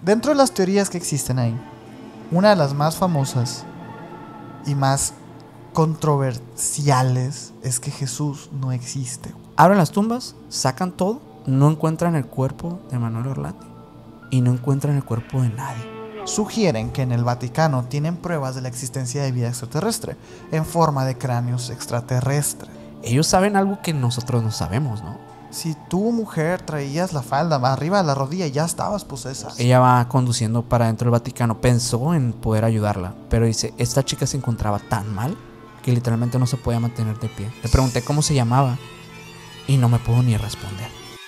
Dentro de las teorías que existen ahí, una de las más famosas y más controversiales es que Jesús no existe. Abren las tumbas, sacan todo, no encuentran el cuerpo de Manuel Orlandi y no encuentran el cuerpo de nadie. Sugieren que en el Vaticano tienen pruebas de la existencia de vida extraterrestre en forma de cráneos extraterrestres. Ellos saben algo que nosotros no sabemos, ¿no? Si tú, mujer, traías la falda más arriba de la rodilla, ya estabas posesa. Ella va conduciendo para dentro del Vaticano. Pensó en poder ayudarla, pero dice, esta chica se encontraba tan mal que literalmente no se podía mantener de pie. Le pregunté cómo se llamaba y no me pudo ni responder.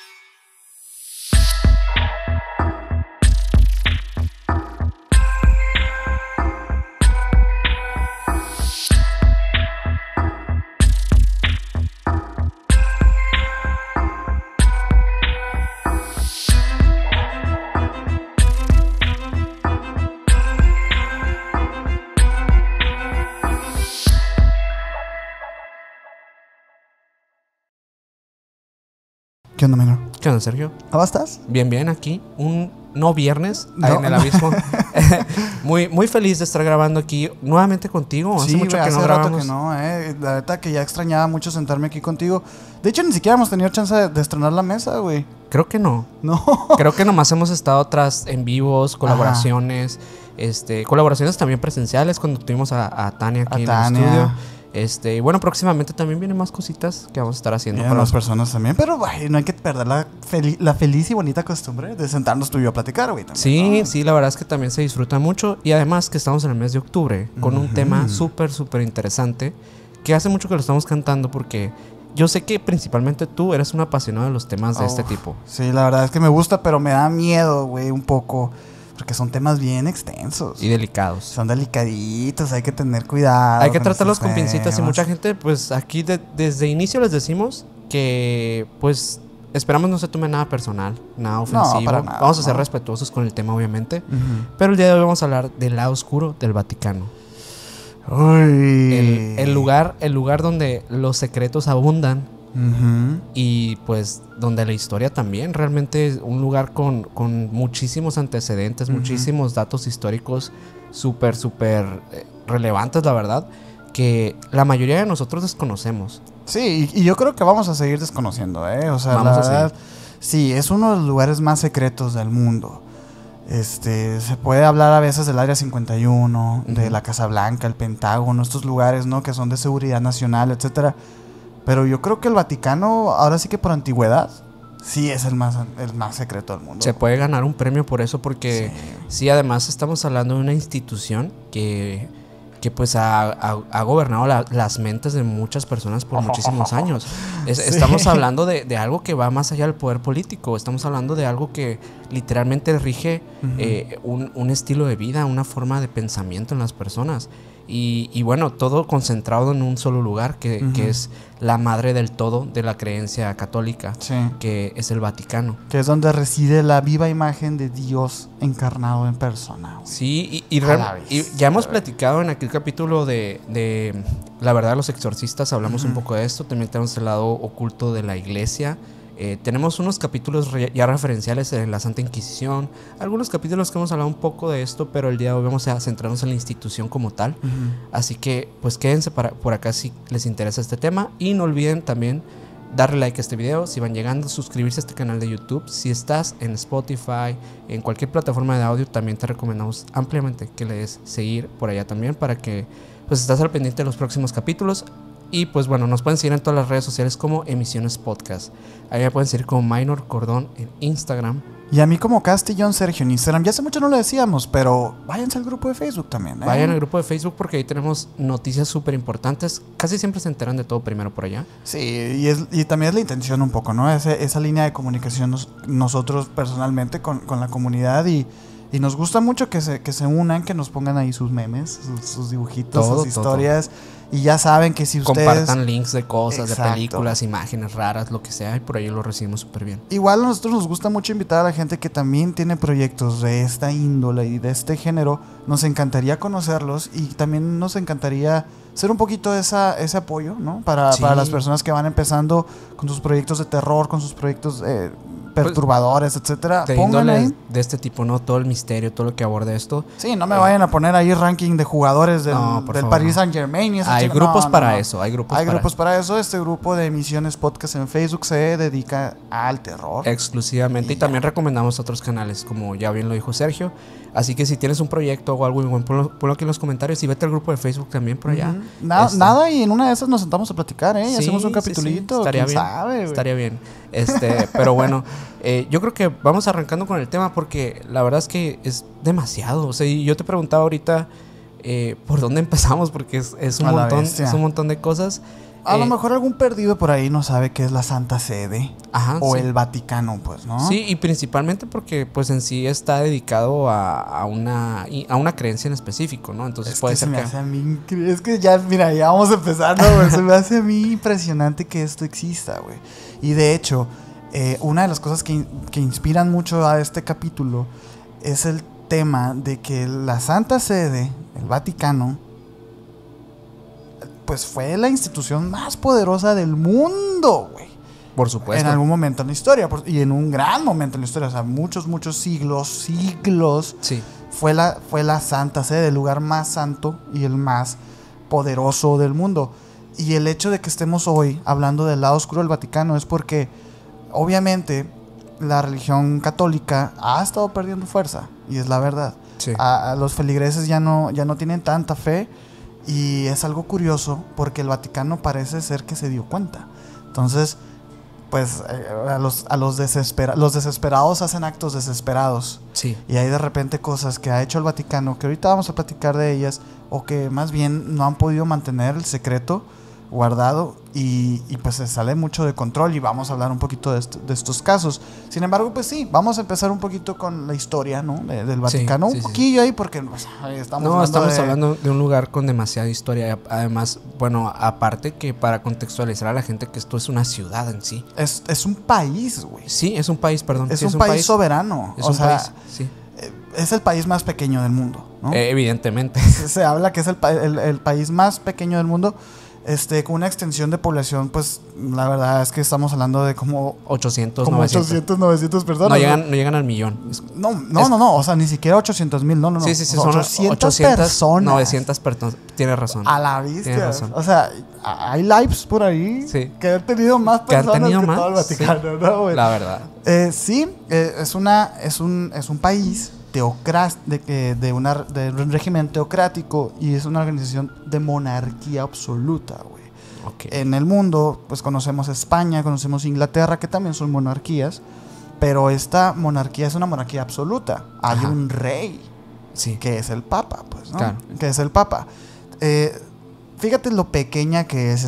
¿Qué onda, menor? ¿Qué onda, Sergio? ¿Cómo estás? Bien, bien, aquí. Un no viernes No, en el abismo. muy feliz de estar grabando aquí nuevamente contigo. Hace mucho que no grabamos. Rato que no, La verdad que ya extrañaba mucho sentarme aquí contigo. De hecho, ni siquiera hemos tenido chance de estrenar la mesa, güey. Creo que no. No. Creo que nomás hemos estado tras en vivos, colaboraciones, colaboraciones también presenciales cuando tuvimos a Tania aquí en el estudio. Y bueno, próximamente también vienen más cositas que vamos a estar haciendo para las personas también. Pero, güey, no hay que perder la feliz y bonita costumbre de sentarnos tú y yo a platicar, güey. Sí, sí, la verdad es que también se disfruta mucho. Y además que estamos en el mes de octubre con un tema súper, súper interesante que hace mucho que lo estamos cantando porque yo sé que principalmente tú eres un apasionado de los temas de este tipo. Sí, la verdad es que me gusta, pero me da miedo, güey, un poco. Porque son temas bien extensos. Y delicados. Son delicaditos, hay que tener cuidado. Hay que tratarlos con pincitas y mucha gente, pues aquí desde inicio les decimos que pues esperamos no se tome nada personal, nada ofensivo. No, para nada, vamos a ser respetuosos con el tema, obviamente. Pero el día de hoy vamos a hablar del lado oscuro del Vaticano. Uy. El lugar donde los secretos abundan. Y pues donde la historia también realmente es un lugar con muchísimos antecedentes, muchísimos datos históricos súper relevantes, la verdad, que la mayoría de nosotros desconocemos. Sí, y yo creo que vamos a seguir desconociendo, o sea, la verdad, sí, es uno de los lugares más secretos del mundo. Se puede hablar a veces del Área 51, de la Casa Blanca, el Pentágono, estos lugares, ¿no? Que son de seguridad nacional, etcétera. Pero yo creo que el Vaticano, ahora sí que por antigüedad, sí es el más secreto del mundo. Se puede ganar un premio por eso porque sí además estamos hablando de una institución que pues ha gobernado las mentes de muchas personas por muchísimos años. Estamos hablando de algo que va más allá del poder político. Estamos hablando de algo que literalmente rige un estilo de vida, una forma de pensamiento en las personas. Y bueno, todo concentrado en un solo lugar que es la madre del todo de la creencia católica, que es el Vaticano. Que es donde reside la viva imagen de Dios encarnado en persona. Sí, y ya hemos platicado en aquel capítulo de La verdad de los exorcistas, hablamos un poco de esto. También tenemos el lado oculto de la iglesia. Tenemos unos capítulos ya referenciales en la Santa Inquisición, algunos capítulos que hemos hablado un poco de esto, pero el día de hoy vamos a centrarnos en la institución como tal. Así que pues quédense por acá si les interesa este tema y no olviden también darle like a este video si van llegando, suscribirse a este canal de YouTube. Si estás en Spotify, en cualquier plataforma de audio, también te recomendamos ampliamente que le des seguir por allá también para que pues estés al pendiente de los próximos capítulos. Y pues bueno, nos pueden seguir en todas las redes sociales como Emisiones Podcast. Ahí me pueden seguir como Minor Cordón en Instagram. Y a mí como Castillón Sergio en Instagram. Ya hace mucho no lo decíamos, pero váyanse al grupo de Facebook también. Vayan al grupo de Facebook porque ahí tenemos noticias súper importantes. Casi siempre se enteran de todo primero por allá. Sí, y también es la intención un poco, ¿no? Esa línea de comunicación nosotros personalmente con la comunidad y nos gusta mucho que se unan, que nos pongan ahí sus memes, sus dibujitos, sus historias. Todo. Y ya saben que si ustedes compartan links de cosas, de películas, imágenes raras, lo que sea, y por ahí lo recibimos súper bien. Igual a nosotros nos gusta mucho invitar a la gente que también tiene proyectos de esta índole y de este género. Nos encantaría conocerlos y también nos encantaría ser un poquito ese apoyo, ¿no? Para las personas que van empezando con sus proyectos de terror, con sus proyectos perturbadores, etcétera, de pongan ahí. De este tipo, ¿no? Todo el misterio, todo lo que aborda esto. Sí, no me vayan a poner ahí ranking de jugadores del Paris Saint-Germain. Hay grupos para eso. Hay grupos para eso. Este grupo de Emisiones Podcast en Facebook se dedica al terror. Exclusivamente. Y también recomendamos otros canales, como ya bien lo dijo Sergio. Así que si tienes un proyecto o algo, ponlo aquí en los comentarios y vete al grupo de Facebook también por allá. Nada, y en una de esas nos sentamos a platicar, ¿eh? Y hacemos un capitulito. Sí. Estaría bien. Pero bueno, yo creo que vamos arrancando con el tema porque la verdad es que es demasiado. O sea, y yo te preguntaba ahorita por dónde empezamos porque es un montón de cosas. A lo mejor algún perdido por ahí no sabe qué es la Santa Sede. Ajá, o el Vaticano, pues, ¿no? Sí, y principalmente porque pues en sí está dedicado a una creencia en específico, ¿no? Entonces puede ser que... Es que ya, mira, ya vamos a empezar, ¿no? Güey? Se me hace a mí impresionante que esto exista, güey. Y de hecho, una de las cosas que inspiran mucho a este capítulo es el tema de que la Santa Sede, el Vaticano, pues fue la institución más poderosa del mundo, güey. Por supuesto. En algún momento en la historia. Y en un gran momento en la historia. O sea, muchos siglos. Sí. Fue la Santa Sede, el lugar más santo y el más poderoso del mundo. Y el hecho de que estemos hoy hablando del lado oscuro del Vaticano es porque, obviamente, la religión católica ha estado perdiendo fuerza. Y es la verdad. Sí. A los feligreses ya no tienen tanta fe. Y es algo curioso porque el Vaticano parece ser que se dio cuenta. Entonces, pues los desesperados hacen actos desesperados. Sí. Y hay de repente cosas que ha hecho el Vaticano que ahorita vamos a platicar de ellas, o que más bien no han podido mantener el secreto guardado y pues se sale mucho de control, y vamos a hablar un poquito de estos casos. Sin embargo, pues sí, vamos a empezar un poquito con la historia, ¿no? del Vaticano, un poquillo ahí, porque pues, estamos hablando de un lugar con demasiada historia. Además, bueno, aparte que para contextualizar a la gente que esto es una ciudad en sí. Es un país, güey. Sí, es un país, perdón. Es un país soberano. Es un país, sí. Es el país más pequeño del mundo, ¿no? Evidentemente. Se habla que es el país más pequeño del mundo. Con una extensión de población, pues la verdad es que estamos hablando de como 800, 900 personas. No llegan al millón. No, o sea, ni siquiera 800,000, no. Sí, son 800 personas. 900 personas, tienes razón. A la vista. O sea, hay lives por ahí que han tenido más personas que todo el Vaticano, sí. ¿No, güey? La verdad. Es un país de un régimen teocrático, y es una organización de monarquía absoluta, güey. Okay. En el mundo, pues conocemos España, conocemos Inglaterra, que también son monarquías, pero esta monarquía es una monarquía absoluta. Hay un rey, que es el Papa, pues, ¿no? Claro. Que es el Papa. Fíjate lo pequeña que es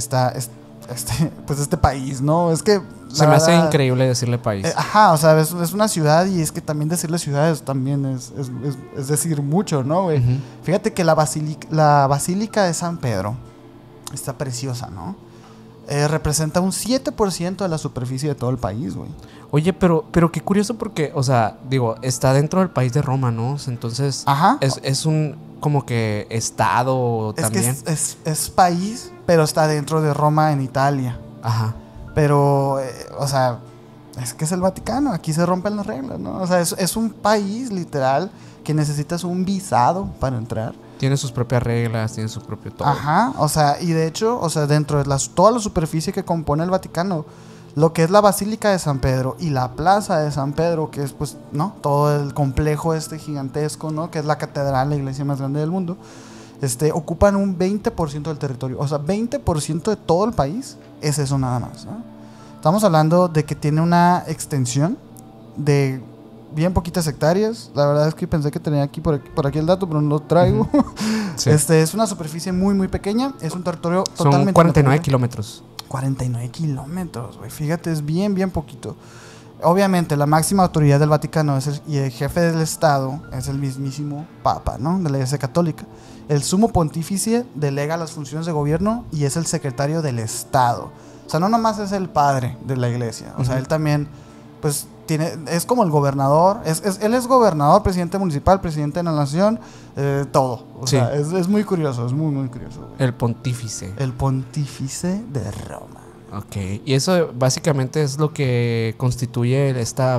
este país, ¿no? Es que se me hace increíble decirle país. O sea, es una ciudad, y es que también decirle ciudades también es decir mucho, ¿no, güey? Uh-huh. Fíjate que la Basílica de San Pedro está preciosa, ¿no? Representa un 7% de la superficie de todo el país, güey. Oye, pero qué curioso porque, o sea, digo, está dentro del país de Roma, ¿no? Entonces, es un como que estado también. Que es país, pero está dentro de Roma, en Italia. Ajá. Pero, o sea, es que es el Vaticano, aquí se rompen las reglas, ¿no? O sea, es un país, literal, que necesitas un visado para entrar. Tiene sus propias reglas, tiene su propio todo. Ajá, o sea, y de hecho, o sea, dentro de toda la superficie que compone el Vaticano, lo que es la Basílica de San Pedro y la Plaza de San Pedro, que es, pues, ¿no? Todo el complejo gigantesco, ¿no? Que es la catedral, la iglesia más grande del mundo, ocupan un 20% del territorio. O sea, 20% de todo el país es eso nada más, ¿no? Estamos hablando de que tiene una extensión de bien poquitas hectáreas. La verdad es que pensé que tenía por aquí el dato, pero no lo traigo. Uh-huh. Sí. Es una superficie muy, muy pequeña. Es un territorio totalmente... Son 49 kilómetros. 49 kilómetros, güey. Fíjate, es bien, bien poquito. Obviamente, la máxima autoridad del Vaticano y el jefe del Estado es el mismísimo Papa, ¿no? De la Iglesia Católica. El sumo pontífice delega las funciones de gobierno y es el secretario del Estado. O sea, no nomás es el padre de la iglesia. O sea, él también, pues, es como el gobernador. Él es gobernador, presidente municipal, presidente de la nación, todo. O sea, es muy curioso, es muy, muy curioso. El pontífice. El pontífice de Roma. Ok, y eso básicamente es lo que constituye este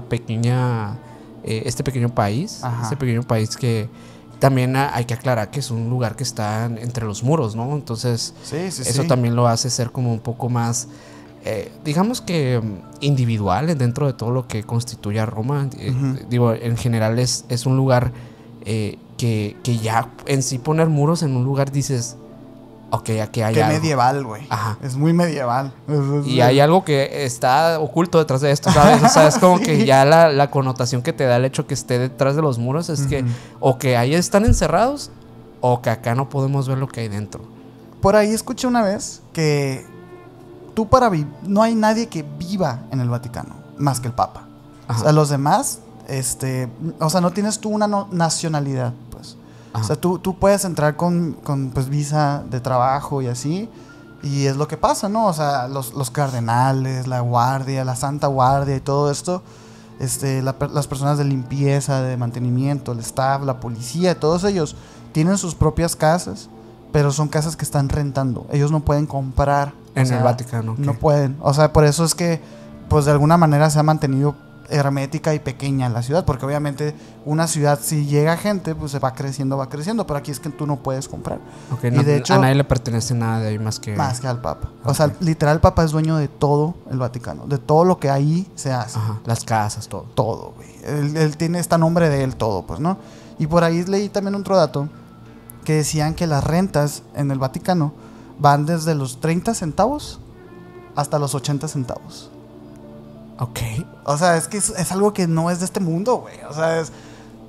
pequeño país. Ajá. Este pequeño país que también hay que aclarar que es un lugar que está entre los muros, ¿no? Entonces, eso también lo hace ser como un poco más, digamos que individual dentro de todo lo que constituye a Roma. Digo, en general es un lugar que ya en sí poner muros en un lugar dices... Ok, aquí hay algo. Qué medieval, güey. Ajá. Es muy medieval. Y hay algo que está oculto detrás de esto, ¿sabes? O sea, es como que ya la connotación que te da el hecho que esté detrás de los muros es que o que ahí están encerrados o que acá no podemos ver lo que hay dentro. Por ahí escuché una vez que no hay nadie que viva en el Vaticano más que el Papa. Ajá. O sea, los demás, o sea, no tienes tú una nacionalidad, pues. Ajá. O sea, tú puedes entrar con pues, visa de trabajo y así, y es lo que pasa, ¿no? O sea, los cardenales, la guardia, la Santa Guardia y todo esto, las personas de limpieza, de mantenimiento, el staff, la policía, todos ellos tienen sus propias casas, pero son casas que están rentando. Ellos no pueden comprar. En el Vaticano. Okay. No pueden. O sea, por eso es que, pues de alguna manera se ha mantenido hermética y pequeña la ciudad, porque obviamente una ciudad, si llega gente, pues se va creciendo, pero aquí es que tú no puedes comprar. Okay, y de hecho, a nadie le pertenece nada de ahí más que al Papa. Okay. O sea, literal el Papa es dueño de todo el Vaticano, de todo lo que ahí se hace. Ajá, las casas, todo. Todo, güey. Él tiene esta nombre de él todo, pues, ¿no? Y por ahí leí también otro dato que decían que las rentas en el Vaticano van desde los 30 centavos hasta los 80 centavos. Ok. O sea, es que es algo que no es de este mundo, güey. O sea, es...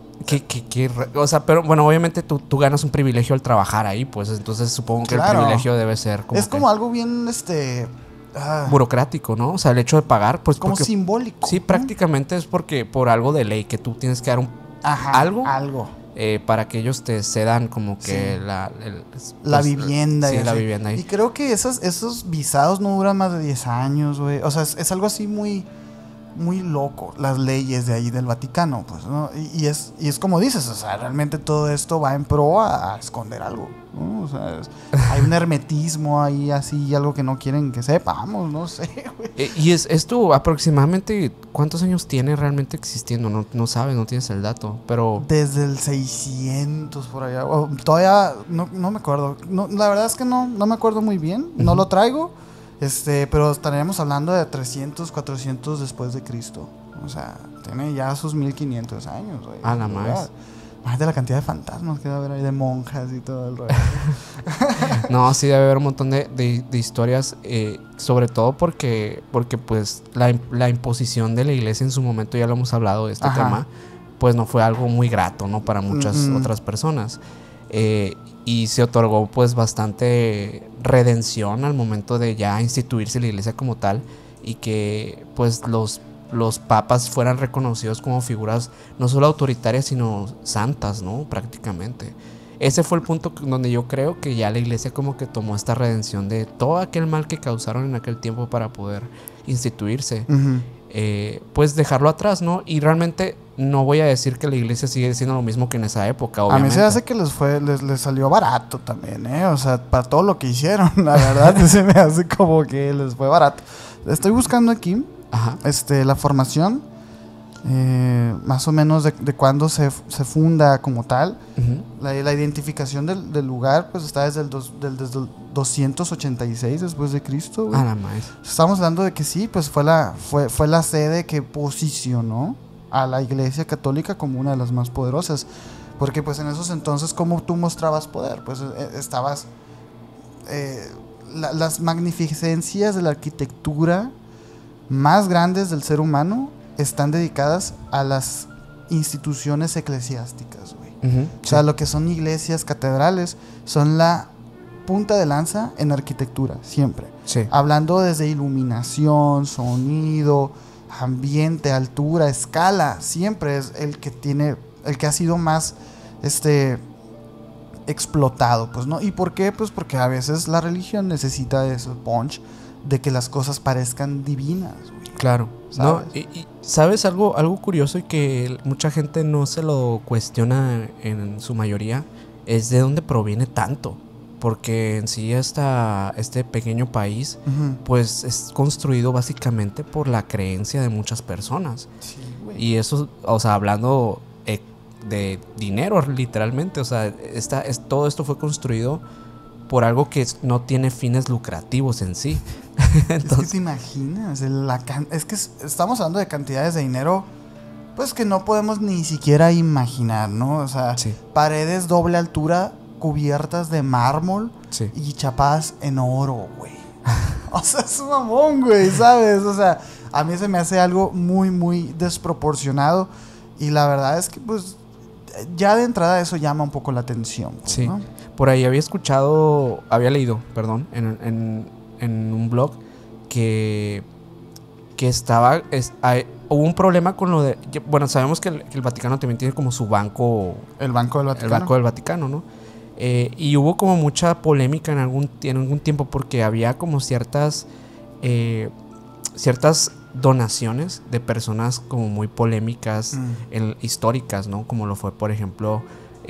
O sea, pero bueno, obviamente tú ganas un privilegio al trabajar ahí, pues entonces supongo que claro, el privilegio debe ser como... Es como algo bien, burocrático, ¿no? O sea, el hecho de pagar, pues... Como simbólico. Sí, ¿no? Prácticamente es porque por algo de ley que tú tienes que dar algo. Para que ellos te cedan como que sí. la vivienda. Sí, la vivienda ahí. Y creo que esos visados no duran más de 10 años, güey. O sea, es algo así muy, muy loco, las leyes de ahí del Vaticano, pues, ¿no? Y es como dices, o sea, realmente todo esto va en pro a esconder algo, ¿no? O sea, hay un hermetismo ahí así, algo que no quieren que sepamos, no sé, güey. ¿Y esto aproximadamente cuántos años tiene realmente existiendo? No sabes, no tienes el dato, pero... Desde el 600 por allá, todavía no me acuerdo, no, la verdad es que no me acuerdo muy bien, no lo traigo. Pero estaríamos hablando de 300, 400 después de Cristo. O sea, tiene ya sus 1500 años, güey. Ah, nada más. Más de la cantidad de fantasmas que va a haber ahí, de monjas y todo el rollo. No, sí debe haber un montón de historias, sobre todo porque pues la imposición de la iglesia en su momento, ya lo hemos hablado de este tema, pues no fue algo muy grato, ¿no? Para muchas otras personas. Y se otorgó pues bastante redención al momento de ya instituirse la iglesia como tal, y que pues los papas fueran reconocidos como figuras no solo autoritarias sino santas, ¿no? Prácticamente. Ese fue el punto donde yo creo que ya la iglesia como que tomó esta redención de todo aquel mal que causaron en aquel tiempo para poder instituirse. Pues dejarlo atrás, ¿no? Y realmente no voy a decir que la iglesia sigue siendo lo mismo que en esa época, obviamente. A mí se hace que les salió barato también, O sea, para todo lo que hicieron, la verdad, se me hace como que les fue barato. Estoy buscando aquí la formación, más o menos de cuándo se funda como tal. La identificación del lugar, pues está desde el 286 después de Cristo, güey. Nada más. Estamos hablando de que sí, pues fue la sede que posicionó a la iglesia católica como una de las más poderosas, porque pues en esos entonces, ¿cómo tú mostrabas poder? Pues estabas las magnificencias de la arquitectura más grandes del ser humano están dedicadas a las instituciones eclesiásticas, güey. O sea, lo que son iglesias, catedrales, son la punta de lanza en arquitectura, siempre. Sí. Hablando desde iluminación, sonido, ambiente, altura, escala, siempre es el que ha sido más explotado, pues, ¿no? ¿Y por qué? Pues porque a veces la religión necesita ese punch de que las cosas parezcan divinas, güey. Claro. ¿Sabes? No, y ¿sabes algo curioso y que mucha gente no se lo cuestiona en su mayoría? Es de dónde proviene tanto. porque en sí este pequeño país, pues es construido básicamente por la creencia de muchas personas. Sí, güey. Y eso, o sea, hablando de dinero, literalmente, o sea, todo esto fue construido por algo que no tiene fines lucrativos en sí. Entonces, es que te imaginas, es que estamos hablando de cantidades de dinero, pues que no podemos ni siquiera imaginar, ¿no? O sea, sí. Paredes doble altura cubiertas de mármol, sí, y chapadas en oro, güey. O sea, es un mamón, güey, ¿sabes? O sea, a mí se me hace algo muy, muy desproporcionado. Y la verdad es que, pues, ya de entrada eso llama un poco la atención, güey, sí, ¿no? Por ahí había leído, perdón, en un blog que hubo un problema con lo de... Bueno, sabemos que el Vaticano también tiene como su banco... El Banco del Vaticano. El Banco del Vaticano, ¿no? Y hubo como mucha polémica en algún tiempo porque había como ciertas donaciones de personas como muy polémicas, históricas, ¿no? Como lo fue, por ejemplo,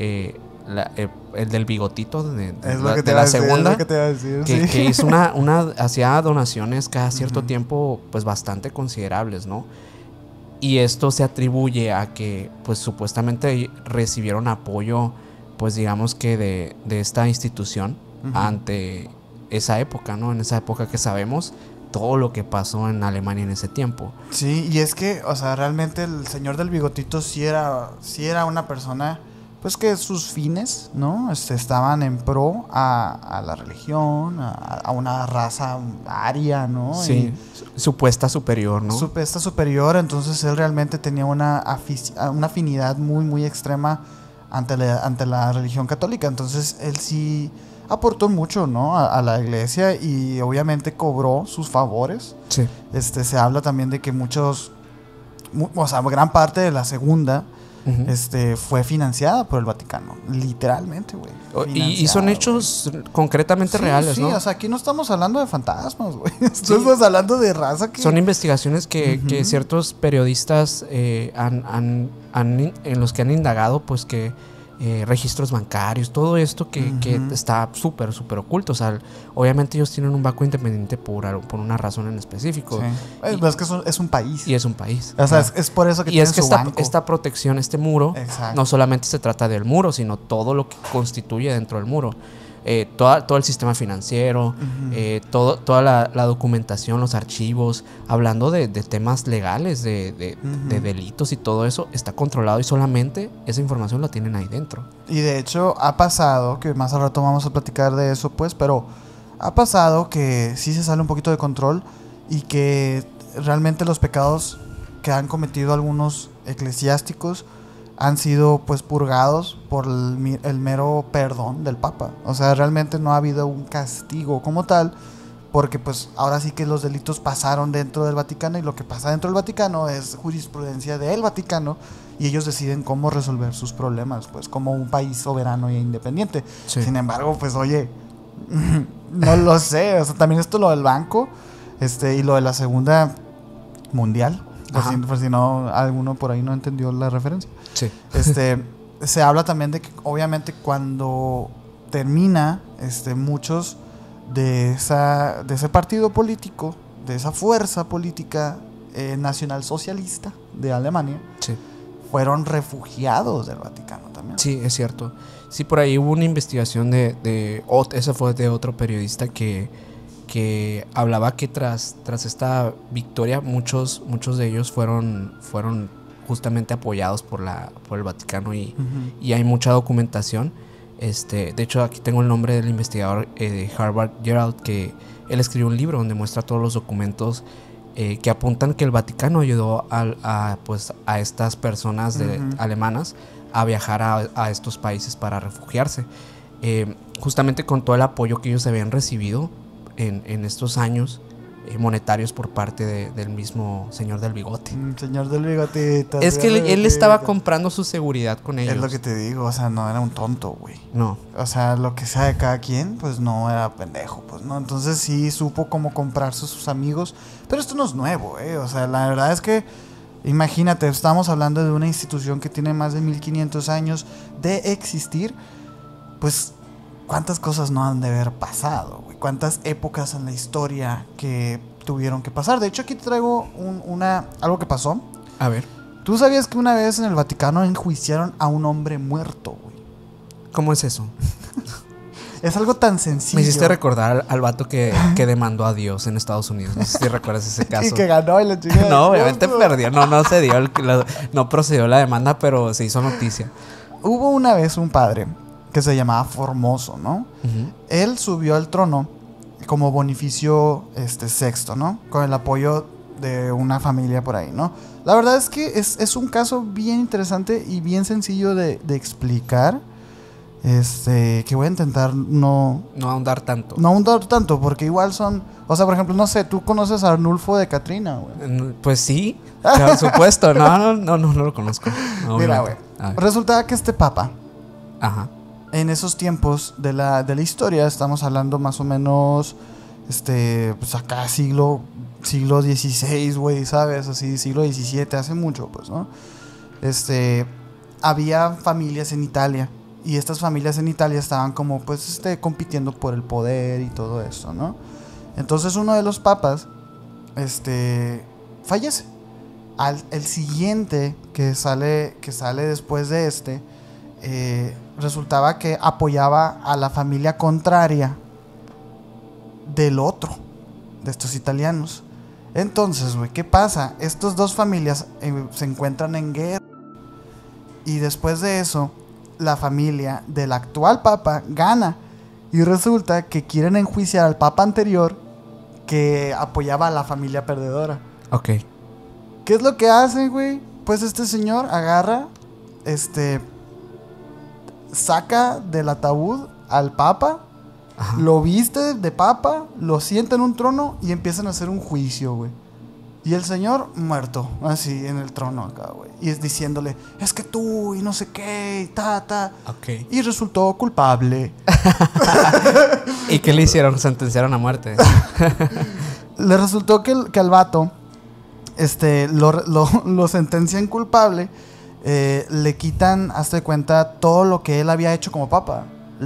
el del bigotito de la segunda, que hizo hacía donaciones cada cierto tiempo, pues bastante considerables, ¿no? Y esto se atribuye a que, pues supuestamente recibieron apoyo, pues digamos que de esta institución ante esa época, ¿no? En esa época que sabemos todo lo que pasó en Alemania en ese tiempo. Sí, y es que, o sea, realmente el señor del bigotito sí era una persona, pues que sus fines, ¿no? Estaban en pro a la religión, a una raza aria, ¿no? Sí, supuesta superior, ¿no? Supuesta superior, entonces él realmente tenía una afinidad muy, muy extrema ante la religión católica. Entonces él sí aportó mucho, ¿no? a la iglesia, y obviamente cobró sus favores. Sí. Se habla también de que gran parte de la segunda fue financiada por el Vaticano, literalmente, güey. Y son hechos concretamente reales, sí, ¿no? Sí, o sea, aquí no estamos hablando de fantasmas, güey. Estamos hablando de raza que... Son investigaciones que ciertos periodistas en los que han indagado, pues que registros bancarios, todo esto que está súper, súper oculto. O sea, obviamente ellos tienen un banco independiente por una razón en específico. Sí. Es que es un país. Y es un país. O sea, es por eso que tienen su banco. Esta protección, este muro, no solamente se trata del muro, sino todo lo que constituye dentro del muro. Todo el sistema financiero, toda la documentación, los archivos, hablando de temas legales, de delitos y todo eso, está controlado y solamente esa información la tienen ahí dentro. Y de hecho ha pasado, que más al rato vamos a platicar de eso, pues, pero ha pasado que sí se sale un poquito de control y que realmente los pecados que han cometido algunos eclesiásticos han sido pues purgados por el mero perdón del Papa. O sea, realmente no ha habido un castigo como tal, porque pues ahora sí que los delitos pasaron dentro del Vaticano, y lo que pasa dentro del Vaticano es jurisprudencia del Vaticano, y ellos deciden cómo resolver sus problemas, pues como un país soberano e independiente. Sí. Sin embargo, pues oye, no lo sé. O sea, también esto lo del banco, y lo de la Segunda Mundial. Por si no, alguno por ahí no entendió la referencia. Sí. Se habla también de que obviamente cuando termina muchos de ese partido político, de esa fuerza política nacionalsocialista de Alemania, sí, fueron refugiados del Vaticano también. Sí, es cierto. Sí, por ahí hubo una investigación esa fue de otro periodista que hablaba que tras esta victoria muchos de ellos fueron justamente apoyados por el Vaticano, y hay mucha documentación. De hecho, aquí tengo el nombre del investigador de Harvard, Gerald, que él escribió un libro donde muestra todos los documentos que apuntan que el Vaticano ayudó a estas personas alemanas a viajar a estos países para refugiarse, justamente con todo el apoyo que ellos habían recibido en estos años monetarios por parte del mismo señor del bigote. Señor del bigotito. Es que él estaba comprando su seguridad con ellos. Es lo que te digo, o sea, no era un tonto, güey. No. O sea, lo que sea de cada quien, pues no era pendejo, pues no. Entonces sí supo cómo comprarse a sus amigos. Pero esto no es nuevo, o sea, la verdad es que, imagínate, estamos hablando de una institución que tiene más de 1500 años de existir. Pues ¿cuántas cosas no han de haber pasado, güey? ¿Cuántas épocas en la historia que tuvieron que pasar? De hecho, aquí te traigo algo que pasó. A ver. ¿Tú sabías que una vez en el Vaticano enjuiciaron a un hombre muerto, güey? ¿Cómo es eso? Es algo tan sencillo. Me hiciste recordar al vato que demandó a Dios en Estados Unidos. No sé si recuerdas ese caso. Y que ganó y la chingada. No, obviamente perdió. No se dio. No procedió la demanda, pero se hizo noticia. Hubo una vez un padre que se llamaba Formoso, ¿no? Uh-huh. Él subió al trono como Bonifacio VI, ¿no? Con el apoyo de una familia por ahí, ¿no? La verdad es que es un caso bien interesante y bien sencillo de explicar. Que voy a intentar no ahondar tanto. No ahondar tanto, porque igual son... O sea, por ejemplo, no sé, ¿tú conoces a Arnulfo de Catrina, güey? Pues sí, por supuesto. No lo conozco. Mira, güey. Resulta que este papa... Ajá. En esos tiempos de la historia, estamos hablando más o menos... pues acá siglo XVI, güey, ¿sabes? Así, siglo XVII, hace mucho, pues, ¿no? Había familias en Italia. Y estas familias en Italia estaban como, pues, compitiendo por el poder y todo eso, ¿no? Entonces uno de los papas, fallece. El siguiente que sale después de resultaba que apoyaba a la familia contraria del otro, de estos italianos. Entonces, güey, ¿qué pasa? Estas dos familias se encuentran en guerra. Y después de eso, la familia del actual papa gana. Y resulta que quieren enjuiciar al papa anterior que apoyaba a la familia perdedora. Ok. ¿Qué es lo que hace, güey? Pues este señor agarra, saca del ataúd al papa. Ajá. Lo viste de papa, lo sienta en un trono y empiezan a hacer un juicio, güey. Y el señor muerto, así, en el trono acá, güey. Y es diciéndole, es que tú, y no sé qué, y ta. Okay. Y resultó culpable. ¿Y qué le hicieron? ¿Sentenciaron a muerte? Le resultó que al vato, lo sentencian culpable. Le quitan, hazte cuenta, todo lo que él había hecho como papa.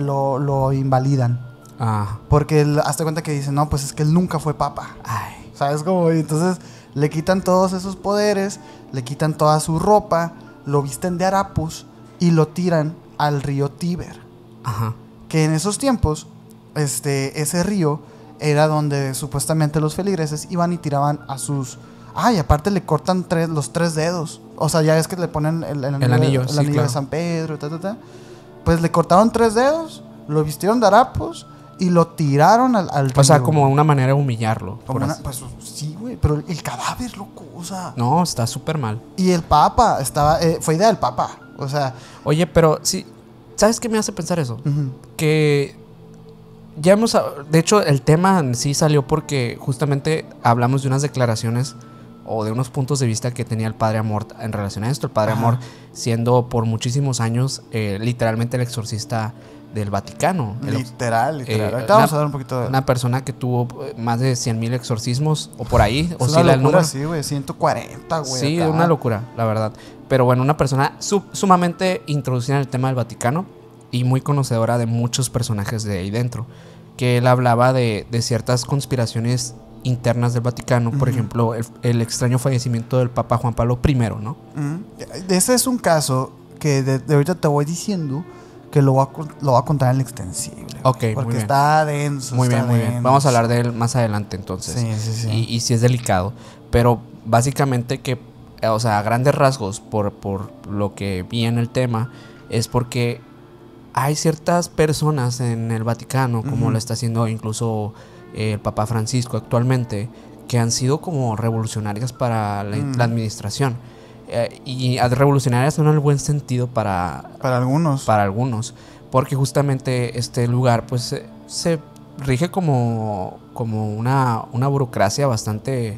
Lo invalidan. Ah. Porque hazte cuenta que dicen, no, pues es que él nunca fue papa. Ay. ¿Sabes cómo? Y entonces le quitan todos esos poderes, le quitan toda su ropa, lo visten de harapos y lo tiran al río Tíber. Ajá. Que en esos tiempos, ese río era donde supuestamente los feligreses iban y tiraban a sus... y aparte le cortan los 3 dedos. O sea, ya ves que le ponen el anillo claro. De San Pedro, Pues le cortaron 3 dedos, lo vistieron de harapos y lo tiraron al río. O sea, como una manera de humillarlo. Pues sí, güey, pero el cadáver, loco, o sea... No, está súper mal. Y el papa fue idea del papa, o sea... Oye, pero sí, ¿sabes qué me hace pensar eso? Uh-huh. Que ya de hecho, el tema en sí salió porque justamente hablamos de unas declaraciones o de unos puntos de vista que tenía el padre Amort en relación a esto. El padre Amort siendo por muchísimos años literalmente el exorcista del Vaticano. Literal. Ahorita vamos a dar un poquito de... Una persona que tuvo más de 100,000 exorcismos o por ahí. Es una locura, sí, güey. 140, güey. Sí, acá. Una locura, la verdad. Pero bueno, una persona sumamente introducida en el tema del Vaticano y muy conocedora de muchos personajes de ahí dentro. Que él hablaba de ciertas conspiraciones internas del Vaticano. Por ejemplo, el extraño fallecimiento del Papa Juan Pablo I, ¿no? Ese es un caso que de ahorita te voy diciendo que lo voy a contar en el extensible. Ok, porque está denso. Muy bien. Vamos a hablar de él más adelante, entonces. Sí. Y sí es delicado. Pero básicamente o sea, a grandes rasgos, por lo que vi en el tema, es porque hay ciertas personas en el Vaticano, como lo está haciendo incluso el Papa Francisco actualmente, que han sido como revolucionarias para la administración. Y revolucionarias no en el buen sentido para algunos, porque justamente este lugar pues se rige como una burocracia bastante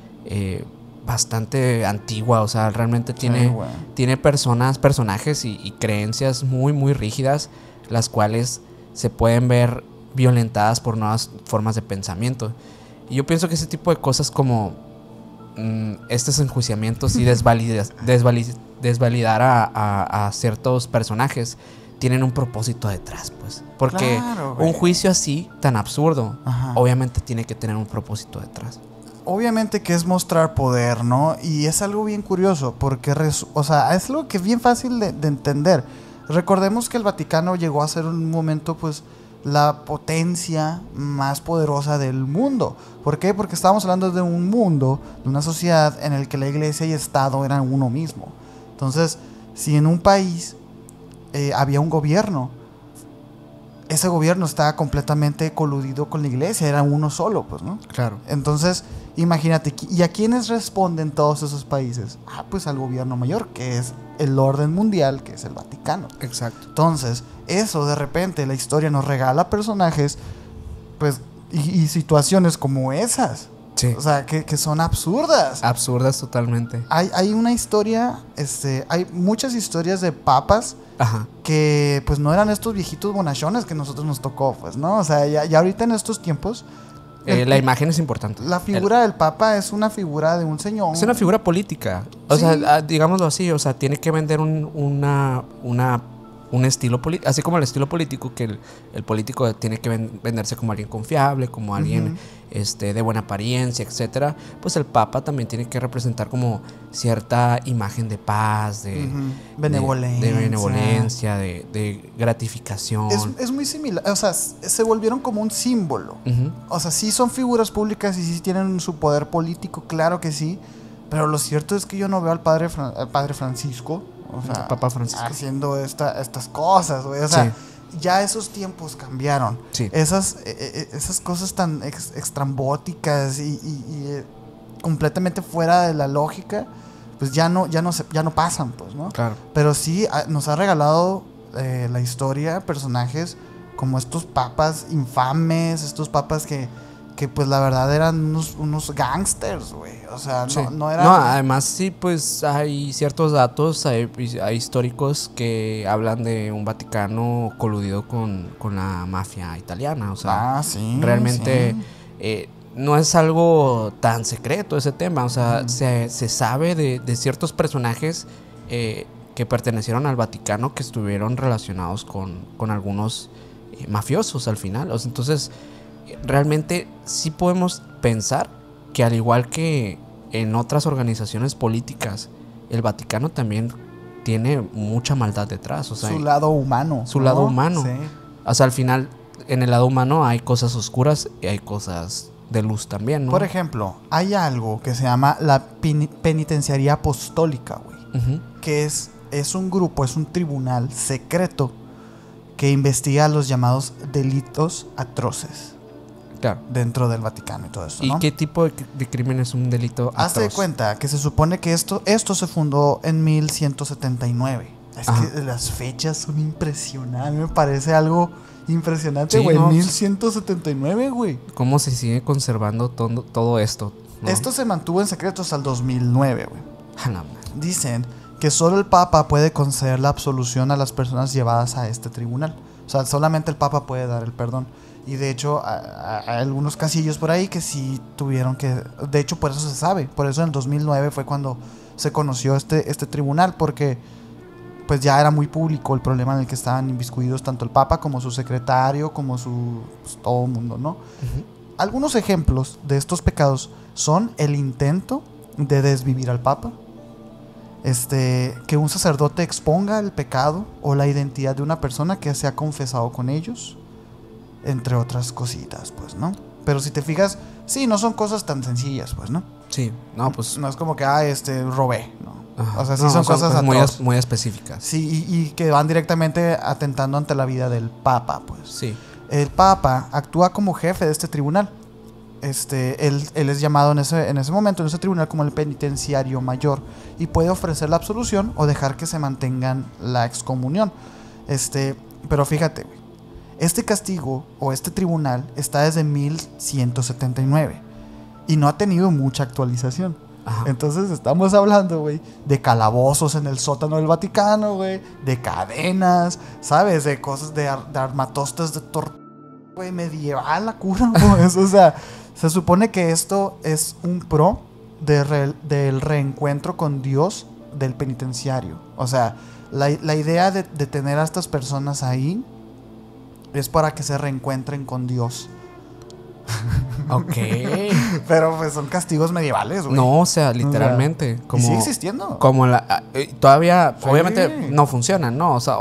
antigua. O sea, realmente tiene personajes y creencias muy muy rígidas, las cuales se pueden ver violentadas por nuevas formas de pensamiento. Y yo pienso que ese tipo de cosas como estos enjuiciamientos y desvalidar a ciertos personajes tienen un propósito detrás, pues. Porque Claro, un güey. juicio así, tan absurdo, Ajá. obviamente tiene que tener un propósito detrás. Obviamente que es mostrar poder, ¿no? Y es algo bien curioso, porque, o sea, es algo que es bien fácil de entender. Recordemos que el Vaticano llegó a ser en un momento, pues, la potencia más poderosa del mundo. ¿Por qué? Porque estábamos hablando de un mundo, de una sociedad en el que la iglesia y Estado eran uno mismo. Entonces, si en un país había un gobierno, ese gobierno estaba completamente coludido con la iglesia, era uno solo, pues, ¿no? Claro. Entonces, imagínate, ¿y a quiénes responden todos esos países? Ah, pues al gobierno mayor, que es el orden mundial, que es el Vaticano. Exacto. Entonces, eso de repente la historia nos regala personajes, pues, y situaciones como esas. Sí. O sea, que son absurdas. Absurdas totalmente. Hay una historia, hay muchas historias de papas Ajá. que pues no eran estos viejitos bonachones que nosotros nos tocó, pues, ¿no? O sea, ya ahorita en estos tiempos... La imagen es importante. La figura del Papa es una figura de un señor. Es una figura política. O Sí. sea, digámoslo así, o sea, tiene que vender un estilo político, así como el estilo político, que el político tiene que venderse como alguien confiable, como alguien de buena apariencia, etcétera. Pues el Papa también tiene que representar como cierta imagen de paz, de benevolencia, de gratificación. Es muy similar, o sea, se volvieron como un símbolo. O sea, sí son figuras públicas y sí tienen su poder político, claro que sí. Pero lo cierto es que yo no veo al padre Francisco, o sea, El Papa Francisco, haciendo estas cosas, güey. O sea, ya esos tiempos cambiaron. Sí. Esas cosas tan extrambóticas y completamente fuera de la lógica, pues ya no pasan, pues, ¿no? Claro. Pero sí nos ha regalado la historia personajes como estos papas infames, estos papas que pues la verdad eran unos gangsters, güey. O sea, Sí. no eran... No, además sí, pues hay ciertos datos, hay históricos que hablan de un Vaticano coludido con la mafia italiana. O sea, sí, realmente sí. No es algo tan secreto ese tema. O sea, se sabe de ciertos personajes que pertenecieron al Vaticano que estuvieron relacionados con algunos mafiosos al final. O sea, entonces, realmente sí podemos pensar que al igual que en otras organizaciones políticas, el Vaticano también tiene mucha maldad detrás. O sea, su lado humano. Su lado humano. Sí. O sea, al final, en el lado humano hay cosas oscuras y hay cosas de luz también, ¿no? Por ejemplo, hay algo que se llama la penitenciaría apostólica, güey. Que es un grupo, es un tribunal secreto que investiga los llamados delitos atroces. Claro. Dentro del Vaticano y todo eso, ¿Y ¿no? qué tipo de crimen es un delito atroz? Hazte de cuenta que se supone que esto se fundó en 1179. Es que las fechas son impresionantes. Me parece algo impresionante, güey. Sí, no, 1179, güey. ¿Cómo se sigue conservando todo esto? ¿No? Esto se mantuvo en secreto hasta el 2009, güey. No. Dicen que solo el Papa puede conceder la absolución a las personas llevadas a este tribunal. O sea, solamente el Papa puede dar el perdón. Y de hecho, hay algunos casillos por ahí que sí tuvieron que... De hecho, por eso se sabe. Por eso en el 2009 fue cuando se conoció este tribunal. Porque pues ya era muy público el problema en el que estaban inmiscuidos tanto el Papa como su secretario, como pues, todo el mundo, ¿no? Algunos ejemplos de estos pecados son el intento de desvivir al Papa. Que un sacerdote exponga el pecado o la identidad de una persona que se ha confesado con ellos, entre otras cositas, pues, ¿no? Pero si te fijas, sí, no son cosas tan sencillas, pues, ¿no? Sí, no, pues... No es como que, robé, ¿no? Ajá. O sea, sí no, son cosas muy específicas. Sí, y que van directamente atentando ante la vida del Papa, pues. Sí. El Papa actúa como jefe de este tribunal. Él es llamado en ese momento, en ese tribunal, como el penitenciario mayor, y puede ofrecer la absolución o dejar que se mantengan la excomunión. Pero fíjate, güey, este castigo o este tribunal está desde 1179 y no ha tenido mucha actualización. Ajá. Entonces estamos hablando, güey, de calabozos en el sótano del Vaticano, güey, de cadenas, ¿sabes? De cosas de armatostes de tortura, güey, medieval la cura, güey. O sea, se supone que esto es un pro del reencuentro con Dios del penitenciario. O sea, La idea de tener a estas personas ahí es para que se reencuentren con Dios. Ok. Pero pues son castigos medievales, güey. No, o sea, literalmente. O sea, como, ¿y sigue existiendo? Como todavía, Sí. obviamente, no funcionan, ¿no? O sea,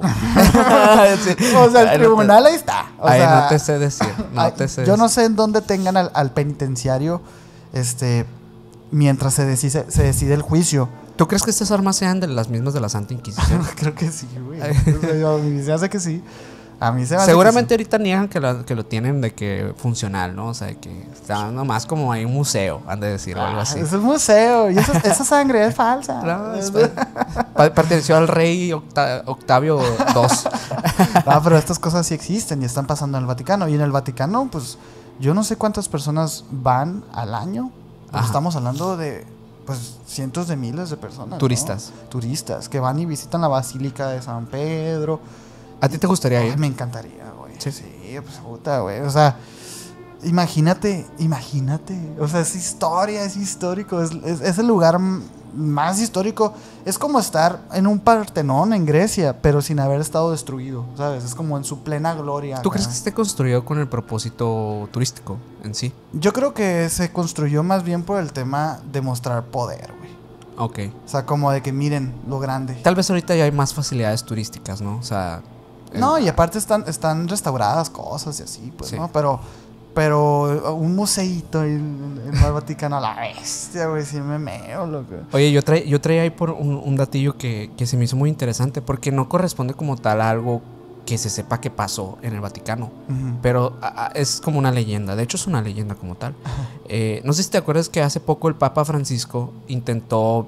sí. O sea, el tribunal ahí está. O ahí sea, no te sé decir. Yo no sé en dónde tengan al penitenciario mientras se decide el juicio. ¿Tú crees que estas armas sean de las mismas de la Santa Inquisición? Creo que sí, güey. O sea, a mí se hace que sí. A mí se me hace Seguramente que sí. ahorita niegan que lo tienen de que funcional, ¿no? O sea, que está nomás como hay un museo, han de decir, o algo así. Es el museo y esa sangre es falsa. No, perteneció al rey Octavio II. No, pero estas cosas sí existen y están pasando en el Vaticano. Y en el Vaticano, pues, yo no sé cuántas personas van al año. Pues estamos hablando de, pues, cientos de miles de personas. Turistas. ¿No? Turistas que van y visitan la Basílica de San Pedro. ¿A ti te gustaría ir? Me encantaría, güey. Sí. Sí, pues, puta, güey. O sea, imagínate. O sea, es historia, es histórico. Es el lugar más histórico. Es como estar en un Partenón en Grecia, pero sin haber estado destruido, ¿sabes? Es como en su plena gloria. ¿Tú acá. crees que esté construido con el propósito turístico en sí? Yo creo que se construyó más bien por el tema de mostrar poder, güey. Ok. O sea, como de que miren lo grande. Tal vez ahorita ya hay más facilidades turísticas, ¿no? O sea... No, y aparte están restauradas cosas y así, pues, sí. ¿no? Pero un museíto en el Vaticano a la bestia, güey, sí me meo, loco. Oye, yo traía ahí por un datillo que se me hizo muy interesante, porque no corresponde como tal a algo que se sepa que pasó en el Vaticano, pero es como una leyenda. De hecho, es una leyenda como tal. No sé si te acuerdas que hace poco el Papa Francisco intentó...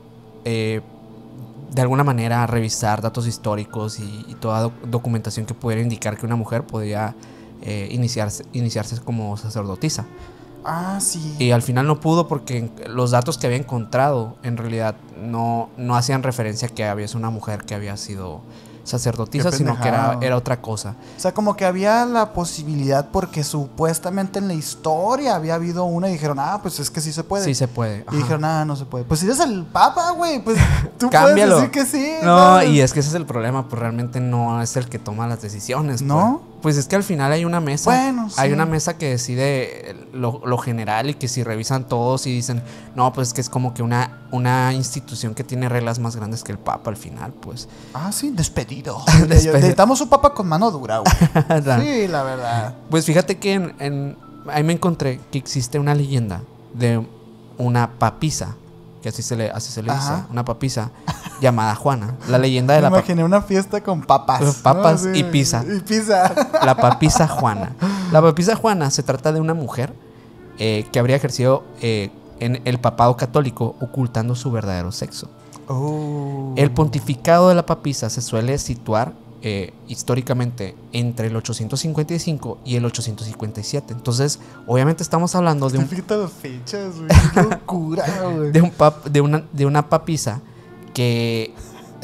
de alguna manera revisar datos históricos y toda documentación que pudiera indicar que una mujer podía iniciarse como sacerdotisa. Ah, sí. Y al final no pudo porque los datos que había encontrado en realidad no hacían referencia a que había sido una mujer que había sido sacerdotisa, sino que era otra cosa. O sea, como que había la posibilidad porque supuestamente en la historia había habido una y dijeron, pues es que sí se puede. Sí se puede. Y dijeron, no se puede. Pues si eres el Papa, güey, pues tú cámbialo. puedes decir que sí. No, ¿sabes? y es que ese es el problema, pues realmente no es el que toma las decisiones. ¿No? Pues es que al final hay una mesa. Bueno, sí. Hay una mesa que decide lo general y que si revisan todos y dicen, no, pues es que es como que una institución que tiene reglas más grandes que el Papa al final, pues. Sí, despedido. Necesitamos un Papa con mano dura, güey. Sí, la verdad. Pues fíjate que ahí me encontré que existe una leyenda de una papisa, que así se le dice, una papisa llamada Juana. La leyenda de Me imaginé una fiesta con papas. Papas, ¿no? Sí, y pizza. Y pizza. La papisa Juana. La papisa Juana se trata de una mujer que habría ejercido en el papado católico ocultando su verdadero sexo. El pontificado de la papisa se suele situar históricamente entre el 855 y el 857. Entonces, obviamente estamos hablando de Fíjate las fechas, güey. Qué locura, güey. de una papisa que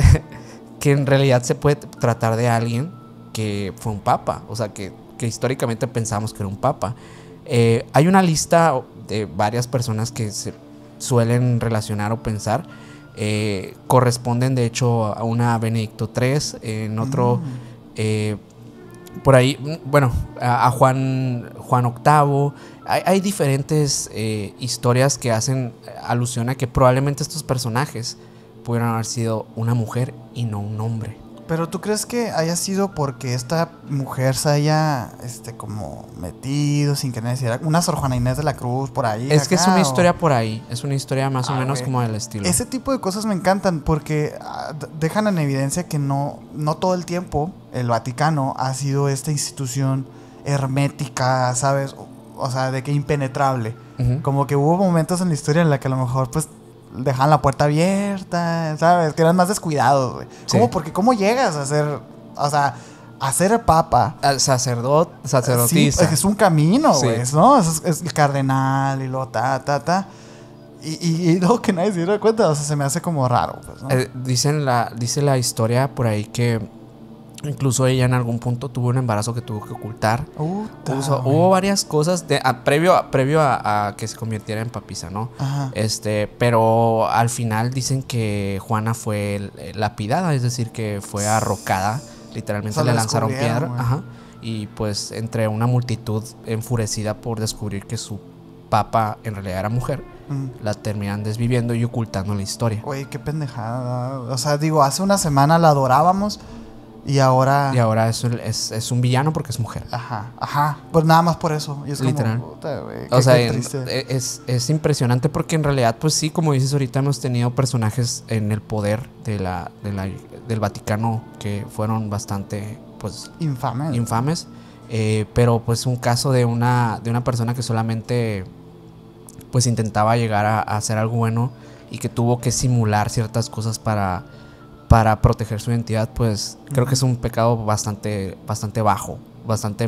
en realidad se puede tratar de alguien que fue un papa. O sea, que históricamente pensamos que era un papa. Hay una lista de varias personas que se suelen relacionar o pensar. Corresponden de hecho a una Benedicto III, en otro por ahí, bueno, a Juan VIII. Hay diferentes historias que hacen alusión a que probablemente estos personajes pudieran haber sido una mujer y no un hombre. Pero ¿tú crees que haya sido porque esta mujer se haya como metido sin que necesitara una Sor Juana Inés de la Cruz por ahí? Es que es una historia por ahí, es una historia más o menos güey, como del estilo. Ese tipo de cosas me encantan porque dejan en evidencia que no todo el tiempo el Vaticano ha sido esta institución hermética, ¿sabes? O sea, de que impenetrable. Como que hubo momentos en la historia en la que a lo mejor pues dejaban la puerta abierta, ¿sabes? Que eran más descuidados, güey. Sí. Porque ¿cómo llegas a ser, o sea, a ser papa? Sacerdotisa. Sí, es un camino, Sí. güey, ¿no? Es el cardenal y luego y luego que nadie se diera cuenta, o sea, se me hace como raro, pues, ¿no? Dice la historia por ahí que Incluso ella en algún punto tuvo un embarazo que tuvo que ocultar. Hubo varias cosas previo a que se convirtiera en papisa, ¿no? Ajá. Pero al final dicen que Juana fue lapidada, es decir, que fue arrocada. Literalmente le lanzaron piedra. Ajá. Y pues entre una multitud enfurecida por descubrir que su papa en realidad era mujer, la terminan desviviendo y ocultando la historia. Güey, qué pendejada. O sea, digo, hace una semana la adorábamos. Y ahora es un villano porque es mujer. Ajá. Pues nada más por eso. Y es literal. Como, puta, güey, o sea, es impresionante porque en realidad, pues sí, como dices ahorita, hemos tenido personajes en el poder del Vaticano que fueron bastante, pues, infames. Pero pues un caso de una persona que solamente, pues, intentaba llegar a hacer algo bueno y que tuvo que simular ciertas cosas para proteger su identidad, pues creo que es un pecado bastante bajo, bastante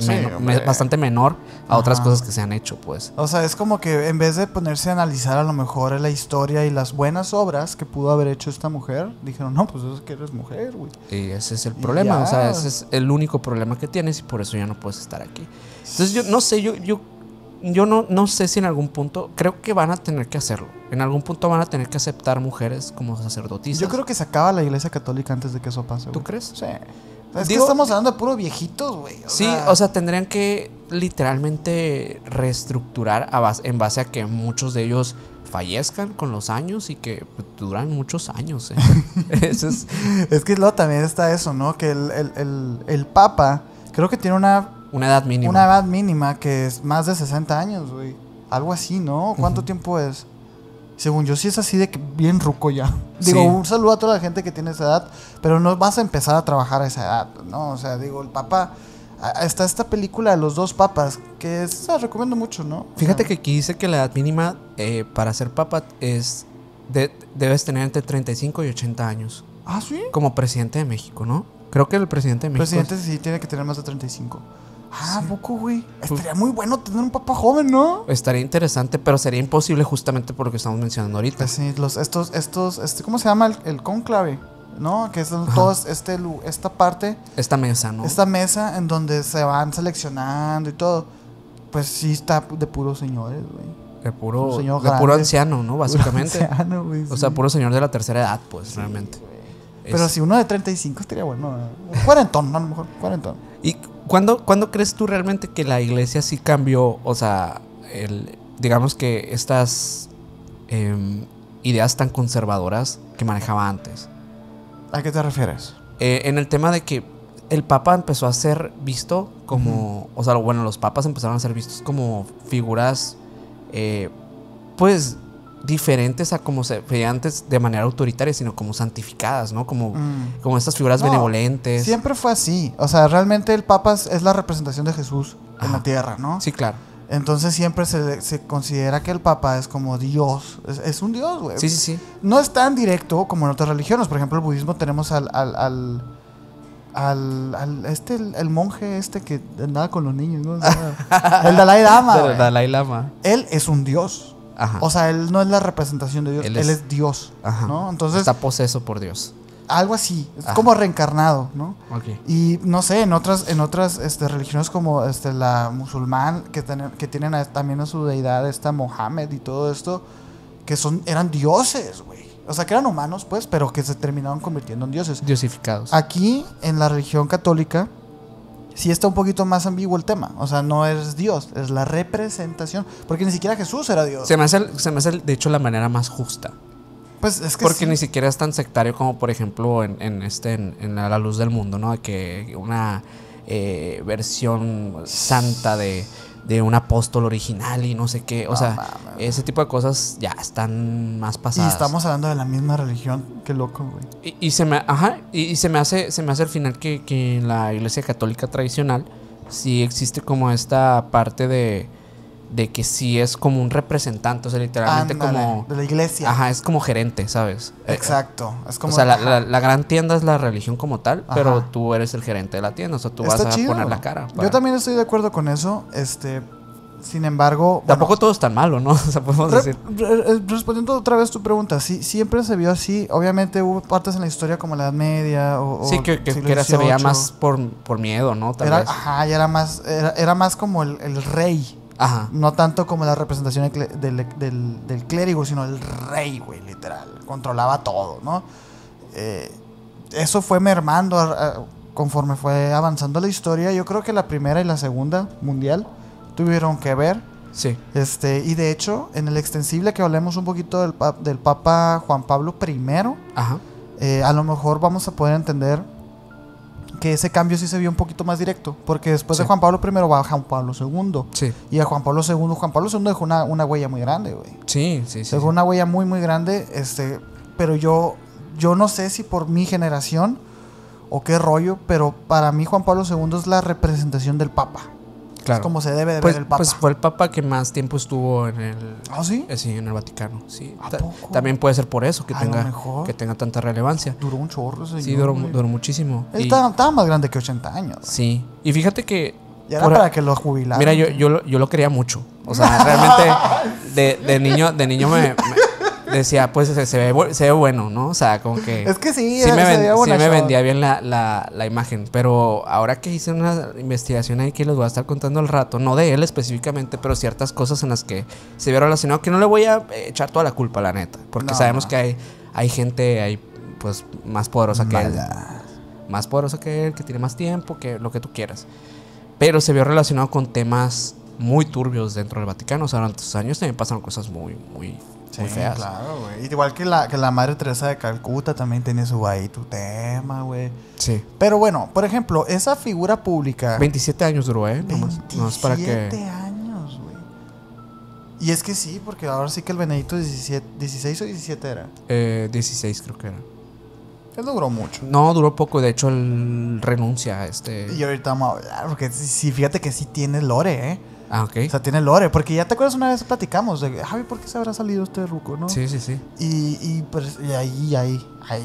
menor a otras cosas que se han hecho, pues. O sea, es como que en vez de ponerse a analizar a lo mejor la historia y las buenas obras que pudo haber hecho esta mujer, dijeron, no, pues es que eres mujer, güey. Y ese es el problema, o sea, ese es el único problema que tienes y por eso ya no puedes estar aquí. Entonces yo no sé, yo no sé si en algún punto, creo que van a tener que hacerlo. En algún punto van a tener que aceptar mujeres como sacerdotisas. Yo creo que se acaba la iglesia católica antes de que eso pase, güey. ¿Tú crees? Sí. Es que estamos hablando de puro viejitos, güey. O sea, tendrían que literalmente reestructurar en base a que muchos de ellos fallezcan con los años y que duran muchos años. Eso es que luego también está eso, ¿no? Que el Papa creo que tiene una edad mínima. Una edad mínima que es más de 60 años, güey. Algo así, ¿no? ¿Cuánto tiempo es? Según yo sí es así de que bien ruco ya. Digo, un saludo a toda la gente que tiene esa edad, pero no vas a empezar a trabajar a esa edad, ¿no? O sea, digo, el Papa... Está esta película de los dos papas, que se la recomiendo mucho, ¿no? Fíjate que aquí dice que la edad mínima para ser papa es... debes tener entre 35 y 80 años. ¿Ah, sí? Como presidente de México, ¿no? Creo que el presidente de México... Presidente sí tiene que tener más de 35. Ah, poco, güey. Estaría muy bueno tener un papa joven, ¿no? Estaría interesante, pero sería imposible justamente por lo que estamos mencionando ahorita. Pues sí, ¿cómo se llama? El cónclave, ¿no? Que es todos esta parte. Esta mesa, ¿no? Esta mesa en donde se van seleccionando y todo. Pues sí está de puros señores, güey. De puro anciano, ¿no? Básicamente. Puro anciano, güey. O sea, puro señor de la tercera edad, pues, sí, realmente. Pero si uno de 35 estaría bueno. Cuarentón, a lo mejor. Cuarentón. ¿Y cuándo crees tú realmente que la iglesia sí cambió? O sea, digamos que estas ideas tan conservadoras que manejaba antes. ¿A qué te refieres? En el tema de que el Papa empezó a ser visto como... O sea, bueno, los papas empezaron a ser vistos como figuras, pues, diferentes a como se veía antes de manera autoritaria, sino como santificadas, ¿no? Como estas figuras benevolentes. Siempre fue así. O sea, realmente el Papa es la representación de Jesús en la tierra, ¿no? Sí, claro. Entonces siempre se considera que el Papa es como Dios. Es un Dios, güey. Sí. No es tan directo como en otras religiones. Por ejemplo, el budismo tenemos el monje que andaba con los niños, ¿no? O sea, el Dalai Lama. El Dalai Lama. Él es un Dios. Ajá. O sea, él no es la representación de Dios. Él es Dios. Ajá. ¿No? Entonces, está poseso por Dios. Algo así, es como reencarnado, ¿no? Okay. Y no sé, en otras religiones como la musulmán, que tienen también a su deidad, Mohammed y todo esto, que eran dioses, güey. O sea, que eran humanos, pues, pero que se terminaron convirtiendo en dioses. Diosificados. Aquí, en la religión católica, sí está un poquito más ambiguo el tema. O sea, no es Dios, es la representación. Porque ni siquiera Jesús era Dios. Se me hace, de hecho, la manera más justa. Pues es que porque ni siquiera es tan sectario como, por ejemplo, en La Luz del Mundo, ¿no? Que una versión santa de un apóstol original y no sé qué. O sea, ese tipo de cosas ya están más pasadas. Y estamos hablando de la misma religión. Qué loco, güey. Y se me hace al final que en la Iglesia Católica tradicional sí existe como esta parte de que sí es como un representante, o sea, literalmente como... de la iglesia. Ajá, es como gerente, ¿sabes? Exacto. Es como, o sea, la gran tienda es la religión como tal, pero tú eres el gerente de la tienda, o sea, tú vas a poner la cara. Yo también estoy de acuerdo con eso, Sin embargo... Tampoco todo es tan malo, ¿no? O sea, podemos decir... Respondiendo otra vez tu pregunta, sí, siempre se vio así. Obviamente hubo partes en la historia como la Edad Media o sí, que se veía más por miedo, ¿no? Tal vez. Ajá, y era más como el rey. Ajá. No tanto como la representación del clérigo, sino el rey, güey, literal. Controlaba todo, ¿no? Eso fue mermando conforme fue avanzando la historia. Yo creo que la Primera y la Segunda Mundial tuvieron que ver. Sí. Y de hecho, en el extensible que hablemos un poquito del Papa Juan Pablo I, ajá, a lo mejor vamos a poder entender que ese cambio sí se vio un poquito más directo, porque después de Juan Pablo I va Juan Pablo II. Sí. Y a Juan Pablo II dejó una huella muy grande, güey. Sí. Dejó una huella muy, muy grande, pero yo no sé si por mi generación o qué rollo, pero para mí Juan Pablo II es la representación del Papa. Claro. Es como se debe de ver el Papa. Pues fue el Papa que más tiempo estuvo en el... ¿Ah, sí? Sí, en el Vaticano. Sí. ¿A poco? También puede ser por eso que mejor tenga tanta relevancia. Duró un chorro, señor. Sí, duró muchísimo. Él estaba más grande que 80 años. Sí. Y fíjate que... Ya era para que lo jubilaran. Mira, yo lo quería mucho. O sea, realmente de niño me decía, pues se ve bueno, ¿no? O sea, como que... Es que sí me vendía bien la imagen. Pero ahora que hice una investigación ahí que les voy a estar contando al rato, no de él específicamente, pero ciertas cosas en las que se vio relacionado, que no le voy a echar toda la culpa, la neta. Porque sabemos que hay gente ahí, pues, más poderosa que él. Más poderosa que él, que tiene más tiempo, que lo que tú quieras. Pero se vio relacionado con temas muy turbios dentro del Vaticano. O sea, durante esos años también pasaron cosas muy feas. Claro, güey. Igual que la Madre Teresa de Calcuta también tiene su tema, güey. Sí. Pero bueno, por ejemplo, esa figura pública... 27 años duró, ¿eh? 27 para que... años, güey. Y es que sí, porque ahora sí que el Benedicto 16 o 17 era. 16 creo que era. Él duró mucho. No, duró poco. De hecho, él renuncia a Y ahorita vamos a hablar, porque sí, fíjate que sí tiene lore, ¿eh? Ah, ok. O sea, tiene lore, porque ya te acuerdas una vez platicamos de Javi, ¿por qué se habrá salido este ruco, no? Sí. Y pues, hay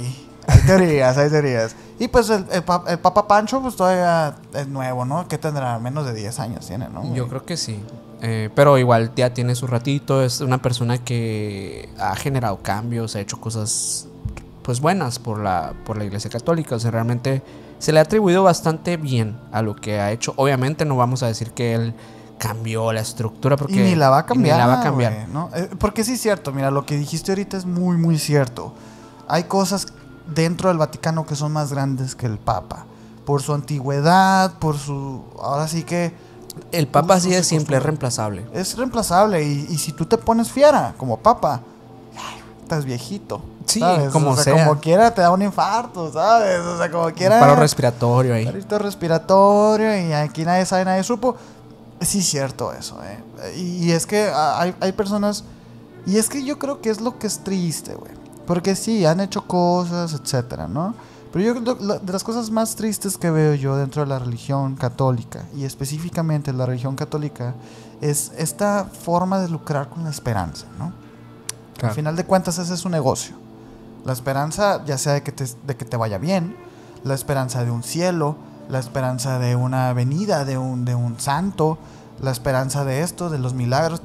teorías. Y pues el Papa Pancho, pues todavía es nuevo, ¿no? ¿Qué tendrá? Menos de 10 años tiene, ¿no? Yo creo que sí. Pero igual ya tiene su ratito. Es una persona que ha generado cambios, ha hecho cosas, pues, buenas por la Iglesia Católica. O sea, realmente se le ha atribuido bastante bien a lo que ha hecho. Obviamente no vamos a decir que él cambió la estructura, porque... Y ni la va a cambiar. Wey, ¿no? Porque sí es cierto, mira, lo que dijiste ahorita es muy, muy cierto. Hay cosas dentro del Vaticano que son más grandes que el Papa. Por su antigüedad, por su... Ahora sí que... El Papa así de simple, es reemplazable. Es reemplazable, y si tú te pones fiera como Papa, estás viejito. Sí, ¿sabes? como sea. Como quiera te da un infarto, ¿sabes? O sea, como quiera... Un paro respiratorio ahí. Paro respiratorio, y aquí nadie sabe, nadie supo. Sí, es cierto eso, Y es que hay personas... Y es que yo creo que es lo que es triste, güey. Porque sí, han hecho cosas, etcétera, ¿no? Pero yo de las cosas más tristes que veo yo dentro de la religión católica, y específicamente la religión católica, es esta forma de lucrar con la esperanza, ¿no? Claro. Al final de cuentas ese es un negocio. La esperanza, ya sea de que te vaya bien, la esperanza de un cielo, la esperanza de una venida de un santo, la esperanza de esto, de los milagros,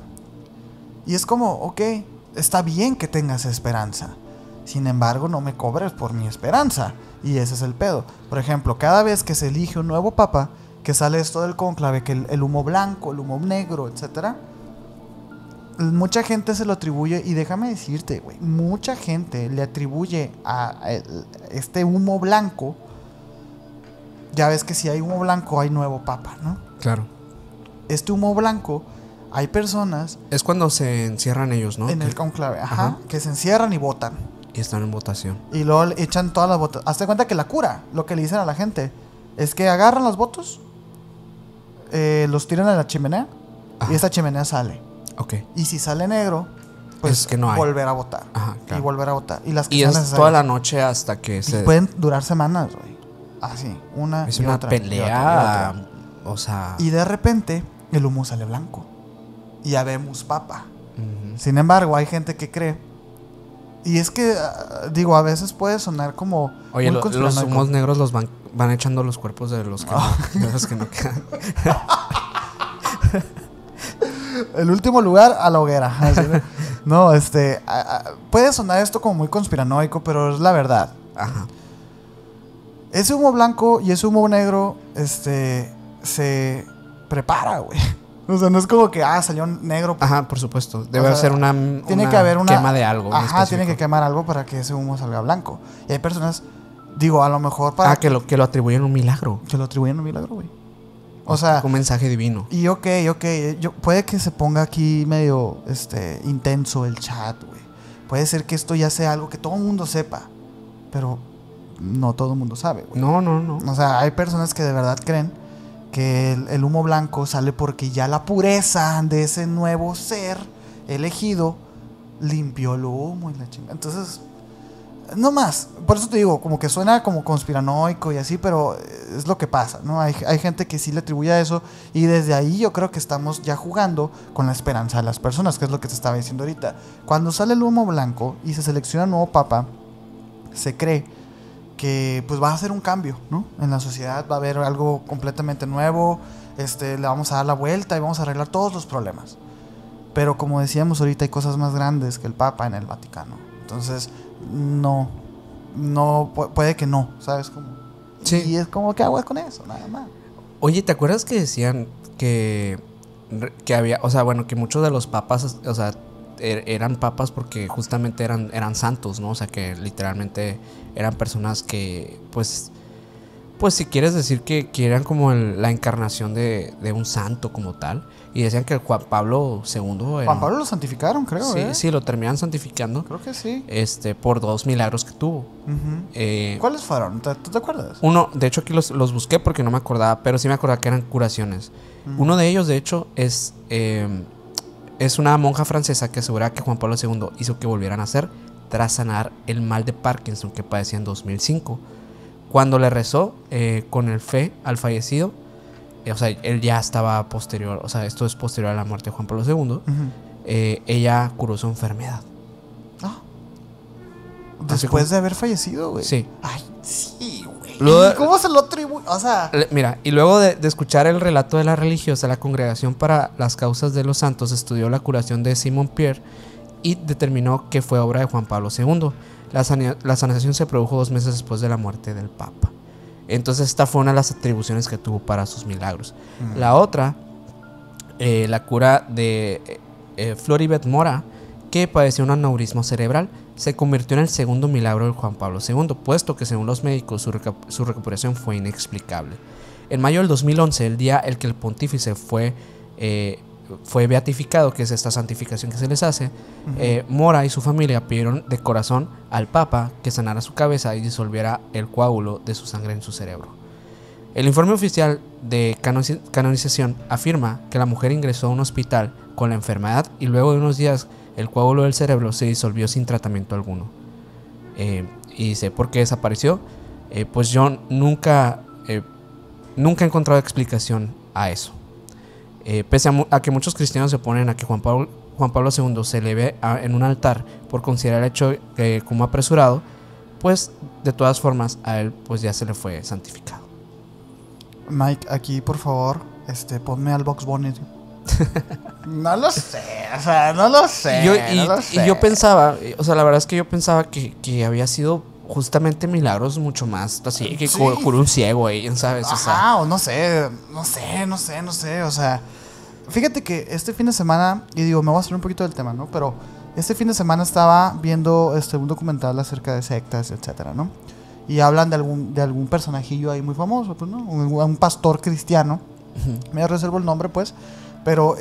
Y es como, ok, está bien que tengas esperanza. Sin embargo, no me cobres por mi esperanza. Y ese es el pedo. Por ejemplo, cada vez que se elige un nuevo papa, que sale esto del cónclave, que el humo blanco, el humo negro, etcétera, mucha gente se lo atribuye, y déjame decirte, güey, mucha gente le atribuye a este humo blanco. Ya ves que si hay humo blanco hay nuevo papa, ¿no? Claro. Este humo blanco, hay personas... Es cuando se encierran ellos, ¿no? En el conclave, ajá. Que se encierran y votan. Y están en votación. Y luego le echan todas las votos. Hazte cuenta que la cura, lo que le dicen a la gente, es que agarran los votos, los tiran a la chimenea, y esa chimenea sale. Ok. Y si sale negro, pues es que no hay. Volver a votar. Ajá, claro. Y volver a votar. Y, y es toda la noche hasta que se... pueden durar semanas, güey. Así, es una otra, pelea, y otra. O sea... Y de repente, el humo sale blanco. Y ya vemos papa. Sin embargo, hay gente que cree. Y es que, digo, a veces puede sonar como... Oye, los humos negros los van echando los cuerpos de los que, de los que no quedan. El último lugar a la hoguera. No, puede sonar esto como muy conspiranoico, pero es la verdad. Ajá. Ese humo blanco y ese humo negro, se prepara, güey. O sea, no es como que, salió negro. Ajá, por supuesto. Debe ser tiene que haber una quema de algo. Ajá, tiene que quemar algo para que ese humo salga blanco. Y hay personas, digo, a lo mejor para... que lo atribuyen a un milagro. Que lo atribuyen a un milagro, güey. O sea... Un mensaje divino. Y ok. Puede que se ponga aquí medio, intenso el chat, güey. Puede ser que esto ya sea algo que todo el mundo sepa. Pero no todo el mundo sabe, güey. No. O sea, hay personas que de verdad creen que el humo blanco sale porque ya la pureza de ese nuevo ser elegido limpió el humo y la chingada. Entonces, no más. Por eso te digo, como que suena como conspiranoico y así, pero es lo que pasa, ¿no? Hay gente que sí le atribuye a eso, y desde ahí yo creo que estamos ya jugando con la esperanza de las personas, que es lo que te estaba diciendo ahorita. Cuando sale el humo blanco y se selecciona un nuevo papa, se cree que pues va a hacer un cambio, ¿no? En la sociedad va a haber algo completamente nuevo, le vamos a dar la vuelta y vamos a arreglar todos los problemas. Pero como decíamos ahorita, hay cosas más grandes que el Papa en el Vaticano. Entonces, no puede que no, ¿sabes? Como, sí. Y es como que aguas con eso, nada más. Oye, ¿te acuerdas que decían que había, o sea, bueno, que muchos de los papas, o sea, eran papas porque justamente eran santos, ¿no? O sea, que literalmente eran personas que, pues si quieres decir que eran como la encarnación de un santo como tal. Y decían que Juan Pablo II era... Juan Pablo lo santificaron, creo, Sí, lo terminan santificando. Creo que sí. Por 2 milagros que tuvo. Uh-huh. ¿Cuáles fueron? ¿Tú te acuerdas? Uno, de hecho aquí los busqué porque no me acordaba, pero sí me acordaba que eran curaciones. Uh-huh. Uno de ellos, de hecho, es una monja francesa que asegura que Juan Pablo II hizo que volviera a nacer tras sanar el mal de Parkinson que padecía en 2005. Cuando le rezó con el fe al fallecido, o sea, él ya estaba posterior, o sea, esto es posterior a la muerte de Juan Pablo II, uh-huh. Ella curó su enfermedad. Después de haber fallecido, güey. Sí. Ay, sí, güey. ¿Cómo se lo atribuye? O sea... Mira, y luego de escuchar el relato de la religiosa, la Congregación para las Causas de los Santos estudió la curación de Simon Pierre y determinó que fue obra de Juan Pablo II. La sanación se produjo 2 meses después de la muerte del Papa. Entonces esta fue una de las atribuciones que tuvo para sus milagros. La otra, la cura de Floribet Mora, que padeció un aneurisma cerebral, se convirtió en el segundo milagro de Juan Pablo II, puesto que según los médicos su recuperación fue inexplicable. En mayo del 2011, el día en que el pontífice fue beatificado, que es esta santificación que se les hace, uh-huh. Mora y su familia pidieron de corazón al Papa que sanara su cabeza y disolviera el coágulo de su sangre en su cerebro. El informe oficial de canonización afirma que la mujer ingresó a un hospital con la enfermedad y luego de unos días el coágulo del cerebro se disolvió sin tratamiento alguno. Y dice, ¿por qué desapareció? Pues yo nunca he encontrado explicación a eso. Pese a que muchos cristianos se oponen a que Juan Pablo II se eleve en un altar por considerar el hecho como apresurado, pues de todas formas a él pues ya se le fue santificado. Mike, aquí por favor, ponme al Box Bunny. No lo sé, o sea, no lo sé. Y yo pensaba, o sea, la verdad es que yo pensaba que había sido justamente milagros mucho más así, que curó un ciego ahí, ¿sabes? Ajá, o no sé, o sea, fíjate que este fin de semana, y digo, me voy a salir un poquito del tema, ¿no? Pero este fin de semana estaba viendo un documental acerca de sectas, etcétera, ¿no? Y hablan de algún personajillo ahí muy famoso, pues, ¿no? Un pastor cristiano, uh-huh. Me reservo el nombre, pues, pero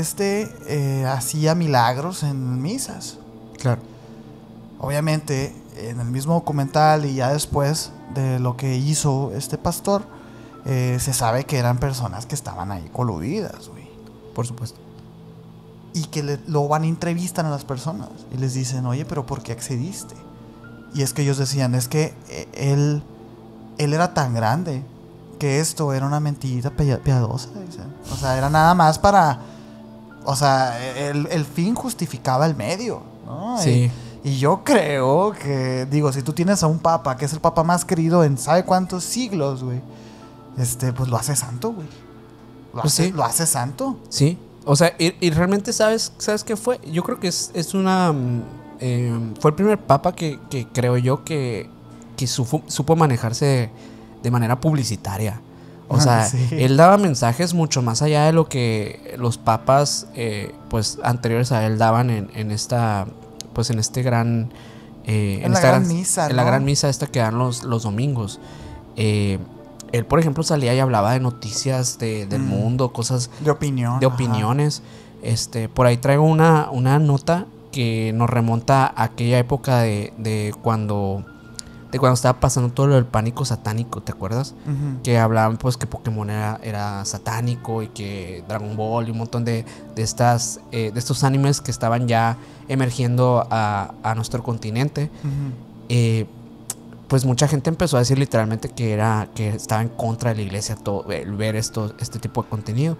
hacía milagros en misas. Claro. Obviamente, en el mismo documental y ya después de lo que hizo este pastor, se sabe que eran personas que estaban ahí coludidas, güey. Por supuesto. Y que lo van a entrevistar a las personas y les dicen, oye, pero ¿por qué accediste? Y es que ellos decían, es que él era tan grande que esto era una mentirita piadosa, dicen. O sea, era nada más para... O sea, el fin justificaba el medio, ¿no? Sí. Y yo creo que, digo, si tú tienes a un papa, que es el papa más querido en sabe cuántos siglos, güey, pues lo hace santo, güey. Lo hace santo. Sí. O sea, y realmente ¿sabes qué fue? Yo creo que es una... fue el primer papa que creo yo que supo manejarse de manera publicitaria. O sea, sí. Él daba mensajes mucho más allá de lo que los papas pues anteriores a él daban en esta... Pues en este gran... en la gran misa, en la gran misa esta que dan los domingos. Él, por ejemplo, salía y hablaba de noticias del mundo, cosas... De opinión. De opiniones. Por ahí traigo una nota que nos remonta a aquella época de cuando estaba pasando todo lo del pánico satánico, ¿te acuerdas? Uh-huh. Que hablaban pues que Pokémon era satánico y que Dragon Ball y un montón de estos animes que estaban ya emergiendo a nuestro continente. Uh-huh. Pues mucha gente empezó a decir literalmente que estaba en contra de la iglesia el ver este tipo de contenido.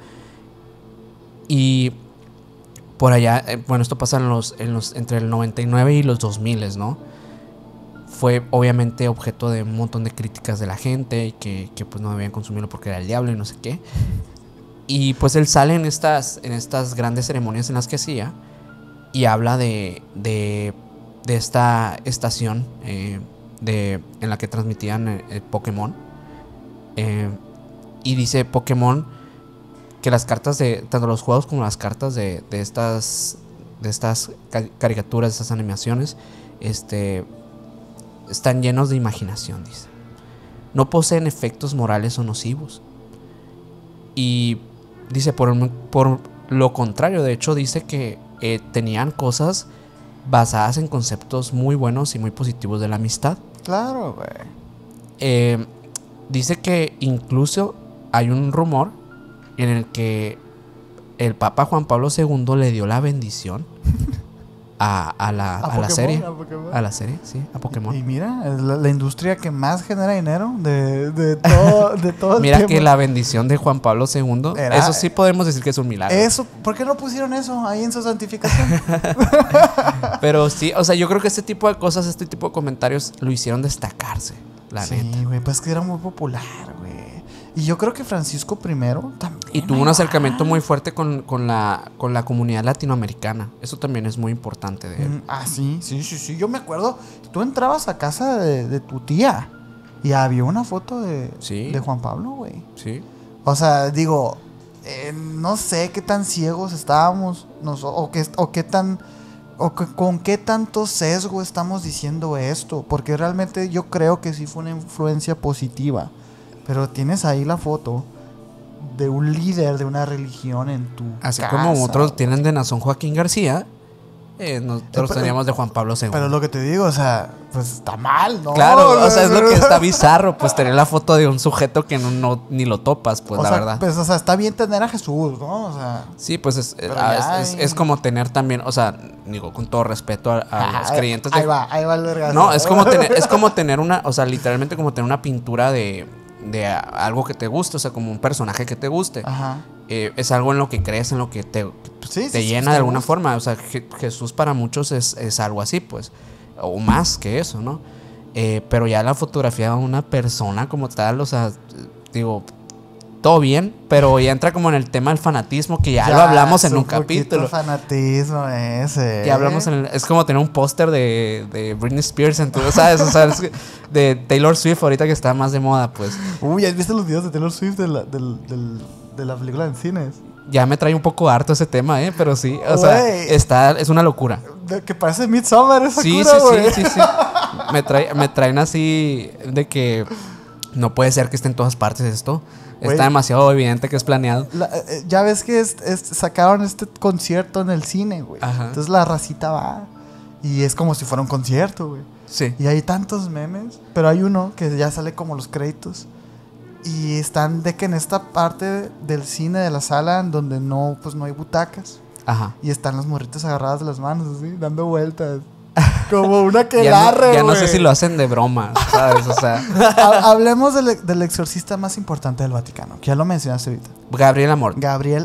Y por allá, bueno, esto pasa entre el 99 y los 2000, ¿no? Fue obviamente objeto de un montón de críticas de la gente y que pues no debían consumirlo porque era el diablo y no sé qué. Y pues él sale en estas grandes ceremonias en las que hacía y habla de esta estación en la que transmitían el Pokémon. Y dice Pokémon que las cartas tanto los juegos como las cartas de estas caricaturas, de estas animaciones, están llenos de imaginación, dice. No poseen efectos morales o nocivos. Y dice, por lo contrario, de hecho, dice que tenían cosas basadas en conceptos muy buenos y muy positivos de la amistad. Claro, güey. Dice que incluso hay un rumor en el que el Papa Juan Pablo II le dio la bendición a la serie. A la serie, sí, a Pokémon. Y mira, es la industria que más genera dinero de todo el Mira tiempo. Que la bendición de Juan Pablo II, eso sí podemos decir que es un milagro. Eso, ¿por qué no pusieron eso ahí en su santificación? Pero sí, o sea, yo creo que este tipo de cosas, este tipo de comentarios lo hicieron destacarse, la neta. Sí, güey, pues que era muy popular, güey. Y yo creo que Francisco I también. Y tuvo un acercamiento muy fuerte con la comunidad latinoamericana. Eso también es muy importante de él. Sí. Yo me acuerdo, tú entrabas a casa de tu tía y había una foto de Juan Pablo, güey. Sí. O sea, digo, no sé qué tan ciegos estábamos con qué tanto sesgo estamos diciendo esto. Porque realmente yo creo que sí fue una influencia positiva. Pero tienes ahí la foto de un líder de una religión en tu Así casa. Como otros tienen de Nazón Joaquín García, nosotros teníamos de Juan Pablo II. Pero es lo que te digo, o sea, pues está mal, ¿no? Claro, o sea, es lo que está bizarro, pues tener la foto de un sujeto que ni lo topas, pues, verdad. Pues, o sea, está bien tener a Jesús, ¿no? O sea, sí, pues es como tener también, o sea, digo, con todo respeto a los creyentes. Ahí va el vergazo. No, es como tener una, o sea, literalmente como tener una pintura de algo que te guste, o sea, como un personaje que te guste. Ajá. Es algo en lo que crees, en lo que te llena de alguna forma. O sea, Jesús para muchos es algo así, pues, o más que eso, ¿no? Pero ya la fotografía de una persona como tal, o sea, digo, todo bien, pero ya entra como en el tema del fanatismo, que ya lo hablamos en un capítulo. Fanatismo ese. Ya hablamos es como tener un póster de Britney Spears, entonces, ¿sabes? O sea, de Taylor Swift ahorita que está más de moda, pues. Uy, ¿has visto los videos de Taylor Swift de la película en cines? Ya me trae un poco harto ese tema, pero sí, o sea, es una locura. Que parece Midsommar esa sí, cura, sí. Me traen así de que no puede ser que esté en todas partes esto. Está demasiado evidente que es planeado. Ya ves que sacaron este concierto en el cine, güey. Entonces la racita va y es como si fuera un concierto, güey. Sí. Y hay tantos memes, pero hay uno que ya sale como los créditos. Y están de que en esta parte del cine, de la sala, en donde no hay butacas. Ajá. Y están las morritas agarradas de las manos, así, dando vueltas. Como una aquelarre, güey. Ya no sé si lo hacen de broma, ¿sabes? O sea. Hablemos del exorcista más importante del Vaticano, que ya lo mencionaste ahorita. Gabriel Amort.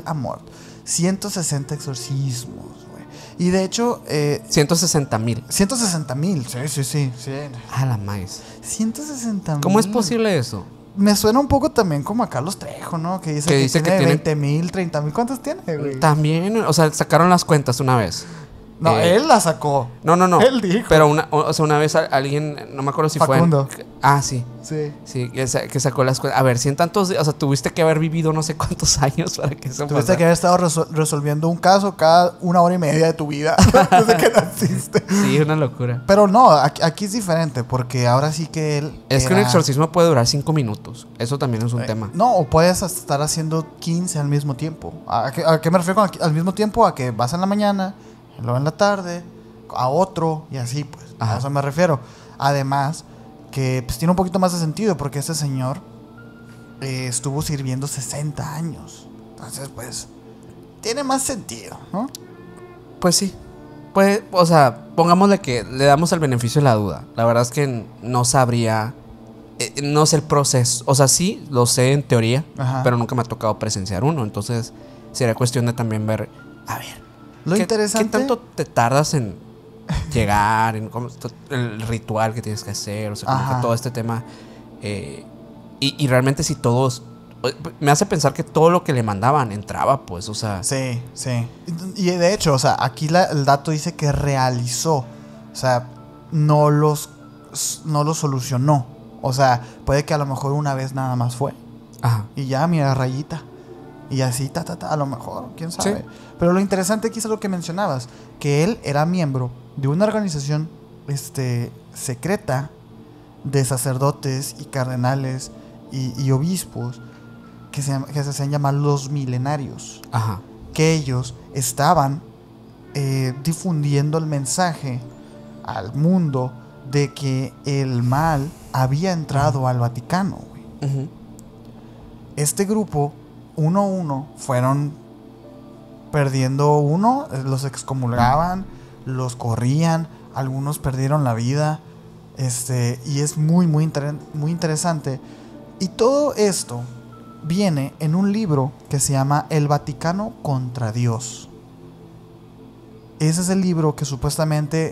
160 exorcismos, güey. Y de hecho... 160,000. 160,000, sí. A la maíz. 160,000. ¿Cómo es posible eso? Me suena un poco también como a Carlos Trejo, ¿no? Que dice que tiene 20,000, 30,000. ¿Cuántos tiene, güey? También, o sea, sacaron las cuentas una vez. No, él la sacó. No. Él dijo. Pero una vez alguien, no me acuerdo si Facundo. fue. Sí. Sí, que sacó las cuentas. A ver, si en tantos, o sea, tuviste que haber vivido no sé cuántos años para que eso Tuviste que haber estado resolviendo un caso cada 1 hora y media de tu vida desde que naciste. Sí, una locura. Pero no, aquí es diferente porque ahora sí que él. Es que un exorcismo puede durar 5 minutos. Eso también es un tema. No, o puedes estar haciendo 15 al mismo tiempo. ¿A qué me refiero con al mismo tiempo? A que vas en la mañana, luego en la tarde, a otro y así, pues. Ajá. A eso me refiero. Además, que pues tiene un poquito más de sentido porque este señor estuvo sirviendo 60 años. Entonces, pues, tiene más sentido, ¿no? Pues sí. Pues, o sea, pongámosle que le damos el beneficio de la duda. La verdad es que no sabría. No sé el proceso. O sea, sí, lo sé en teoría, Ajá. pero nunca me ha tocado presenciar uno. Entonces, sería cuestión de también ver. A ver. Lo interesante. ¿Qué tanto te tardas en llegar? En el ritual que tienes que hacer. O sea, como que todo este tema. Y realmente, si todos. Me hace pensar que todo lo que le mandaban entraba, pues, o sea. Sí. Y de hecho, o sea, aquí el dato dice que realizó. O sea, no los solucionó. O sea, puede que a lo mejor una vez nada más fue. Ajá. Y ya, mira, rayita. Y así, a lo mejor, quién sabe. Sí. Pero lo interesante aquí es lo que mencionabas, que él era miembro de una organización secreta de sacerdotes y cardenales y obispos que se hacían llamar los milenarios. Ajá. Que ellos estaban difundiendo el mensaje al mundo de que el mal había entrado al Vaticano, güey. Uh-huh. Este grupo, uno a uno, fueron perdiendo uno, los excomulgaban, los corrían, algunos perdieron la vida, y es muy interesante. Y todo esto viene en un libro que se llama El Vaticano contra Dios. Ese es el libro que supuestamente,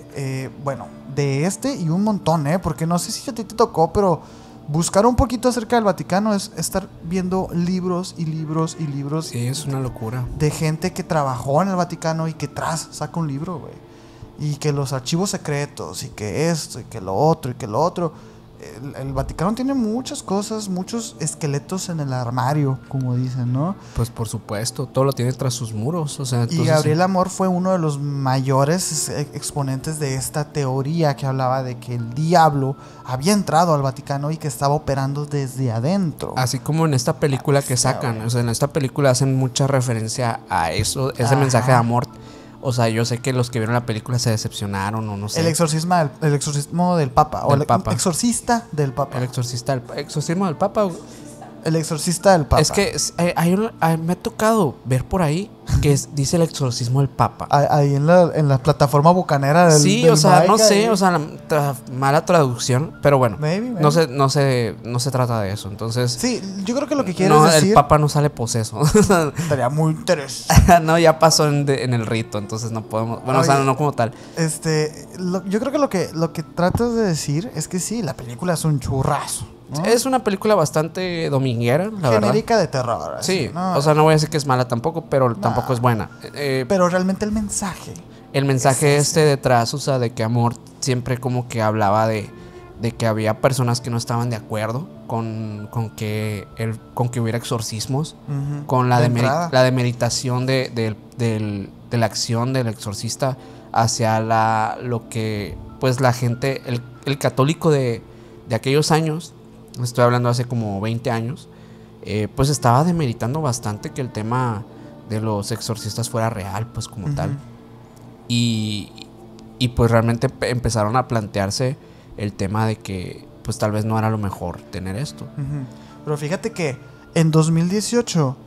de este y un montón, porque no sé si a ti te tocó, pero buscar un poquito acerca del Vaticano es estar viendo libros y libros y libros. Sí, es una locura. De gente que trabajó en el Vaticano y que saca un libro, güey. Y que los archivos secretos, y que esto, y que lo otro, y que lo otro. El Vaticano tiene muchas cosas, muchos esqueletos en el armario, como dicen, ¿no? Pues por supuesto, todo lo tiene tras sus muros, o sea, entonces, y Gabriel Amor fue uno de los mayores exponentes de esta teoría que hablaba de que el diablo había entrado al Vaticano y que estaba operando desde adentro. Así como en esta película que sacan, o sea, en esta película hacen mucha referencia a eso, ese mensaje de amor. O sea, yo sé que los que vieron la película se decepcionaron o no sé. El exorcismo del Papa. Exorcista del Papa. ¿Exorcismo del Papa? El exorcista del Papa. Es que me ha tocado ver por ahí que dice el exorcismo del Papa. Ahí en la plataforma bucanera del sí, del o sea, no sé, ahí. o sea, mala traducción, pero bueno, Maybe. no se trata de eso, entonces. Sí, yo creo que lo que quieres decir. El Papa no sale poseso. Estaría muy interesante. No, ya pasó en el rito, entonces no podemos. Bueno, oye, o sea, no como tal. Yo creo que lo que tratas de decir es que sí, la película es un churrazo, ¿no? Es una película bastante dominguera, la verdad. Genérica de terror. Sí, ¿no? O sea, no voy a decir que es mala tampoco, pero tampoco es buena. Pero realmente el mensaje. El mensaje detrás, o sea, de que Amor siempre como que hablaba de que había personas que no estaban de acuerdo con que hubiera exorcismos, Uh-huh. con la demeritación de la acción del exorcista hacia lo que, pues, la gente, el católico de aquellos años, estoy hablando hace como 20 años, pues estaba demeritando bastante que el tema de los exorcistas fuera real, pues como Uh-huh. tal. Y pues realmente empezaron a plantearse el tema de que pues tal vez no era lo mejor tener esto. Uh-huh. Pero fíjate que en 2018,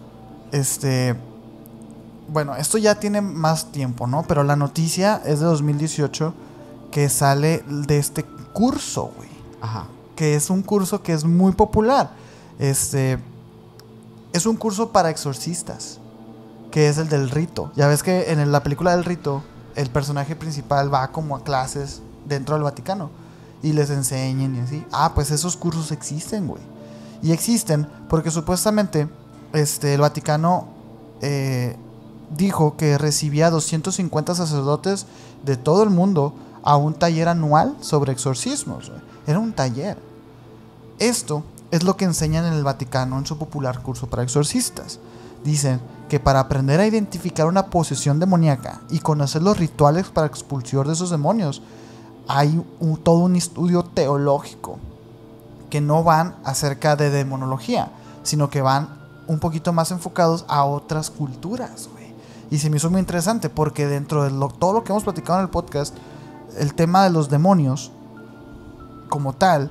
bueno, esto ya tiene más tiempo, ¿no? Pero la noticia es de 2018 que sale de este curso, güey. Ajá. Que es un curso que es muy popular. Es un curso para exorcistas, que es el del rito. Ya ves que en la película del rito, el personaje principal va como a clases dentro del Vaticano y les enseñan y así. Pues esos cursos existen, güey. Y existen porque supuestamente el Vaticano dijo que recibía 250 sacerdotes de todo el mundo a un taller anual sobre exorcismos. Era un taller. Esto es lo que enseñan en el Vaticano en su popular curso para exorcistas. Dicen que para aprender a identificar una posesión demoníaca y conocer los rituales para expulsión de esos demonios, hay todo un estudio teológico que no van acerca de demonología, sino que van un poquito más enfocados a otras culturas, güey. Y se me hizo muy interesante porque dentro de todo lo que hemos platicado en el podcast, el tema de los demonios como tal,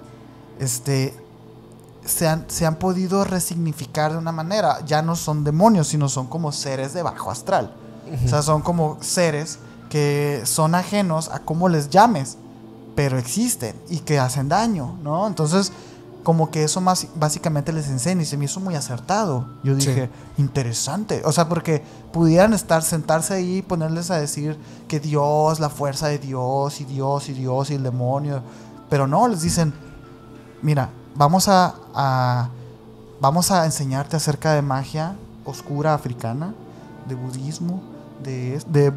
se han podido resignificar de una manera. Ya no son demonios, sino son como seres de bajo astral. O sea, son como seres que son ajenos a cómo les llames, pero existen y que hacen daño, ¿no? Entonces, como que eso más básicamente les enseña, y se me hizo muy acertado. Yo dije, interesante. O sea, porque pudieran sentarse ahí y ponerles a decir que Dios, la fuerza de Dios, y Dios, y Dios, y el demonio. Pero no, les dicen, mira, vamos a enseñarte acerca de magia oscura africana, de budismo, de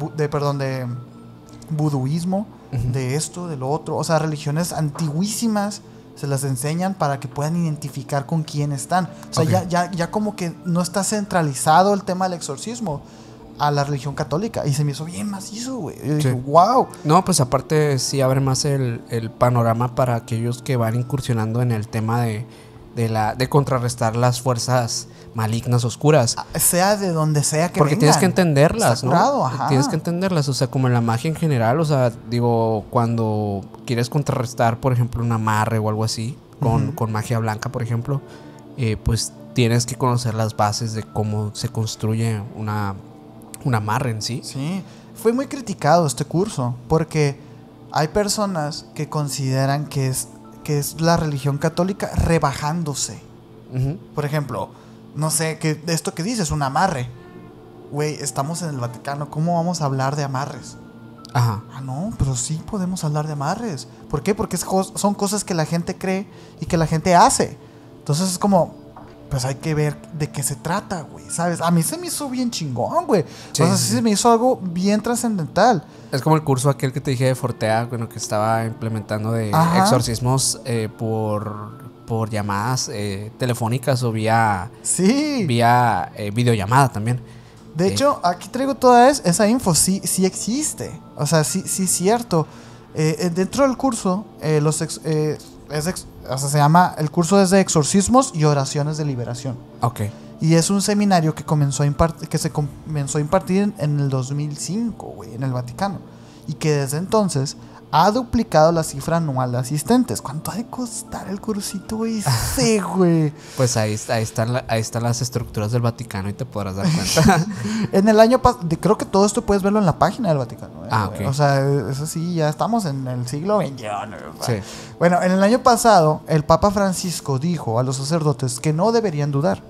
buduismo, de esto, de lo otro. O sea, religiones antiguísimas se las enseñan para que puedan identificar con quién están. O sea, ya como que no está centralizado el tema del exorcismo a la religión católica. Y se me hizo bien macizo, güey. Yo dije, wow. No, pues aparte sí abre más el panorama para aquellos que van incursionando en el tema de contrarrestar las fuerzas malignas, oscuras. Sea de donde sea que porque vengan. Tienes que entenderlas, ¿no? Ajá. Tienes que entenderlas, o sea, como en la magia en general, o sea, digo, cuando quieres contrarrestar, por ejemplo, un amarre o algo así, con magia blanca, por ejemplo, pues tienes que conocer las bases de cómo se construye un amarre en sí. Sí, fue muy criticado este curso, porque hay personas que consideran que es la religión católica rebajándose. Por ejemplo, no sé, que esto que dices, un amarre. Güey, estamos en el Vaticano, ¿cómo vamos a hablar de amarres? Ajá. Ah, no, pero sí podemos hablar de amarres. ¿Por qué? Porque son cosas que la gente cree y que la gente hace. Entonces es como, pues hay que ver de qué se trata, güey, ¿sabes? A mí se me hizo bien chingón, güey. Sí, o sea, sí se me hizo algo bien trascendental. Es como el curso aquel que te dije de Fortea, bueno, que estaba implementando de exorcismos por llamadas telefónicas o vía videollamada también. De hecho, aquí traigo toda esa info, sí existe. O sea, sí es cierto. Dentro del curso, se llama, el curso es de exorcismos y oraciones de liberación. Ok. Y es un seminario que se comenzó a impartir en el 2005, güey, en el Vaticano. Y que desde entonces ha duplicado la cifra anual de asistentes. ¿Cuánto ha de costar el cursito, güey? Sí, güey. Pues ahí están las estructuras del Vaticano y te podrás dar cuenta. En el año pasado, creo que todo esto puedes verlo en la página del Vaticano. Ok. O sea, eso sí, ya estamos en el siglo XXI. Sí. Bueno, en el año pasado, el Papa Francisco dijo a los sacerdotes que no deberían dudar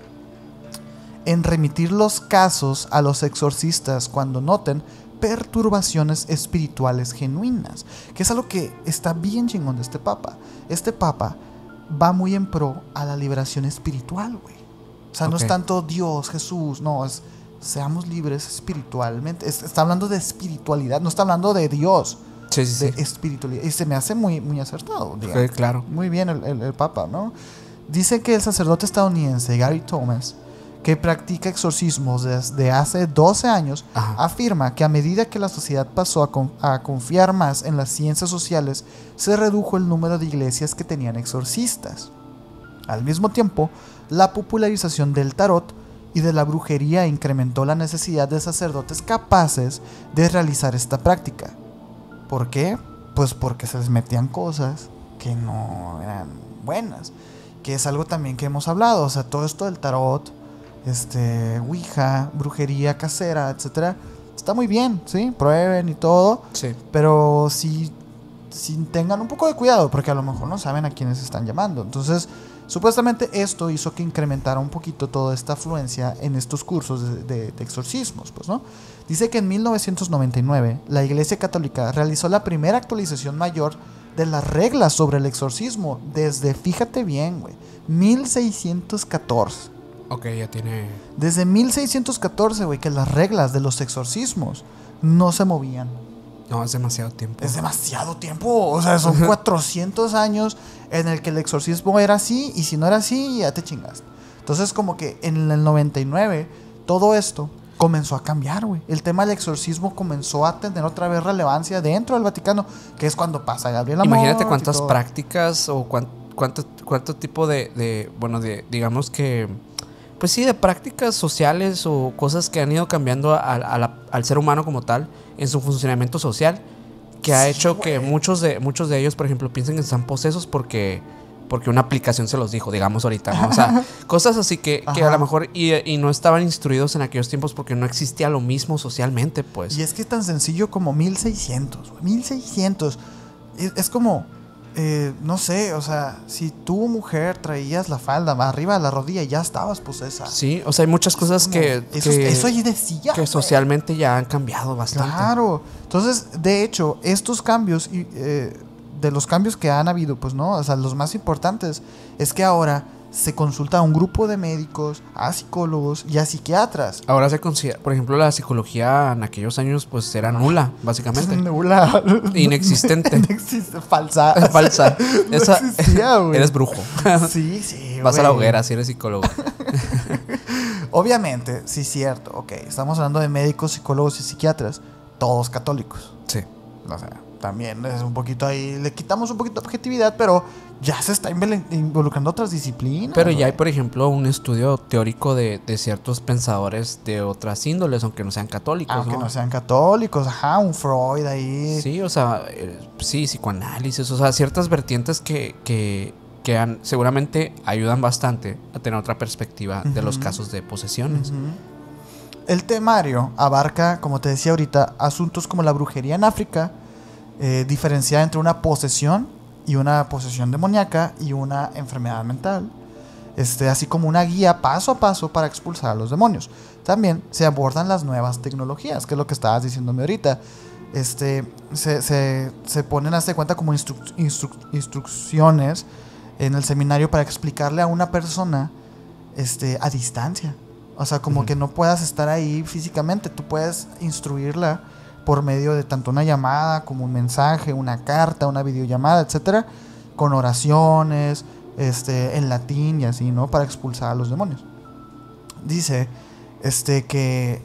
en remitir los casos a los exorcistas cuando noten perturbaciones espirituales genuinas, que es algo que está bien chingón de este papa. Este papa va muy en pro a la liberación espiritual, güey. O sea, no es tanto Dios, Jesús, no, es seamos libres espiritualmente. Está hablando de espiritualidad, no está hablando de Dios. Sí. De espiritualidad. Y se me hace muy, muy acertado, digamos. Sí, claro. Muy bien el papa, ¿no? Dice que el sacerdote estadounidense Gary Thomas, que practica exorcismos desde hace 12 años, afirma que a medida que la sociedad pasó a confiar más en las ciencias sociales, se redujo el número de iglesias que tenían exorcistas. Al mismo tiempo, la popularización del tarot y de la brujería incrementó la necesidad de sacerdotes capaces de realizar esta práctica. ¿Por qué? Pues porque se les metían cosas que no eran buenas, que es algo también que hemos hablado. O sea, todo esto del tarot, Ouija, brujería casera, etcétera, está muy bien, ¿sí? Prueben y todo. Sí. Pero sí tengan un poco de cuidado, porque a lo mejor no saben a quiénes están llamando. Entonces, supuestamente esto hizo que incrementara un poquito toda esta afluencia en estos cursos de exorcismos, pues, ¿no? Dice que en 1999 la Iglesia Católica realizó la primera actualización mayor de las reglas sobre el exorcismo desde, fíjate bien, güey, 1614. Ok, ya tiene... Desde 1614, güey, que las reglas de los exorcismos no se movían. No, es demasiado tiempo. Es demasiado tiempo. O sea, son 400 años en el que el exorcismo era así, y si no era así, ya te chingaste. Entonces, como que en el 99, todo esto comenzó a cambiar, güey. El tema del exorcismo comenzó a tener otra vez relevancia dentro del Vaticano, que es cuando pasa Gabriel Amor. Imagínate cuántas prácticas o cuánto tipo digamos que, pues sí, de prácticas sociales o cosas que han ido cambiando al ser humano como tal en su funcionamiento social, que ha hecho que muchos de ellos, por ejemplo, piensen que están posesos porque una aplicación se los dijo, digamos ahorita, ¿no? O sea, cosas así que a lo mejor y no estaban instruidos en aquellos tiempos porque no existía lo mismo socialmente, pues. Y es que es tan sencillo como 1600, 1600. Es como, no sé, o sea, si tú, mujer, traías la falda más arriba de la rodilla, ya estabas posesa. Sí, o sea, hay muchas cosas como, eso ahí decía. Que socialmente ya han cambiado bastante. Claro. Entonces, de hecho, estos cambios... de los cambios que han habido, pues no, o sea, los más importantes es que ahora se consulta a un grupo de médicos, a psicólogos y a psiquiatras. Ahora se considera, por ejemplo, la psicología en aquellos años pues era nula, básicamente. Nula. Inexistente. Inexiste, falsa. Falsa. No existía, güey. Eres brujo. Sí, vas a la hoguera si eres psicólogo. Obviamente, sí, cierto, ok, estamos hablando de médicos, psicólogos y psiquiatras, todos católicos. Sí. O sea, también es un poquito ahí, le quitamos un poquito de objetividad, pero ya se está involucrando otras disciplinas. Pero ya hay, por ejemplo, un estudio teórico de ciertos pensadores de otras índoles, aunque no sean católicos. Aunque no sean católicos, un Freud ahí. Sí, o sea, sí, psicoanálisis, o sea, ciertas vertientes que seguramente ayudan bastante a tener otra perspectiva de los casos de posesiones. El temario abarca, como te decía ahorita, asuntos como la brujería en África, diferenciar entre una posesión y una posesión demoníaca y una enfermedad mental, así como una guía paso a paso para expulsar a los demonios. También se abordan las nuevas tecnologías, que es lo que estabas diciéndome ahorita. Se ponen, hazte cuenta, como instrucciones en el seminario para explicarle a una persona a distancia. O sea, como que no puedas estar ahí físicamente, tú puedes instruirla por medio de tanto una llamada como un mensaje, una carta, una videollamada, etcétera, con oraciones, en latín y así, ¿no? Para expulsar a los demonios. Dice, que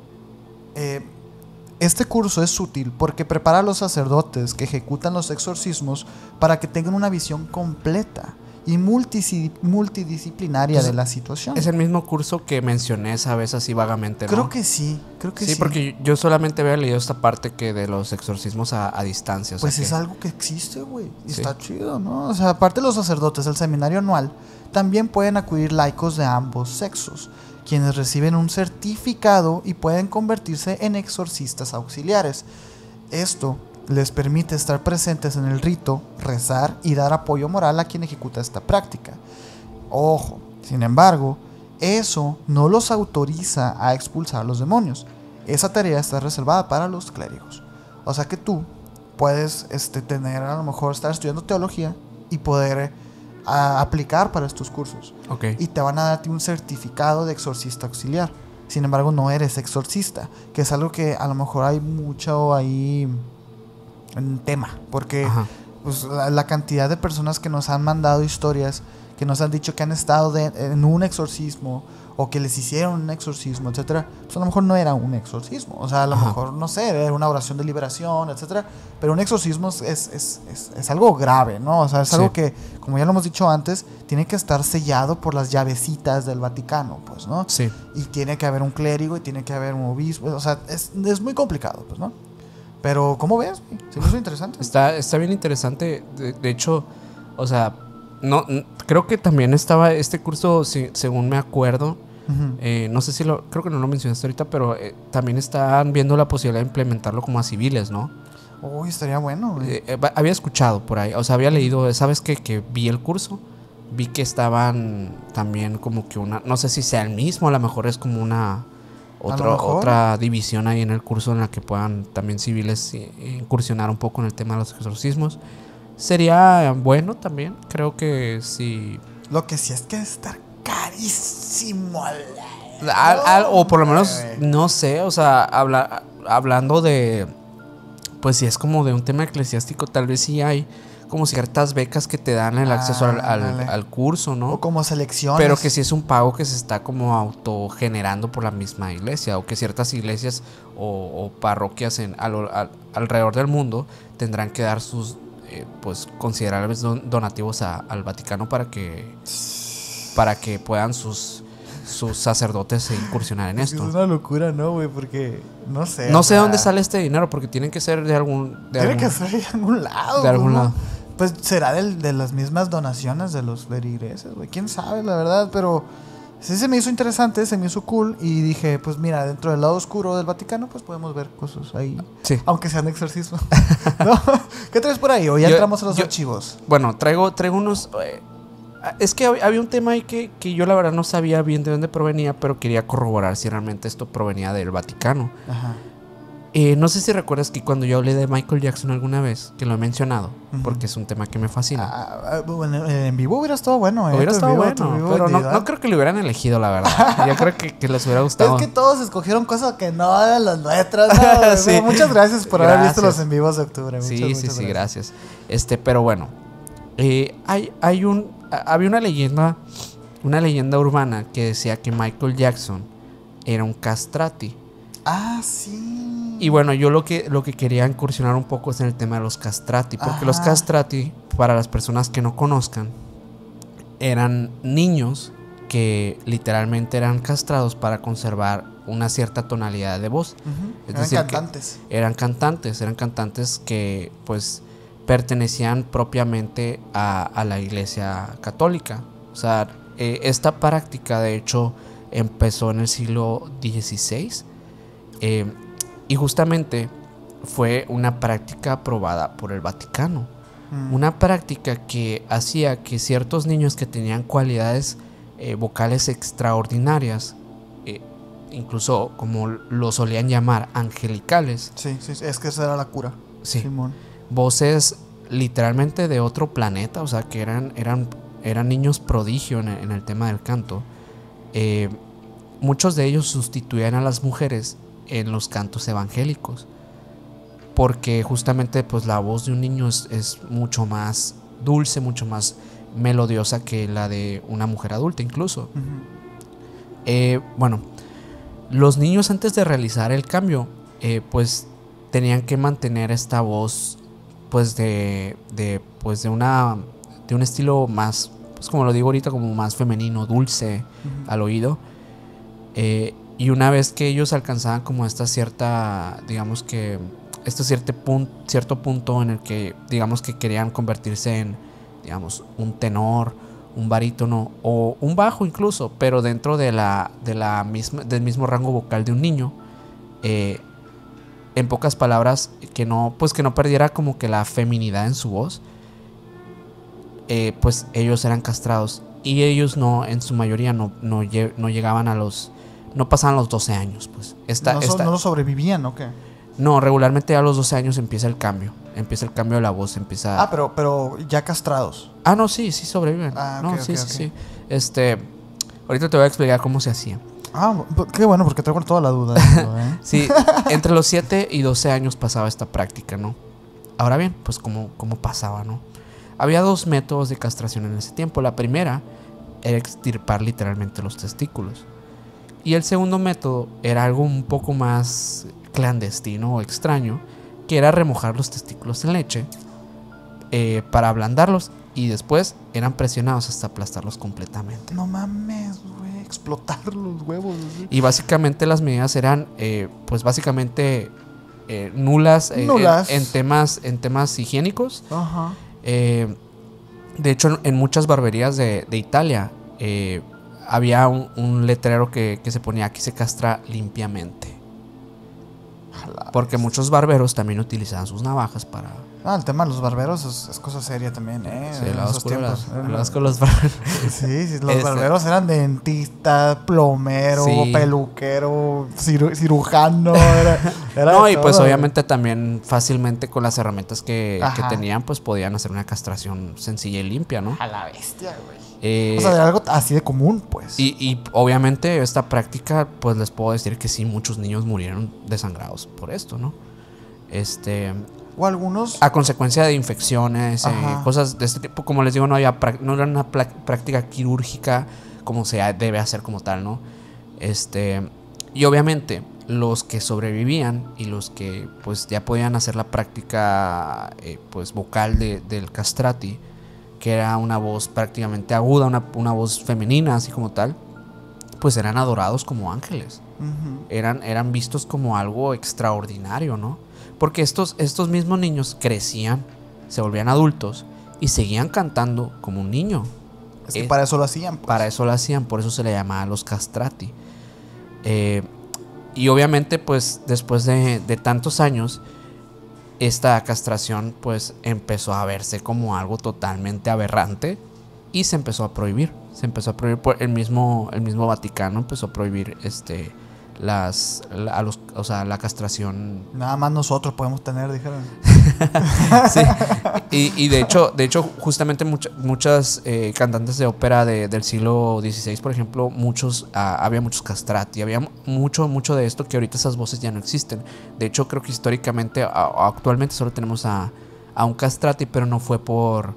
este curso es útil porque prepara a los sacerdotes que ejecutan los exorcismos para que tengan una visión completa y multidisciplinaria de la situación. Es el mismo curso que mencioné esa vez así vagamente, ¿no? Creo que sí. Sí, porque yo solamente había leído esta parte que de los exorcismos a distancia. O sea, pues es algo que existe, güey. Y está chido, ¿no? O sea, aparte de los sacerdotes, el seminario anual, también pueden acudir laicos de ambos sexos, quienes reciben un certificado y pueden convertirse en exorcistas auxiliares. Esto les permite estar presentes en el rito, rezar y dar apoyo moral a quien ejecuta esta práctica. Ojo, sin embargo, eso no los autoriza a expulsar a los demonios. Esa tarea está reservada para los clérigos. O sea que tú puedes tener, a lo mejor estar estudiando teología y poder aplicar para estos cursos. Okay. Y te van a darte un certificado de exorcista auxiliar. Sin embargo, no eres exorcista, que es algo que a lo mejor hay mucho ahí en tema, porque pues, la cantidad de personas que nos han mandado historias, que nos han dicho que han estado en un exorcismo o que les hicieron un exorcismo, etcétera, pues a lo mejor no era un exorcismo, o sea, a lo mejor, no sé, era una oración de liberación, etcétera, pero un exorcismo es algo grave, ¿no? O sea, es algo que, como ya lo hemos dicho antes, tiene que estar sellado por las llavecitas del Vaticano, pues, ¿no? Sí. Y tiene que haber un clérigo y tiene que haber un obispo, o sea, es muy complicado, pues, ¿no? Pero, ¿cómo ves? ¿Se me hizo interesante? Está bien interesante. De hecho, o sea, no creo que también estaba este curso, según me acuerdo. No sé si creo que no lo mencionaste ahorita, pero también están viendo la posibilidad de implementarlo como a civiles, ¿no? Uy, estaría bueno. Había escuchado por ahí, o sea, había leído, ¿sabes qué? Que vi el curso, vi que estaban también como que no sé si sea el mismo, a lo mejor es como otra división ahí en el curso en la que puedan también civiles incursionar un poco en el tema de los exorcismos. sería bueno también. Creo que sí. Lo que sí es que debe estar carísimo. O por lo menos, no sé, o sea, hablando de, pues si es como de un tema eclesiástico, tal vez sí hay como ciertas becas que te dan el acceso al curso, ¿no? O como selecciones. Pero que sí es un pago que se está como autogenerando por la misma iglesia, o que ciertas iglesias o parroquias alrededor del mundo tendrán que dar sus pues considerables donativos al Vaticano para que puedan sus sacerdotes incursionar en esto. Es una locura, ¿no, güey? Porque no sé. No sé dónde sale este dinero, porque tienen que ser de algún... Tiene que ser de algún lado. De algún lado. Pues será de las mismas donaciones de los feligreses, güey. Quién sabe, la verdad, pero sí se me hizo interesante, se me hizo cool. Y dije, pues mira, dentro del lado oscuro del Vaticano, pues podemos ver cosas ahí. Sí. Aunque sean de exorcismo. ¿No? ¿Qué traes por ahí? O ya entramos a los archivos. Bueno, traigo unos... es que había un tema ahí que yo la verdad no sabía bien de dónde provenía, pero quería corroborar si realmente esto provenía del Vaticano. Ajá. No sé si recuerdas que cuando yo hablé de Michael Jackson alguna vez, que lo he mencionado, porque es un tema que me fascina. Bueno, en vivo hubiera estado bueno. Hubiera estado bueno, pero no creo que lo hubieran elegido, la verdad. Yo creo que les hubiera gustado. Es que todos escogieron cosas que no eran las nuestras, ¿no? Sí. Muchas gracias por haber visto los en vivos de octubre. Muchas gracias. Pero bueno, había una leyenda urbana que decía que Michael Jackson era un castrati. Ah, sí. Y bueno, yo lo que quería incursionar un poco es en el tema de los castrati, porque los castrati, para las personas que no conozcan, eran niños que literalmente eran castrados para conservar una cierta tonalidad de voz. Es decir, cantantes. Eran cantantes que pues pertenecían propiamente a la Iglesia Católica. O sea, esta práctica de hecho empezó en el siglo XVI. Y justamente fue una práctica aprobada por el Vaticano. Una práctica que hacía que ciertos niños que tenían cualidades vocales extraordinarias, incluso como lo solían llamar, angelicales. Sí, es que esa era la cura. Sí. Simón. Voces literalmente de otro planeta, o sea, que eran niños prodigio en el tema del canto. Muchos de ellos sustituían a las mujeres en los cantos evangélicos, porque justamente pues la voz de un niño es mucho más dulce, mucho más melodiosa que la de una mujer adulta incluso. Bueno, los niños antes de realizar el cambio pues tenían que mantener esta voz pues de un estilo más, pues como lo digo ahorita, como más femenino, dulce al oído. Y una vez que ellos alcanzaban como esta cierta, digamos que cierto punto en el que digamos que querían convertirse en, digamos, un tenor, un barítono o un bajo incluso, pero dentro del mismo rango vocal de un niño, en pocas palabras, que no perdiera como que la feminidad en su voz, pues ellos eran castrados y ellos en su mayoría no llegaban no pasaban los 12 años, pues. ¿No lo sobrevivían o qué? No, regularmente a los 12 años empieza el cambio. Empieza el cambio de la voz, empieza... pero ya castrados. No, sí sobreviven. Okay. Sí. Ahorita te voy a explicar cómo se hacía. Qué bueno, porque tengo toda la duda. Sí, entre los 7 y 12 años pasaba esta práctica, ¿no? Ahora bien, pues ¿cómo pasaba, no? Había 2 métodos de castración en ese tiempo. La primera era extirpar literalmente los testículos. Y el segundo método era algo un poco más clandestino o extraño, que era remojar los testículos en leche para ablandarlos, y después eran presionados hasta aplastarlos completamente. No mames, güey, explotar los huevos. ¿Sí? Y básicamente las medidas eran pues básicamente nulas. En temas higiénicos. Ajá. De hecho, en muchas barberías de Italia había un letrero que se ponía: aquí se castra limpiamente. Porque muchos barberos también utilizaban sus navajas Ah, el tema de los barberos es cosa seria también, Sí, en esos tiempos. con los barberos. Sí, los barberos eran dentista, plomero, peluquero, cirujano. Era no, y todo, pues obviamente también fácilmente con las herramientas que tenían, pues podían hacer una castración sencilla y limpia, ¿no? A la bestia, güey. O sea, de algo así de común, pues. Y obviamente esta práctica, pues les puedo decir que sí, muchos niños murieron desangrados por esto, ¿no? O algunos... A consecuencia de infecciones, cosas de este tipo. Como les digo, no era una práctica quirúrgica como se debe hacer como tal, ¿no? Y obviamente los que sobrevivían y los que pues ya podían hacer la práctica pues vocal del castrati, que era una voz prácticamente aguda, una voz femenina así como tal, pues eran adorados como ángeles. Eran vistos como algo extraordinario, ¿no? Porque estos mismos niños crecían, se volvían adultos y seguían cantando como un niño. Es que para eso lo hacían. Pues. Para eso lo hacían, por eso se le llamaba los castrati. Y obviamente, pues después de tantos años, esta castración pues empezó a verse como algo totalmente aberrante y se empezó a prohibir. Se empezó a prohibir por el mismo Vaticano empezó a prohibir la castración. Nada más nosotros podemos tener, dijeron. Sí. Y de hecho justamente muchas cantantes de ópera del siglo XVI, por ejemplo, había muchos castrati, había mucho de esto que ahorita esas voces ya no existen. De hecho, creo que históricamente, actualmente solo tenemos a un castrati, pero no fue por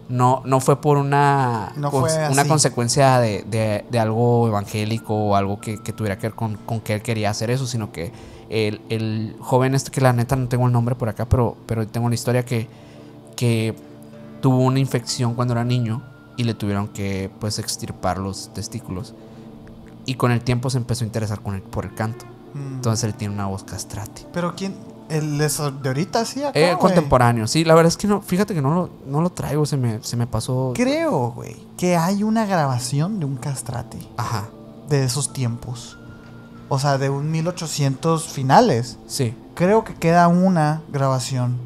una consecuencia de algo evangélico o algo que tuviera que ver con que él quería hacer eso, sino que el joven que la neta no tengo el nombre por acá, pero tengo la historia que tuvo una infección cuando era niño y le tuvieron que pues extirpar los testículos, y con el tiempo se empezó a interesar por el canto. Entonces él tiene una voz castrati. ¿Pero quién? ¿El de ahorita sí? Contemporáneo, sí. La verdad es que no, fíjate que no lo traigo, se me pasó. Creo, güey, que hay una grabación de un castrati. Ajá. De esos tiempos. O sea, de un 1800 finales. Sí. Creo que queda una grabación.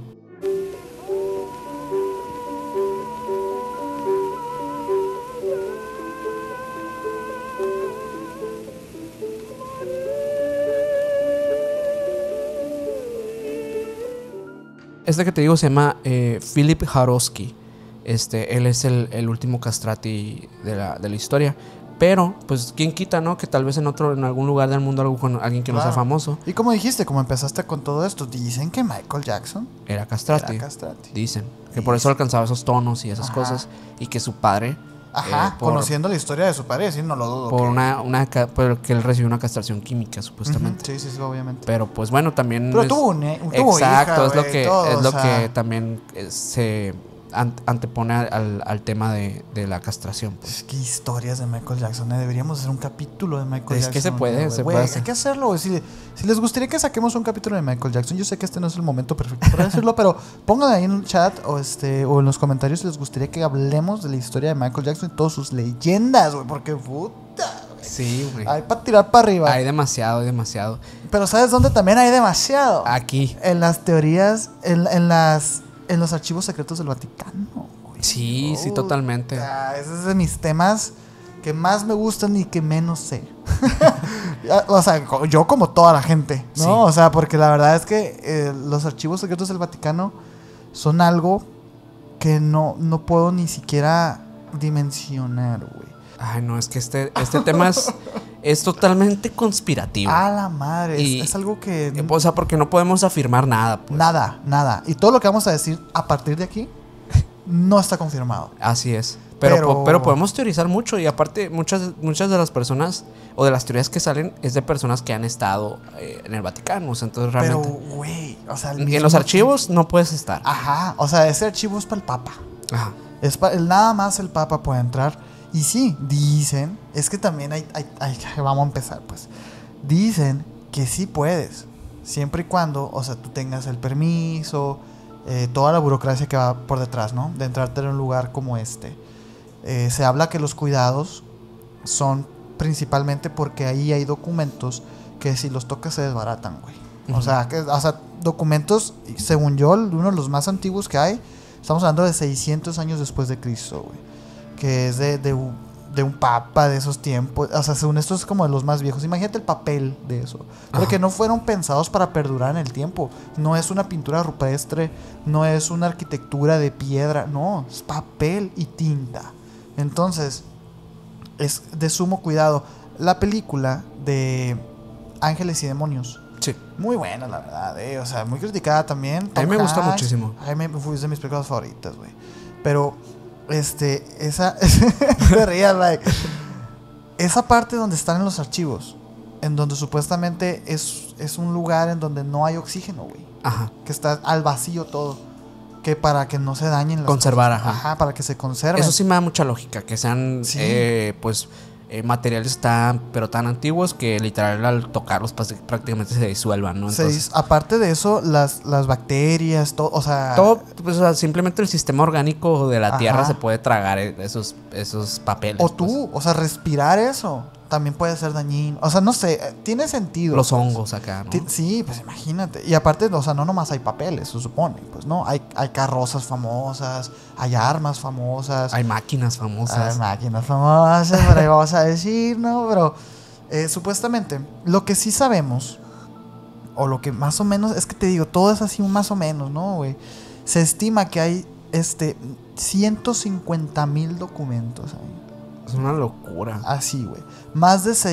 Este que te digo se llama Philip Jaroski. Él es el último castrati de la historia. Pero, pues, ¿quién quita, no? Que tal vez en algún lugar del mundo alguien que no sea famoso. Y como dijiste, como empezaste con todo esto, dicen que Michael Jackson era castrati. Dicen. Que por eso alcanzaba esos tonos y esas cosas. Y que su padre... conociendo la historia de su padre, sí, no lo dudo. Por que él recibió una castración química, supuestamente. Sí, obviamente. Pero, pues, bueno, también... Pero tuvo exacto, hija, es lo que también se... antepone al tema de la castración, pues. Es que historias de Michael Jackson, deberíamos hacer un capítulo de Michael Jackson. Es que se puede hacer. Hay que hacerlo, güey. Si les gustaría que saquemos un capítulo de Michael Jackson, yo sé que este no es el momento perfecto para decirlo, pero pongan ahí en el chat o en los comentarios si les gustaría que hablemos de la historia de Michael Jackson y todas sus leyendas, güey, porque puta, güey. Sí, güey. Hay para tirar para arriba. Hay demasiado. Pero ¿sabes dónde también hay demasiado? Aquí. En las teorías, en los archivos secretos del Vaticano. Güey. Sí, totalmente. Ese es de mis temas que más me gustan y que menos sé. O sea, yo como toda la gente, ¿no? Sí. O sea, porque la verdad es que los archivos secretos del Vaticano son algo que no puedo ni dimensionar, güey. Ay, no, es que este tema es totalmente conspirativo. A la madre, es algo que... O sea, porque no podemos afirmar nada, pues. Nada. Y todo lo que vamos a decir a partir de aquí no está confirmado. Así es. Pero podemos teorizar mucho. Y aparte, muchas de las personas o de las teorías que salen es de personas que han estado en el Vaticano. O sea, entonces realmente... Pero, güey, o sea... En los archivos no puedes estar. Ajá, o sea, ese archivo es para el Papa. Ajá. Nada más el Papa puede entrar. Y sí, dicen, es que también vamos a empezar, pues. Dicen que sí puedes, siempre y cuando, o sea, tú tengas el permiso, toda la burocracia que va por detrás, ¿no? De entrarte en un lugar como este. Se habla que los cuidados son principalmente porque ahí hay documentos que si los tocas se desbaratan, güey. O sea, documentos, según yo, uno de los más antiguos que hay, estamos hablando de 600 años después de Cristo, güey. Que es de un papa de esos tiempos. O sea, según esto es como de los más viejos. Imagínate el papel de eso. Porque no fueron pensados para perdurar en el tiempo. No es una pintura rupestre, no es una arquitectura de piedra, no, es papel y tinta. Entonces, es de sumo cuidado. La película de Ángeles y Demonios. Sí. Muy buena, la verdad, O sea, muy criticada también. A mí me gusta muchísimo. A mí fue de mis películas favoritas, güey. Pero, esa... te rías, like. Esa parte donde están en los archivos, en donde supuestamente es un lugar en donde no hay oxígeno, güey. Ajá. Que está al vacío todo. Que para que no se dañen las conservar, cosas. Ajá, para que se conserven. Eso sí me da mucha lógica, que sean, materiales pero tan antiguos que literal al tocarlos prácticamente se disuelvan, ¿no? Entonces, aparte de eso, las bacterias, todo, o sea... Todo, pues, o sea, simplemente el sistema orgánico de la tierra se puede tragar esos papeles. O tú, o sea, respirar eso también puede ser dañino. O sea, no sé, tiene sentido. Los hongos acá, ¿no? Sí, pues imagínate. Y aparte, o sea, no nomás hay papeles, se supone. Pues no, hay carrozas famosas, hay armas famosas. Hay máquinas famosas. Por ahí vamos a decir, ¿no? Pero supuestamente, lo que sí sabemos, o lo que más o menos, es que te digo, todo es así más o menos, ¿no, güey? Se estima que hay 150,000 documentos ahí. Es una locura. Así, güey. Más de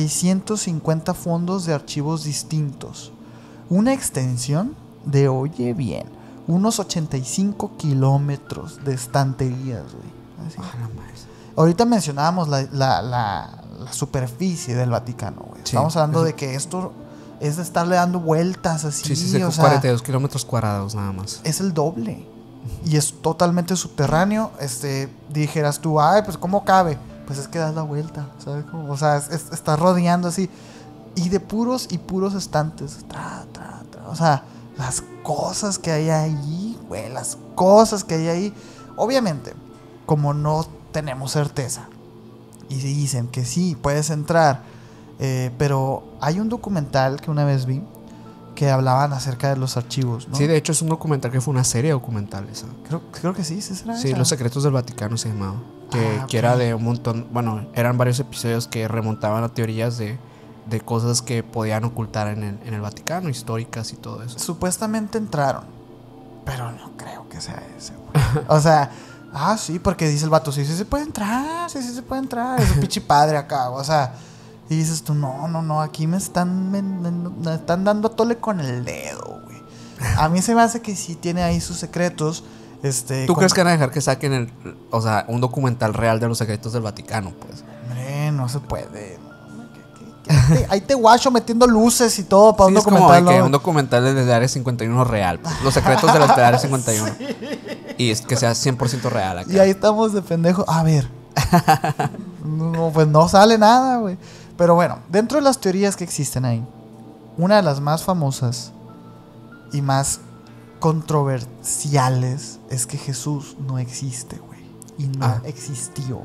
650 fondos de archivos distintos. Una extensión de, oye bien, unos 85 kilómetros de estanterías, güey. Así. Ahorita mencionábamos la superficie del Vaticano, güey. Sí. Estamos hablando de que esto es de estarle dando vueltas así. Sí, o sea, 42 kilómetros cuadrados nada más. Es el doble. Y es totalmente subterráneo. Dijeras tú, ay, pues ¿cómo cabe? Pues es que das la vuelta, ¿sabes cómo? O sea, está rodeando así. Y de puros estantes. O sea, las cosas que hay ahí, güey, las cosas que hay ahí. Obviamente, como no tenemos certeza, y dicen que sí, puedes entrar, pero hay un documental que una vez vi que hablaban acerca de los archivos, ¿no? Sí, de hecho es un documental que fue una serie documental esa. Creo que sí será Sí, esa. Los secretos del Vaticano se llamaba. Que era de un montón, bueno, eran varios episodios que remontaban a teorías de cosas que podían ocultar en el Vaticano, históricas y todo eso. Supuestamente entraron, pero no creo que sea ese, güey. O sea, sí, porque dice el vato, sí se puede entrar, sí se puede entrar. Es un pinche padre acá, o sea... Y dices tú, no, aquí me están dando a tole con el dedo, güey. A mí se me hace que sí tiene ahí sus secretos. ¿Tú crees que van a dejar que saquen un documental real de los secretos del Vaticano, pues? Hombre, no se puede. Ahí te guacho metiendo luces y todo para un documental. Es como que un documental desde Área 51 real, pues. Los secretos de Área 51. Sí. Y es que sea 100% real acá. Y ahí estamos de pendejo. A ver. No, pues no sale nada, güey. Pero bueno, dentro de las teorías que existen ahí, una de las más famosas y más controversiales es que Jesús no existe, güey. Y no existió.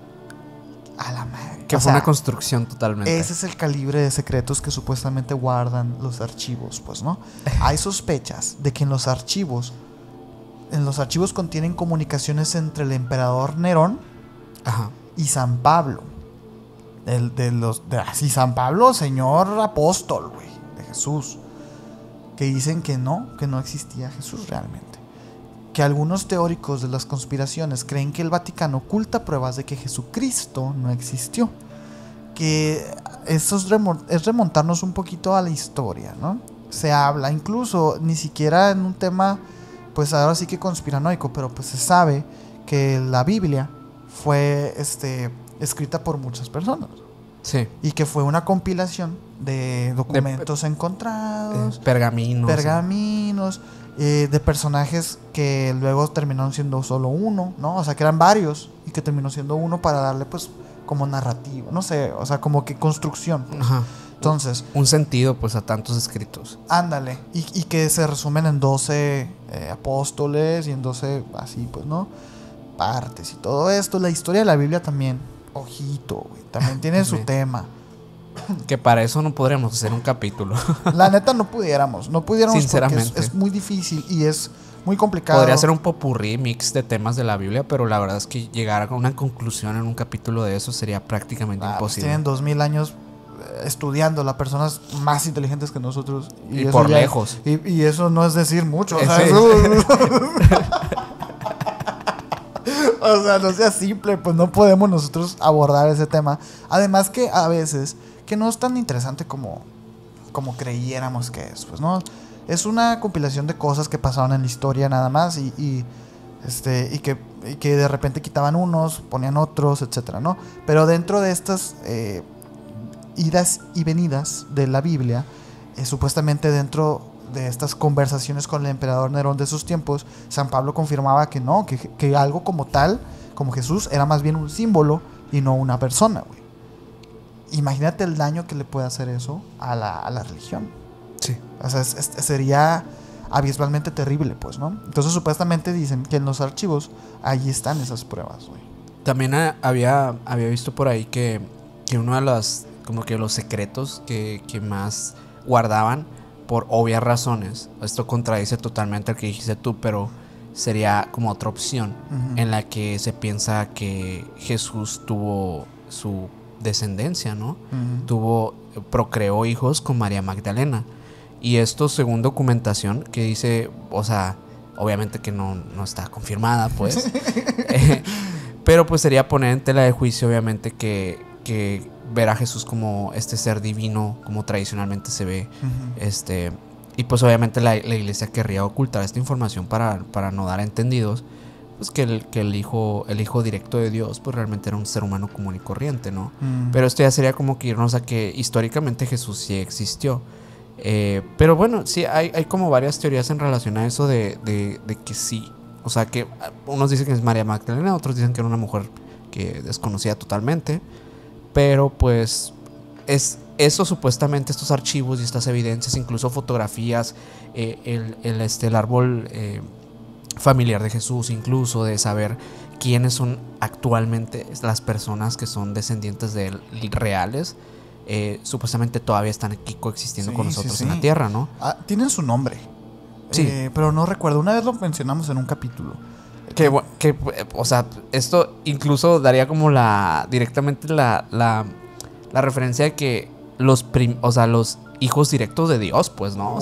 A la madre. Que fue una construcción totalmente. Ese es el calibre de secretos que supuestamente guardan los archivos, pues, ¿no? Hay sospechas de que en los archivos contienen comunicaciones entre el emperador Nerón y San Pablo. San Pablo, señor apóstol, güey, de Jesús, que dicen que no existía Jesús realmente. Que algunos teóricos de las conspiraciones creen que el Vaticano oculta pruebas de que Jesucristo no existió. Que eso es remontarnos un poquito a la historia, ¿no? Se habla, incluso, ni siquiera en un tema, pues ahora sí que conspiranoico, pero pues se sabe que la Biblia fue escrita por muchas personas. Sí. Y que fue una compilación de documentos encontrados. Pergaminos. De personajes que luego terminaron siendo solo uno, ¿no? O sea, que eran varios y que terminó siendo uno para darle, pues, como narrativo. No sé, o sea, como que construcción. Pues. Ajá. Entonces... Un sentido, pues, a tantos escritos. Ándale. Y que se resumen en 12 apóstoles y en 12, así, pues, ¿no? Partes y todo esto. La historia de la Biblia también, ojito, güey, también tiene su tema. Que para eso no podríamos hacer un capítulo. La neta no pudiéramos Sinceramente. porque es muy difícil y es muy complicado. Podría ser un popurrí mix de temas de la Biblia, pero la verdad es que llegar a una conclusión en un capítulo de eso sería prácticamente Pues imposible. tienen 2000 años estudiando, las personas más inteligentes que nosotros. Y eso por lejos. Y eso no es decir mucho. O sea, Sí. o sea, no sea simple, pues no podemos nosotros abordar ese tema. Además que a veces, que no es tan interesante como creyéramos que es, pues no. Es una compilación de cosas que pasaron en la historia nada más y que de repente quitaban unos, ponían otros, etcétera, ¿no? Pero dentro de estas idas y venidas de la Biblia, supuestamente dentro de estas conversaciones con el emperador Nerón de esos tiempos, San Pablo confirmaba que no, que algo como tal, como Jesús, era más bien un símbolo y no una persona, güey. Imagínate el daño que le puede hacer eso a la religión. Sí. O sea, sería abismalmente terrible, pues, ¿no? Entonces, supuestamente dicen que en los archivos allí están esas pruebas, güey. También había visto por ahí que uno de los, como que los secretos que más guardaban por obvias razones, esto contradice totalmente al que dijiste tú, pero sería como otra opción en la que se piensa que Jesús tuvo su descendencia, ¿no? Procreó hijos con María Magdalena. Y esto según documentación que dice, o sea, obviamente que no está confirmada, pues. Pero pues sería poner en tela de juicio, obviamente, que ver a Jesús como este ser divino, como tradicionalmente se ve. Y pues obviamente la iglesia querría ocultar esta información para no dar entendidos, pues que el hijo directo de Dios pues realmente era un ser humano común y corriente, ¿no? Pero esto ya sería como que irnos a que históricamente Jesús sí existió. Pero bueno, sí, hay como varias teorías en relación a eso de que sí. O sea, que unos dicen que es María Magdalena, otros dicen que era una mujer que desconocía totalmente. Pero pues eso supuestamente, estos archivos y estas evidencias, incluso fotografías, el árbol familiar de Jesús, incluso de saber quiénes son actualmente las personas que son descendientes de él reales. Supuestamente todavía están aquí coexistiendo con nosotros en la tierra, ¿no? Tienen su nombre. Sí. Pero no recuerdo. Una vez lo mencionamos en un capítulo. O sea, esto incluso daría como directamente la referencia de que los hijos directos de Dios, pues, ¿no?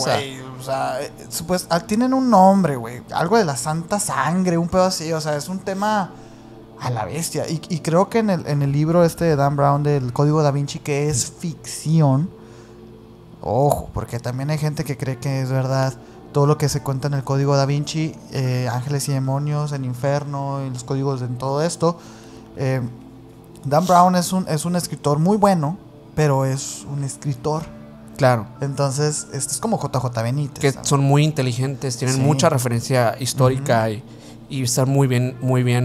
Pues tienen un nombre, güey. Algo de la santa sangre, un pedo así. O sea, es un tema a la bestia. Y creo que en el libro de Dan Brown del Código Da Vinci, que es ficción, ojo, porque también hay gente que cree que es verdad todo lo que se cuenta en el Código Da Vinci, ángeles y demonios, el infierno, y los códigos en todo esto. Dan Brown es un escritor muy bueno, pero es un escritor. Claro. Entonces, es como JJ Benítez. Que son muy inteligentes, tienen mucha referencia histórica y están muy bien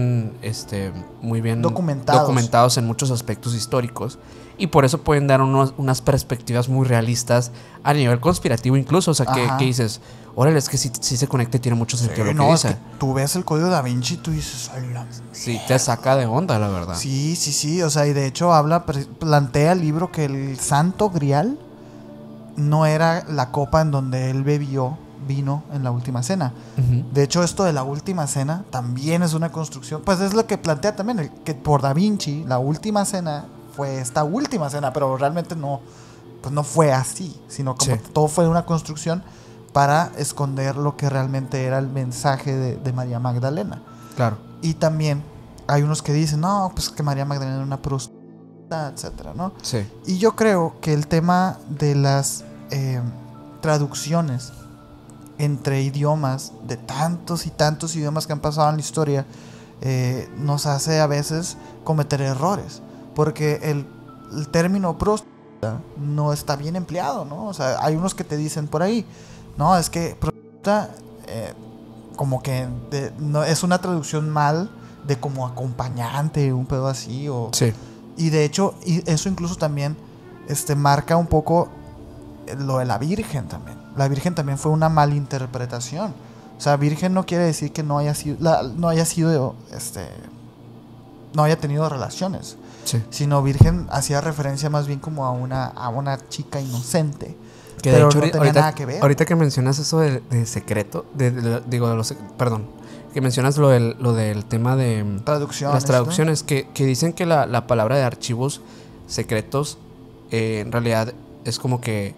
documentados en muchos aspectos históricos. Y por eso pueden dar unas perspectivas muy realistas a nivel conspirativo incluso. O sea, que dices, órale, es que sí se conecta y tiene mucho sentido lo que dice. Es que tú ves el Código Da Vinci y tú dices, ay, sí, te saca de onda, la verdad. Sí. O sea, y de hecho plantea el libro que el Santo Grial no era la copa en donde él bebió vino en la última cena. De hecho, esto de la última cena también es una construcción. Pues es lo que plantea también, que por Da Vinci la última cena fue esta última cena, pero realmente no fue así, sino como todo fue una construcción para esconder lo que realmente era el mensaje de María Magdalena. Claro. Y también hay unos que dicen, no, pues que María Magdalena era una prostituta, etcétera, ¿no? Sí. Y yo creo que el tema de las traducciones entre idiomas, de tantos y tantos idiomas que han pasado en la historia, nos hace a veces cometer errores, porque el término prostituta no está bien empleado, ¿no? O sea, hay unos que te dicen por ahí, no, es que prostituta como que no, es una traducción mal de como acompañante, un pedo así, o sí. Y de hecho, eso incluso también marca un poco lo de la Virgen también. La Virgen también fue una malinterpretación. O sea, Virgen no quiere decir que no haya sido no haya tenido relaciones. Sí. Sino virgen hacía referencia más bien como a una chica inocente. Que pero de hecho, no tenía nada que ver. Ahorita que mencionas eso de secreto, perdón, que mencionas lo del tema de las traducciones, ¿no? que dicen que la palabra de archivos secretos en realidad es como que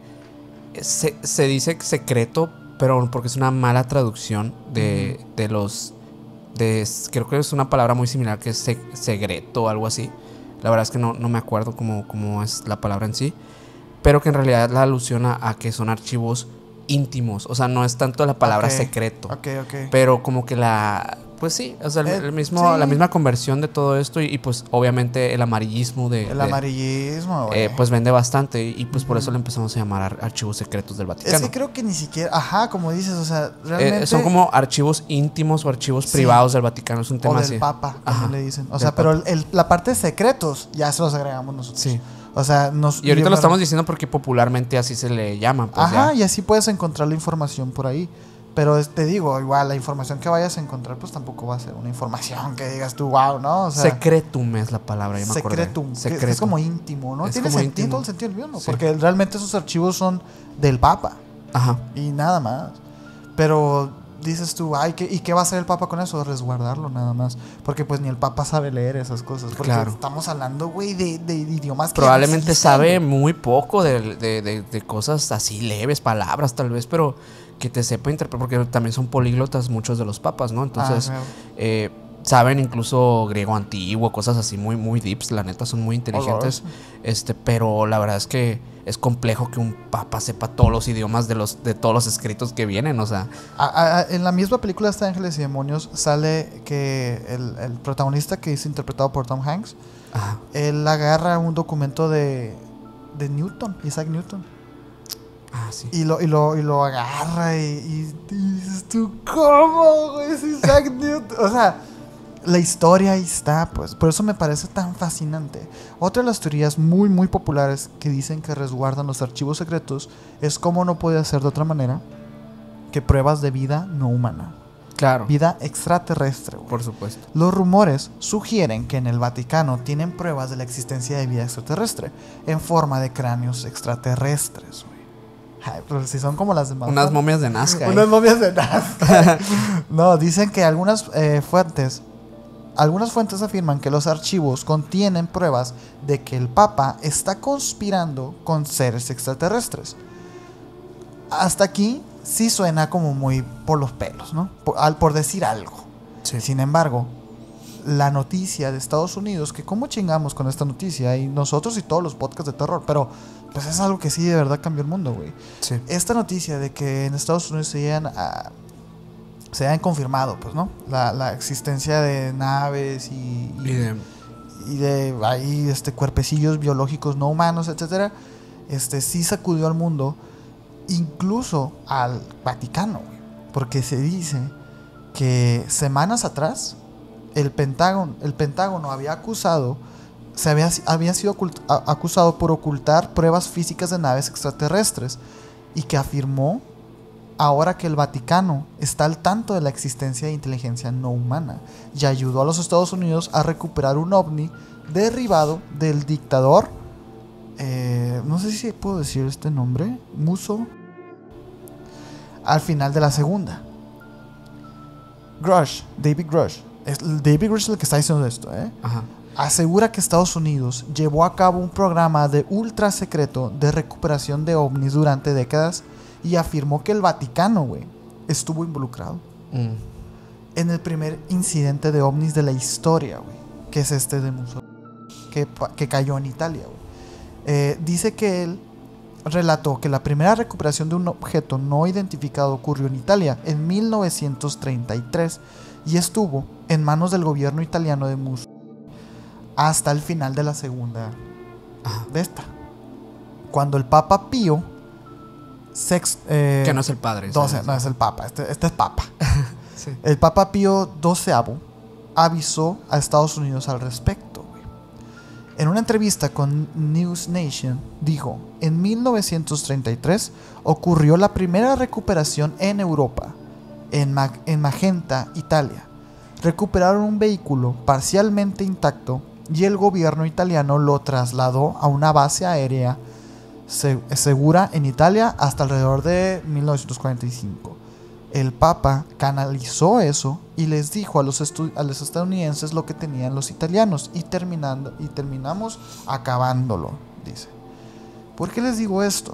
se dice secreto, pero porque es una mala traducción de los... creo que es una palabra muy similar que es segreto o algo así. La verdad es que no me acuerdo cómo es la palabra en sí. Pero que en realidad la alusión a que son archivos íntimos. O sea, no es tanto la palabra secreto. Pero como que pues sí, o sea, la misma conversión de todo esto y pues obviamente el amarillismo amarillismo, güey. Pues vende bastante y pues por eso le empezamos a llamar archivos secretos del Vaticano. Es que creo que ni siquiera, como dices, o sea, realmente... son como archivos íntimos o archivos privados del Vaticano, es un tema así. O del Papa, también le dicen. O sea, pero la parte de secretos ya se los agregamos nosotros. Sí. O sea, y ahorita lo estamos diciendo porque popularmente así se le llama. Pues y así puedes encontrar la información por ahí. Pero te digo, igual, la información que vayas a encontrar, pues tampoco va a ser una información que digas tú, wow, ¿no? O sea, secretum es la palabra, yo me acuerdo. Secretum, es como íntimo, ¿no? Tiene todo el sentido del mismo, sí. porque realmente esos archivos son del Papa. Ajá. Y nada más. Pero dices tú, ¿y qué va a hacer el Papa con eso? Resguardarlo nada más. Porque pues ni el Papa sabe leer esas cosas. Porque estamos hablando, güey, de idiomas que probablemente sabe muy poco de cosas así leves, palabras tal vez, pero que te sepa interpretar, porque también son políglotas muchos de los papas, ¿no? Entonces, saben incluso griego antiguo, cosas así muy, muy deeps, la neta, son muy inteligentes. Pero la verdad es que es complejo que un papa sepa todos los idiomas de todos los escritos que vienen, o sea. En la misma película de Ángeles y Demonios sale que el protagonista, que es interpretado por Tom Hanks, él agarra un documento de Newton, Isaac Newton. Sí. Y lo agarra y dices tú, ¿cómo, güey? Es Isaac Newton. O sea, la historia ahí está, pues. Por eso me parece tan fascinante. Otra de las teorías muy, muy populares que dicen que resguardan los archivos secretos es cómo no puede ser de otra manera que pruebas de vida no humana. Claro. Vida extraterrestre, güey. Por supuesto. Los rumores sugieren que en el Vaticano tienen pruebas de la existencia de vida extraterrestre en forma de cráneos extraterrestres, güey. Ay, pero si son como las demás. Unas momias de Nazca. Unas momias de Nazca. No, dicen que algunas fuentes afirman que los archivos contienen pruebas de que el Papa está conspirando con seres extraterrestres. Hasta aquí sí suena como muy por los pelos, ¿no? Por decir algo. Sí. Sin embargo, la noticia de Estados Unidos, que cómo chingamos con esta noticia, y nosotros y todos los podcasts de terror, pero pues es algo que sí de verdad cambió el mundo, güey. Sí. Esta noticia de que en Estados Unidos se hayan confirmado, pues, ¿no? La existencia de naves y de ahí cuerpecillos biológicos no humanos, etcétera, sí sacudió al mundo, incluso al Vaticano, güey, porque se dice que semanas atrás el Pentágono había acusado, había sido acusado por ocultar pruebas físicas de naves extraterrestres, y que afirmó ahora que el Vaticano está al tanto de la existencia de inteligencia no humana y ayudó a los Estados Unidos a recuperar un ovni derribado del dictador, no sé si puedo decir este nombre, Musso, al final de la segunda. David Grush es el que está diciendo esto, Ajá. Asegura que Estados Unidos llevó a cabo un programa de ultra secreto de recuperación de ovnis durante décadas, y afirmó que el Vaticano, güey, estuvo involucrado en el primer incidente de ovnis de la historia, güey, que es de Mussolini, que cayó en Italia, güey. Dice que él relató que la primera recuperación de un objeto no identificado ocurrió en Italia en 1933 y estuvo en manos del gobierno italiano de Mussolini hasta el final de la segunda de esta, cuando el Papa Pío que no es el padre. No es el Papa, este es Papa. Sí. El Papa Pío XII avisó a Estados Unidos al respecto, güey. En una entrevista con News Nation dijo: en 1933 ocurrió la primera recuperación en Europa, en Magenta, Italia. recuperaron un vehículo parcialmente intacto y el gobierno italiano lo trasladó a una base aérea segura en Italia hasta alrededor de 1945. El Papa canalizó eso y les dijo a los estadounidenses lo que tenían los italianos y terminamos acabándolo, dice. ¿Por qué les digo esto?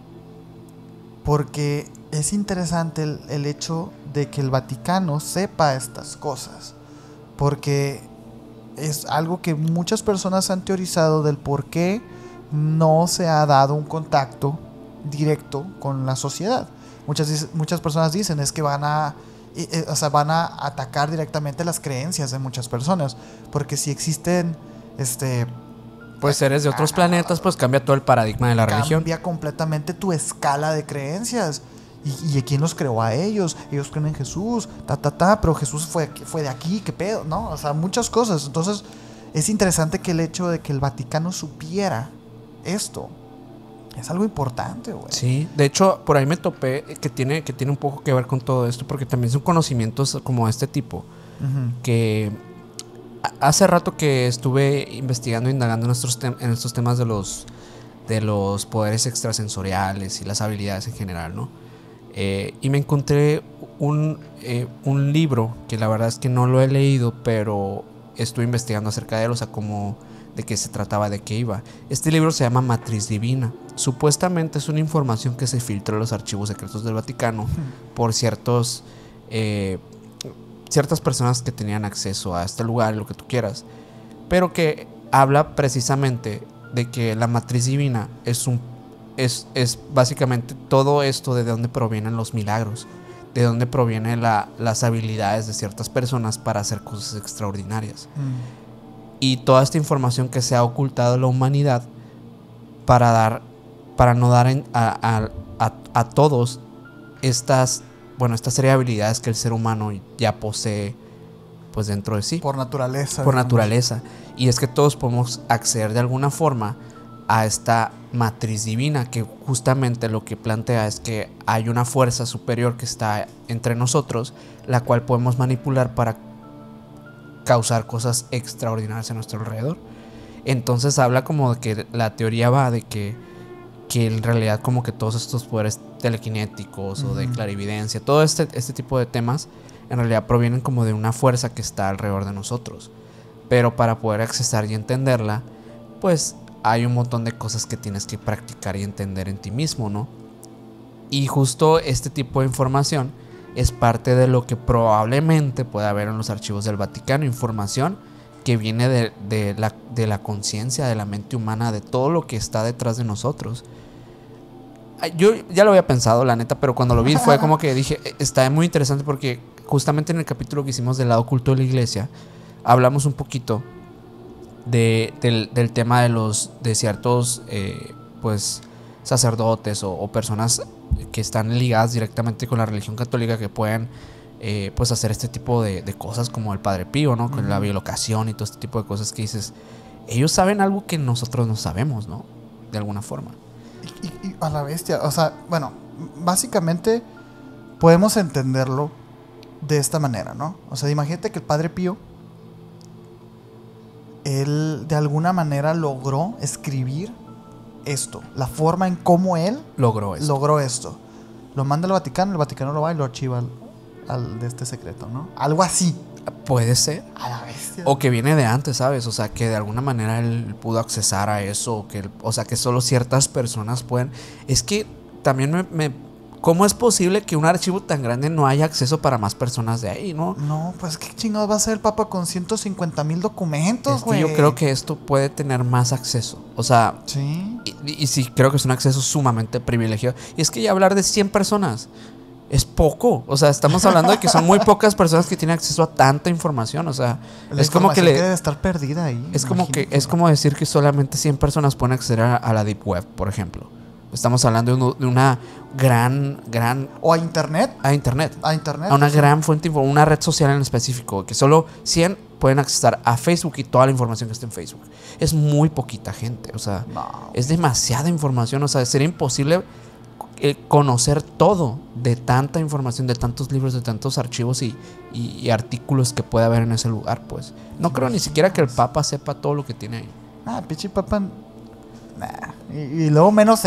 Porque es interesante el hecho de que el Vaticano sepa estas cosas, porque es algo que muchas personas han teorizado del por qué no se ha dado un contacto directo con la sociedad. Muchas personas dicen es que van a atacar directamente las creencias de muchas personas, porque si existen pues seres de otros planetas, pues cambia todo el paradigma de la religión. Cambia completamente tu escala de creencias. ¿Y quién los creó a ellos? Ellos creen en Jesús, pero Jesús fue de aquí, ¿qué pedo? ¿No? O sea, muchas cosas. Entonces, es interesante que el hecho de que el Vaticano supiera esto es algo importante, güey. Sí, de hecho, por ahí me topé que tiene un poco que ver con todo esto, porque también son conocimientos como este tipo, que hace rato que estuve investigando e indagando en estos temas de los poderes extrasensoriales y las habilidades en general, ¿no? Y me encontré un libro que la verdad es que no lo he leído, pero estuve investigando acerca de él, o sea, como de qué se trataba, de qué iba. Este libro se llama Matriz Divina. Supuestamente es una información que se filtró en los archivos secretos del Vaticano por ciertas personas que tenían acceso a este lugar, lo que tú quieras, pero que habla precisamente de que la Matriz Divina es básicamente todo esto de dónde provienen los milagros, de dónde provienen las habilidades de ciertas personas para hacer cosas extraordinarias. Y toda esta información que se ha ocultado a la humanidad para no dar a todos esta serie de habilidades que el ser humano ya posee, pues, dentro de sí. Por naturaleza. Por naturaleza. Y es que todos podemos acceder de alguna forma a esta matriz divina, que justamente lo que plantea es que hay una fuerza superior que está entre nosotros, la cual podemos manipular para causar cosas extraordinarias a nuestro alrededor. Entonces habla como de que la teoría va de que en realidad como que todos estos poderes telequinéticos o de clarividencia, todo este tipo de temas en realidad provienen como de una fuerza que está alrededor de nosotros, pero para poder accesar y entenderla, pues hay un montón de cosas que tienes que practicar y entender en ti mismo, ¿no? Y justo este tipo de información es parte de lo que probablemente pueda haber en los archivos del Vaticano, información que viene de la conciencia, de la mente humana, de todo lo que está detrás de nosotros. Yo ya lo había pensado, la neta, pero cuando lo vi fue como que dije, está muy interesante, porque justamente en el capítulo que hicimos del lado oculto de la iglesia hablamos un poquito del tema de ciertos pues sacerdotes o personas que están ligadas directamente con la religión católica, que pueden pues hacer este tipo de cosas, como el Padre Pío, ¿no? Con la bilocación y todo este tipo de cosas que dices, ellos saben algo que nosotros no sabemos, ¿no? De alguna forma. Y a la bestia, o sea, bueno, básicamente podemos entenderlo de esta manera, ¿no? O sea, imagínate que el Padre Pío, él de alguna manera logró escribir esto, la forma en cómo él logró esto. Lo manda al Vaticano, el Vaticano lo va y lo archiva al de este secreto, ¿no? Algo así. Puede ser. A la bestia. O que viene de antes, ¿sabes? O sea, que de alguna manera él pudo accesar a eso, o sea, que solo ciertas personas pueden. Es que también ¿cómo es posible que un archivo tan grande no haya acceso para más personas de ahí, no? No, pues qué chingados va a ser el Papa con 150,000 documentos, güey. Yo creo que esto puede tener más acceso. O sea, sí. Y sí, creo que es un acceso sumamente privilegiado. Y es que ya hablar de 100 personas es poco. O sea, estamos hablando de que son muy pocas personas que tienen acceso a tanta información. O sea, es como que debe estar perdida ahí. Es como decir que solamente 100 personas pueden acceder a la Deep Web, por ejemplo. Estamos hablando de una gran... O a internet. A internet. A una gran fuente, una red social en específico, que solo 100 pueden acceder a Facebook y toda la información que está en Facebook. Es muy poquita gente, o sea, es demasiada información, o sea, sería imposible conocer todo de tanta información, de tantos libros, de tantos archivos y artículos que puede haber en ese lugar, pues. No creo ni siquiera que el Papa sepa todo lo que tiene ahí. Pinche Papa. Y luego menos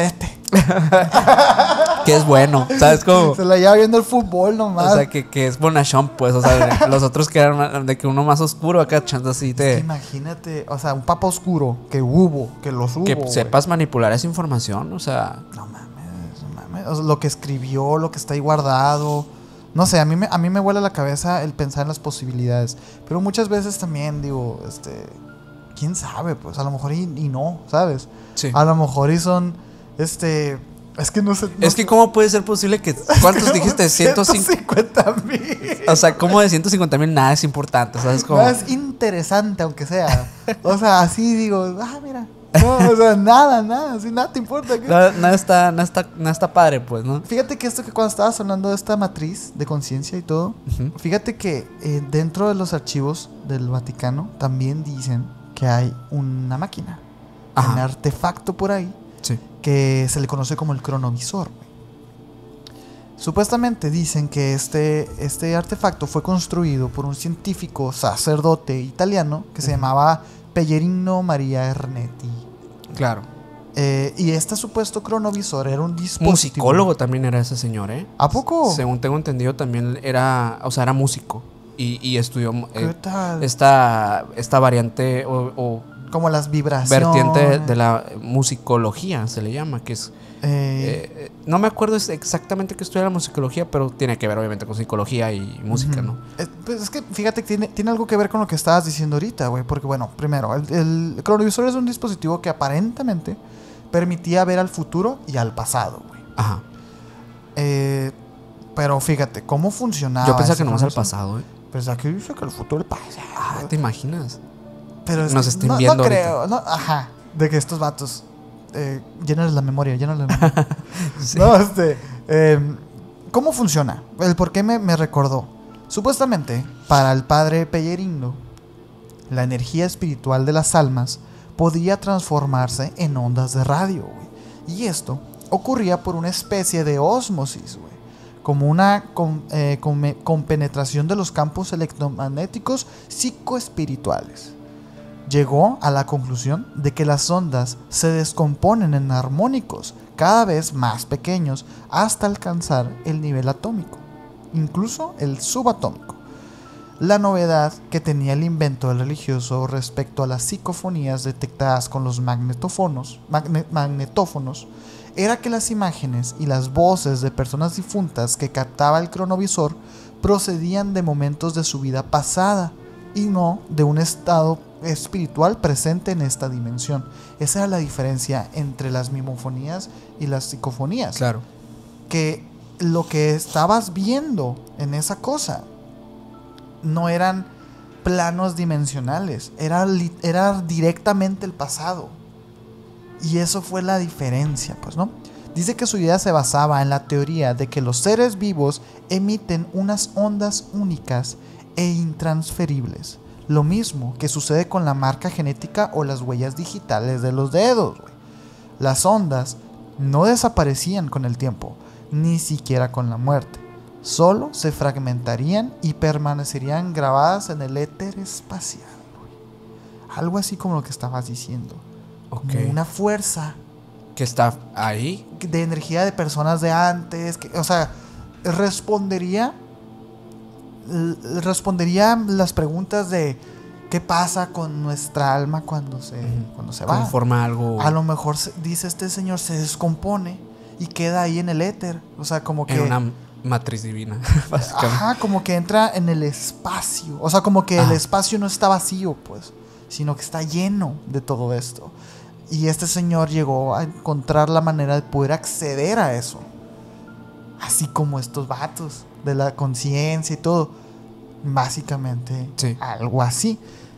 que es bueno, ¿sabes cómo? Se la lleva viendo el fútbol nomás. O sea, que es bonachón, pues. O sea, los otros que eran de que uno más oscuro acá echando así te... Imagínate, o sea, un Papa oscuro que los hubo. Que sepas manipular esa información, o sea... No mames. O sea, lo que escribió, lo que está ahí guardado. No sé, a mí me vuela la cabeza el pensar en las posibilidades. Pero muchas veces también digo, quién sabe, pues a lo mejor y no, ¿sabes? Sí. A lo mejor y son, es que no sé. Es que cómo puede ser posible que, ¿cuántos dijiste? 150,000. O sea, como de 150,000 nada es importante, ¿sabes cómo? Nada es interesante, aunque sea. O sea, así digo, mira. No, o sea, nada, así nada te importa. Nada está padre, pues, ¿no? Fíjate que que cuando estabas hablando de esta matriz de conciencia y todo, fíjate que dentro de los archivos del Vaticano también dicen que hay una máquina, un artefacto por ahí, que se le conoce como el cronovisor. Supuestamente dicen que este artefacto fue construido por un científico sacerdote italiano que se llamaba Pellerino Maria Ernetti. Claro. Y este supuesto cronovisor era un dispositivo. Musicólogo también era ese señor, ¿eh? ¿A poco? Según tengo entendido, también era músico. Y estudió ¿Qué tal? esta variante o como las vibraciones. Vertiente de la musicología, se le llama, que es... no me acuerdo exactamente qué estudia la musicología, pero tiene que ver obviamente con psicología y música, ¿no? Pues es que fíjate que tiene algo que ver con lo que estabas diciendo ahorita, güey. Porque bueno, primero, el cronovisor es un dispositivo que aparentemente permitía ver al futuro y al pasado, güey. Ajá. Pero fíjate, ¿cómo funcionaba? Yo pensaba que nomás al pasado, Pues aquí dice que el futuro el pasado. ¿Te imaginas? Pero nos estén viendo. No creo, no, de que estos vatos llénales la memoria. Sí. No, ¿cómo funciona? El por qué me recordó. Supuestamente, para el padre Pellerino, la energía espiritual de las almas podía transformarse en ondas de radio, güey. Y esto ocurría por una especie de ósmosis, güey. Como una compenetración de los campos electromagnéticos psicoespirituales. Llegó a la conclusión de que las ondas se descomponen en armónicos cada vez más pequeños hasta alcanzar el nivel atómico, incluso el subatómico. La novedad que tenía el invento del religioso respecto a las psicofonías detectadas con los magnetófonos era que las imágenes y las voces de personas difuntas que captaba el cronovisor procedían de momentos de su vida pasada y no de un estado espiritual presente en esta dimensión. Esa era la diferencia entre las mimofonías y las psicofonías. Claro. Que lo que estabas viendo en esa cosa no eran planos dimensionales, era directamente el pasado. Y eso fue la diferencia, pues, ¿no? Dice que su idea se basaba en la teoría de que los seres vivos emiten unas ondas únicas e intransferibles. Lo mismo que sucede con la marca genética o las huellas digitales de los dedos, güey. Las ondas no desaparecían con el tiempo, ni siquiera con la muerte. Solo se fragmentarían y permanecerían grabadas en el éter espacial, güey. Algo así como lo que estabas diciendo. Okay. Como una fuerza que está ahí de energía de personas de antes, que, o sea, respondería las preguntas de qué pasa con nuestra alma cuando se va. Conforma algo. A lo mejor dice este señor, se descompone y queda ahí en el éter, o sea, como que en una matriz divina, básicamente. Ajá, como que entra en el espacio, o sea, como que el espacio no está vacío, pues, sino que está lleno de todo esto. Y este señor llegó a encontrar la manera de poder acceder a eso. Así como estos vatos de la conciencia y todo. Básicamente, sí. Algo así.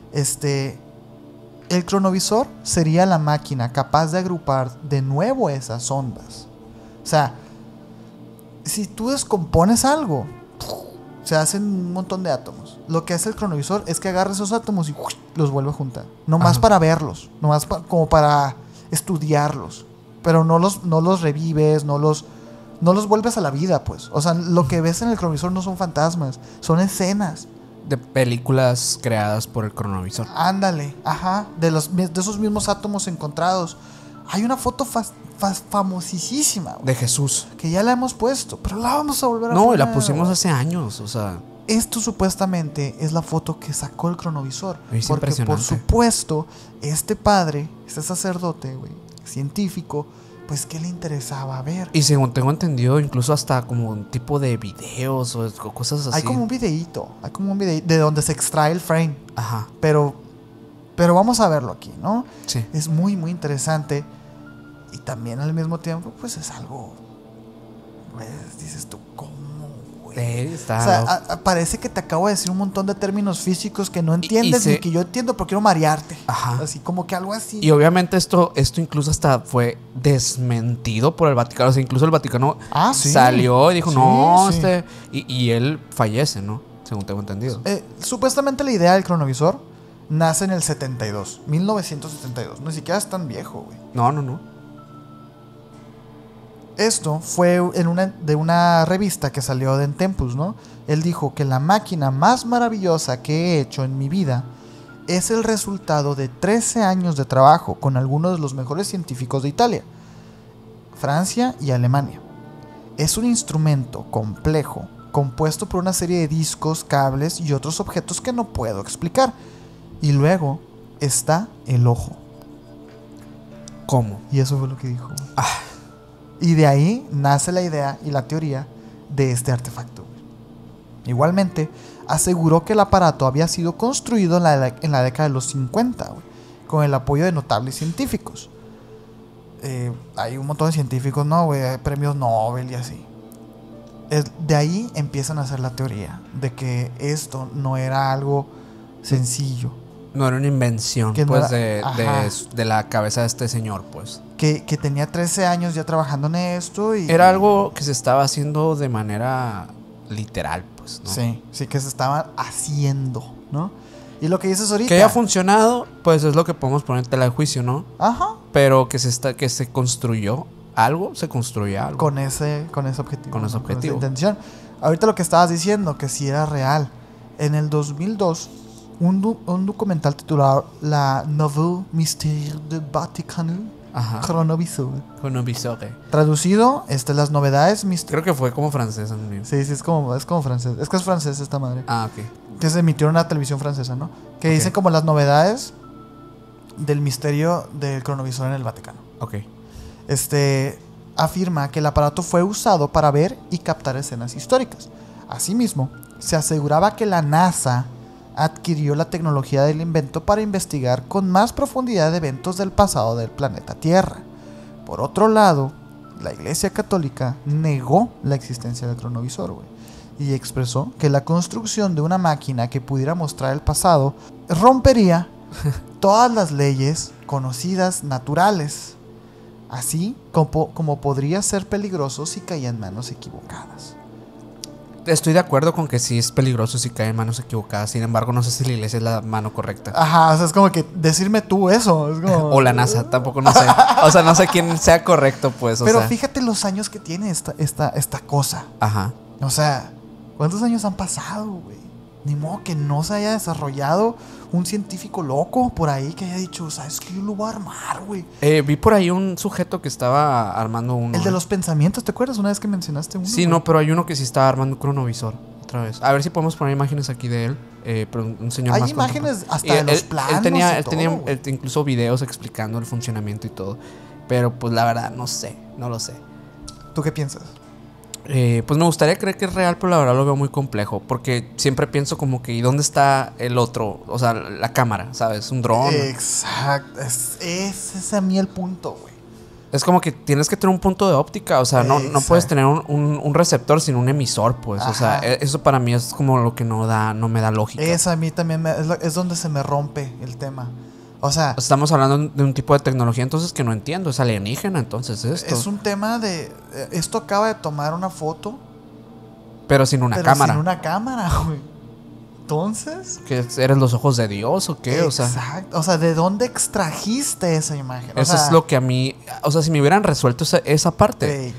El cronovisor sería la máquina capaz de agrupar de nuevo esas ondas. O sea, si tú descompones algo, se hacen un montón de átomos. Lo que hace el cronovisor es que agarra esos átomos y los vuelve a juntar. Nomás para verlos, nomás como para estudiarlos. Pero no los revives, no los no los vuelves a la vida, pues. O sea, lo que ves en el cronovisor no son fantasmas, son escenas. De películas creadas por el cronovisor. Ándale, ajá, de esos mismos átomos encontrados. Hay una foto famosísima, güey, de Jesús. que ya la hemos puesto, pero la vamos a volver a No, poner. la pusimos hace años, o sea. Esto supuestamente es la foto que sacó el cronovisor. Es porque impresionante. por supuesto, este padre, este sacerdote, güey, científico, pues ¿qué le interesaba ver? Y según tengo entendido, incluso hasta como un tipo de videos o cosas así. Hay como un videíto de donde se extrae el frame. Ajá. Pero vamos a verlo aquí, ¿no? Sí. Es muy, muy interesante. Y también al mismo tiempo, pues es algo, pues dices tú, ¿cómo, güey? Está O sea, parece que te acabo de decir un montón de términos físicos que no entiendes ni que yo entiendo, pero quiero marearte. Ajá. Así como que algo así. Y obviamente esto incluso hasta fue desmentido por el Vaticano. O sea, incluso el Vaticano Sí. salió y dijo, Sí, no, sí. Y él fallece, ¿no? Según tengo entendido. Supuestamente la idea del cronovisor nace en el 72, 1972. Ni siquiera es tan viejo, güey. No. Esto fue de una revista que salió de Tempus, ¿no? Él dijo que la máquina más maravillosa que he hecho en mi vida es el resultado de 13 años de trabajo con algunos de los mejores científicos de Italia, Francia y Alemania. Es un instrumento complejo, compuesto por una serie de discos, cables y otros objetos que no puedo explicar. Y luego está el ojo. ¿Cómo? Y eso fue lo que dijo. Y de ahí nace la idea y la teoría de este artefacto. Igualmente, aseguró que el aparato había sido construido en la década de los 50, güey, con el apoyo de notables científicos. Hay un montón de científicos, ¿no, güey? Hay premios Nobel y así. De ahí empiezan a hacer la teoría de que esto no era algo sencillo. No era una invención, Que no pues, era- de la cabeza de este señor, pues. Que tenía 13 años ya trabajando en esto y... Era algo que se estaba haciendo de manera literal, pues, ¿no? Sí, que se estaba haciendo, ¿no? Y lo que dices ahorita... Que haya funcionado, pues es lo que podemos poner en tela de juicio, ¿no? Ajá. Pero que se construyó algo, Con ese objetivo. Con ese objetivo. Con esa intención. Ahorita lo que estabas diciendo, que sí era real. En el 2002, un documental titulado La Nouveau Mystère du Vatican, Ajá. Cronovisor. Cronovisor. Traducido, las novedades Creo que fue como francés, amigo. Sí, es como francés. Es que es francés esta madre. Ah, ok. Que se emitió en una televisión francesa, ¿no? Que dicen como las novedades del misterio del cronovisor en el Vaticano. Ok. Afirma que el aparato fue usado para ver y captar escenas históricas. Asimismo, se aseguraba que la NASA adquirió la tecnología del invento para investigar con más profundidad eventos del pasado del planeta Tierra. Por otro lado, la Iglesia Católica negó la existencia del cronovisor, güey, y expresó que la construcción de una máquina que pudiera mostrar el pasado rompería todas las leyes conocidas naturales, así como podría ser peligroso si caía en manos equivocadas. Estoy de acuerdo con que sí es peligroso si cae en manos equivocadas. Sin embargo, no sé si la iglesia es la mano correcta. Ajá, o sea, es como que decirme tú eso. Es como... O la NASA, tampoco no sé. O sea, no sé quién sea correcto, pues. Pero fíjate los años que tiene esta cosa. Ajá. O sea, ¿cuántos años han pasado, güey? Ni modo que no se haya desarrollado un científico loco por ahí que haya dicho, ¿sabes qué? Yo lo voy a armar, güey. Vi por ahí un sujeto que estaba armando uno. El de los pensamientos, ¿te acuerdas una vez que mencionaste uno? Sí, güey? No, pero hay uno que sí estaba armando un cronovisor. Otra vez. A ver si podemos poner imágenes aquí de él. Pero un señor hay más imágenes hasta de los planos. Él tenía todo, incluso videos explicando el funcionamiento y todo. Pero pues la verdad, no lo sé. ¿Tú qué piensas? Pues me gustaría creer que es real, pero la verdad lo veo muy complejo. Porque siempre pienso como que ¿y dónde está el otro? O sea, la cámara, ¿sabes? Un dron. Exacto. Ese es a mí el punto, güey. Es como que tienes que tener un punto de óptica. O sea, no puedes tener un receptor sin un emisor, pues. Ajá. O sea, eso para mí es como lo que no me da lógica. Eso a mí también es donde se me rompe el tema. O sea, estamos hablando de un tipo de tecnología entonces que no entiendo. Es alienígena, entonces esto. Es un tema de... Esto acaba de tomar una foto. Pero sin una cámara. Sin una cámara, güey. Entonces... ¿Que eres los ojos de Dios o qué? Exacto. O sea, ¿de dónde extrajiste esa imagen? Eso es lo que a mí... O sea, si me hubieran resuelto esa parte...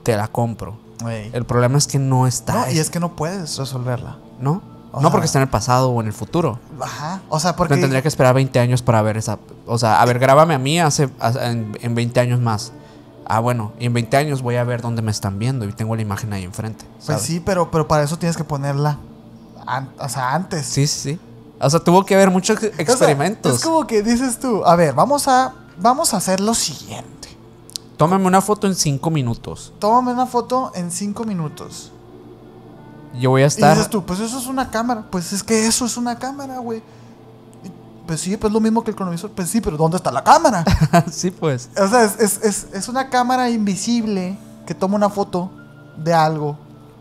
te la compro. Wey. El problema es que no está. No, y es que no puedes resolverla. ¿No? No porque está en el pasado o en el futuro. Ajá. O sea, porque... Me tendría que esperar 20 años para ver esa... O sea, a ver, grábame a mí en 20 años más. Ah, bueno, y en 20 años voy a ver dónde me están viendo y tengo la imagen ahí enfrente, ¿sabes? Pues sí, pero para eso tienes que ponerla antes. Sí, sí, sí. O sea, tuvo que haber muchos experimentos. O sea, es como que dices tú, a ver, vamos a hacer lo siguiente. Tómame una foto en 5 minutos. Tómame una foto en 5 minutos. Yo voy a estar... Y dices tú, pues eso es una cámara. Pues es que eso es una cámara, güey. Pues sí, pues lo mismo que el cronovisor. Pues sí, pero ¿dónde está la cámara? Sí, pues. O sea, es una cámara invisible que toma una foto de algo.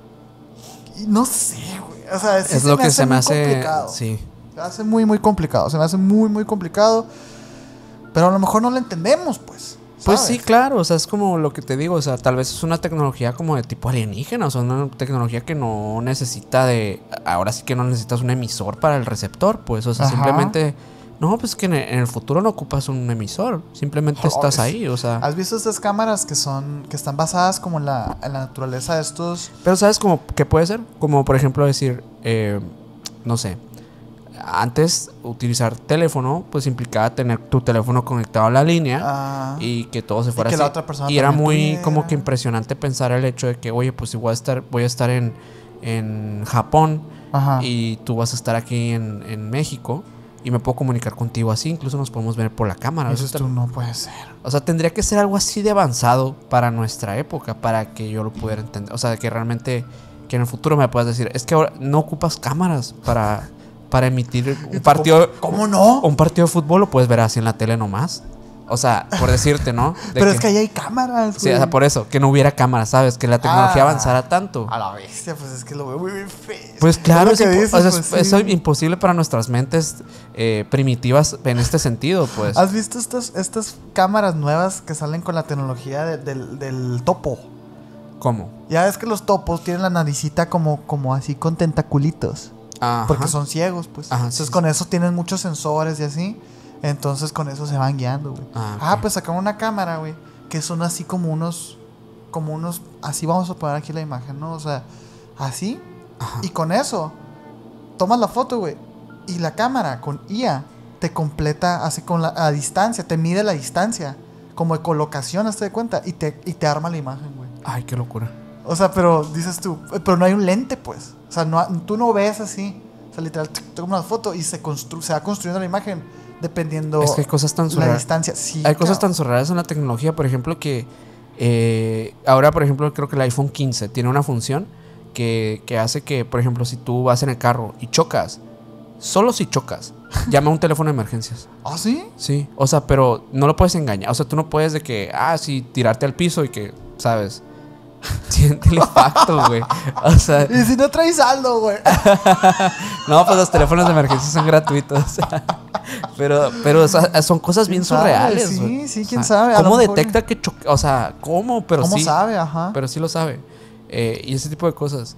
Y no sé, güey. O sea, sí es lo que se me hace complicado. Sí. Se me hace muy, muy complicado. Se me hace muy, muy complicado. Pero a lo mejor no lo entendemos, pues. Pues sí, claro, o sea, es como lo que te digo, o sea, tal vez es una tecnología como de tipo alienígena, o sea, una tecnología que no necesita ahora sí que no necesitas un emisor para el receptor, pues, o sea, simplemente, no, pues que en el futuro no ocupas un emisor, simplemente estás ahí, o sea. ¿Has visto estas cámaras que están basadas como en la naturaleza de estos? Pero ¿sabes cómo qué puede ser? Como por ejemplo decir, no sé. Antes utilizar teléfono pues implicaba tener tu teléfono conectado a la línea y que todo se fuera y que así. La otra persona y era muy tuviera. Como que impresionante pensar el hecho de que, oye, pues igual voy a estar en Japón y tú vas a estar aquí en México y me puedo comunicar contigo así, incluso nos podemos ver por la cámara. Eso tú no puede ser. O sea, tendría que ser algo así de avanzado para nuestra época, para que yo lo pudiera entender. O sea, que realmente, que en el futuro me puedas decir, es que ahora no ocupas cámaras para emitir un partido. ¿Cómo no? Un partido de fútbol lo puedes ver así en la tele nomás. O sea, por decirte, ¿no? Pero es que ahí hay cámaras, sí, o sea, por eso, que no hubiera cámaras, ¿sabes? Que la tecnología avanzara tanto. A la bestia, pues es que lo veo muy feo. Pues claro, es imposible para nuestras mentes primitivas en este sentido, pues. ¿Has visto estas cámaras nuevas que salen con la tecnología del topo? ¿Cómo? Ya ves que los topos tienen la naricita como así con tentaculitos. Ajá. Porque son ciegos, pues. Ajá, entonces sí, con eso tienen muchos sensores y así. Entonces con eso se van guiando, güey. Okay. Pues sacaron una cámara, güey, que son así como unos, así vamos a poner aquí la imagen, ¿no? O sea, así. Ajá. Y con eso tomas la foto, güey, y la cámara con IA te completa así con la distancia, te mide la distancia, como de colocación, hazte de cuenta, y te arma la imagen, güey. Ay, qué locura. O sea, pero dices tú, pero no hay un lente, pues. O sea, tú no ves así. O sea, literal, tomas una foto y se va construyendo la imagen dependiendo es que hay cosas tan la distancia. Sí, hay cosas tan surreales en la tecnología, por ejemplo, que ahora, por ejemplo, creo que el iPhone 15 tiene una función que hace que, por ejemplo, si tú vas en el carro y chocas, solo si chocas, llama a un teléfono de emergencias. ¿Ah, sí? Sí, o sea, pero no lo puedes engañar. O sea, tú no puedes de que, sí, tirarte al piso y que, ¿sabes? Siente el impacto, güey. O sea, y si no traes saldo, güey. No, pues los teléfonos de emergencia son gratuitos. pero o sea, son cosas bien surreales. Sí, quién sabe. ¿Cómo detecta que choque? O sea, ¿cómo? Pero ¿cómo sí sabe? Ajá. Pero sí lo sabe. Y ese tipo de cosas.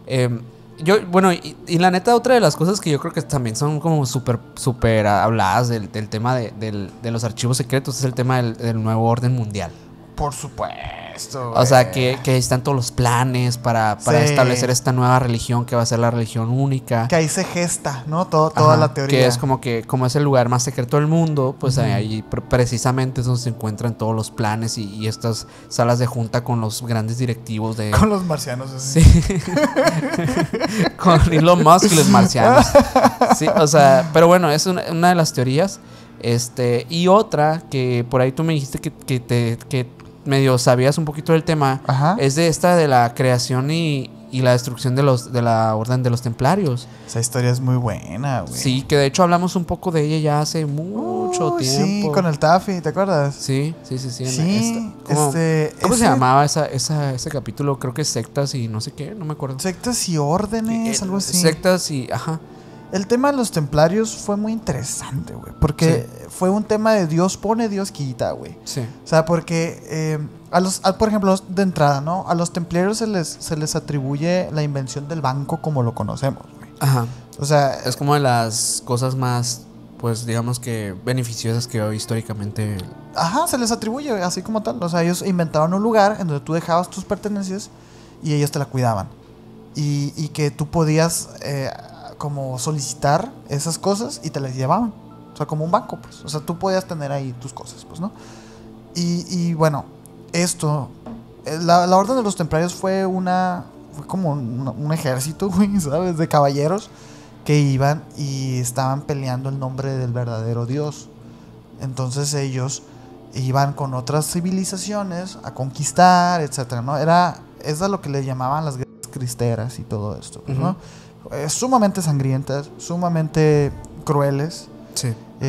Bueno, y la neta, otra de las cosas que yo creo que también son como súper habladas del tema de los archivos secretos es el tema del nuevo orden mundial. Por supuesto. O sea, que están todos los planes para establecer esta nueva religión que va a ser la religión única. Que ahí se gesta, ¿no? Toda la teoría. Que es como es el lugar más secreto del mundo, pues ahí precisamente es donde se encuentran todos los planes y estas salas de junta con los grandes directivos de... Con los marcianos, así. Sí. Con Elon Musk y los marcianos. Sí, o sea, pero bueno, es una de las teorías. Y otra que por ahí tú me dijiste que medio sabías un poquito del tema. Ajá. Es de esta de la creación y la destrucción de la orden de los templarios. Esa historia es muy buena, güey. Sí, que de hecho hablamos un poco de ella ya hace mucho tiempo. Sí, con el Taffy, ¿te acuerdas? Sí. Sí, ¿Cómo se llamaba ese capítulo? Creo que es sectas y no sé qué, no me acuerdo. Sectas y órdenes, algo así. Sectas y, ajá. El tema de los templarios fue muy interesante, güey. Porque fue un tema de Dios pone, Dios quita, güey. Sí. O sea, porque, por ejemplo, de entrada, ¿no? A los templarios se les atribuye la invención del banco como lo conocemos, güey. Ajá. O sea... Es como de las cosas más pues digamos que beneficiosas que hoy históricamente... Ajá, se les atribuye así como tal. O sea, ellos inventaron un lugar en donde tú dejabas tus pertenencias y ellos te la cuidaban. Y que tú podías como solicitar esas cosas y te las llevaban. O sea, como un banco, pues. O sea, tú podías tener ahí tus cosas, pues, ¿no? Y bueno, esto... La Orden de los Templarios fue como un ejército, güey, ¿sabes? De caballeros que iban y estaban peleando el nombre del verdadero Dios. Entonces ellos iban con otras civilizaciones a conquistar, etcétera, ¿no? Es a lo que le llamaban las guerras cristeras y todo esto, ¿no? Sumamente sangrientas, sumamente crueles. Sí.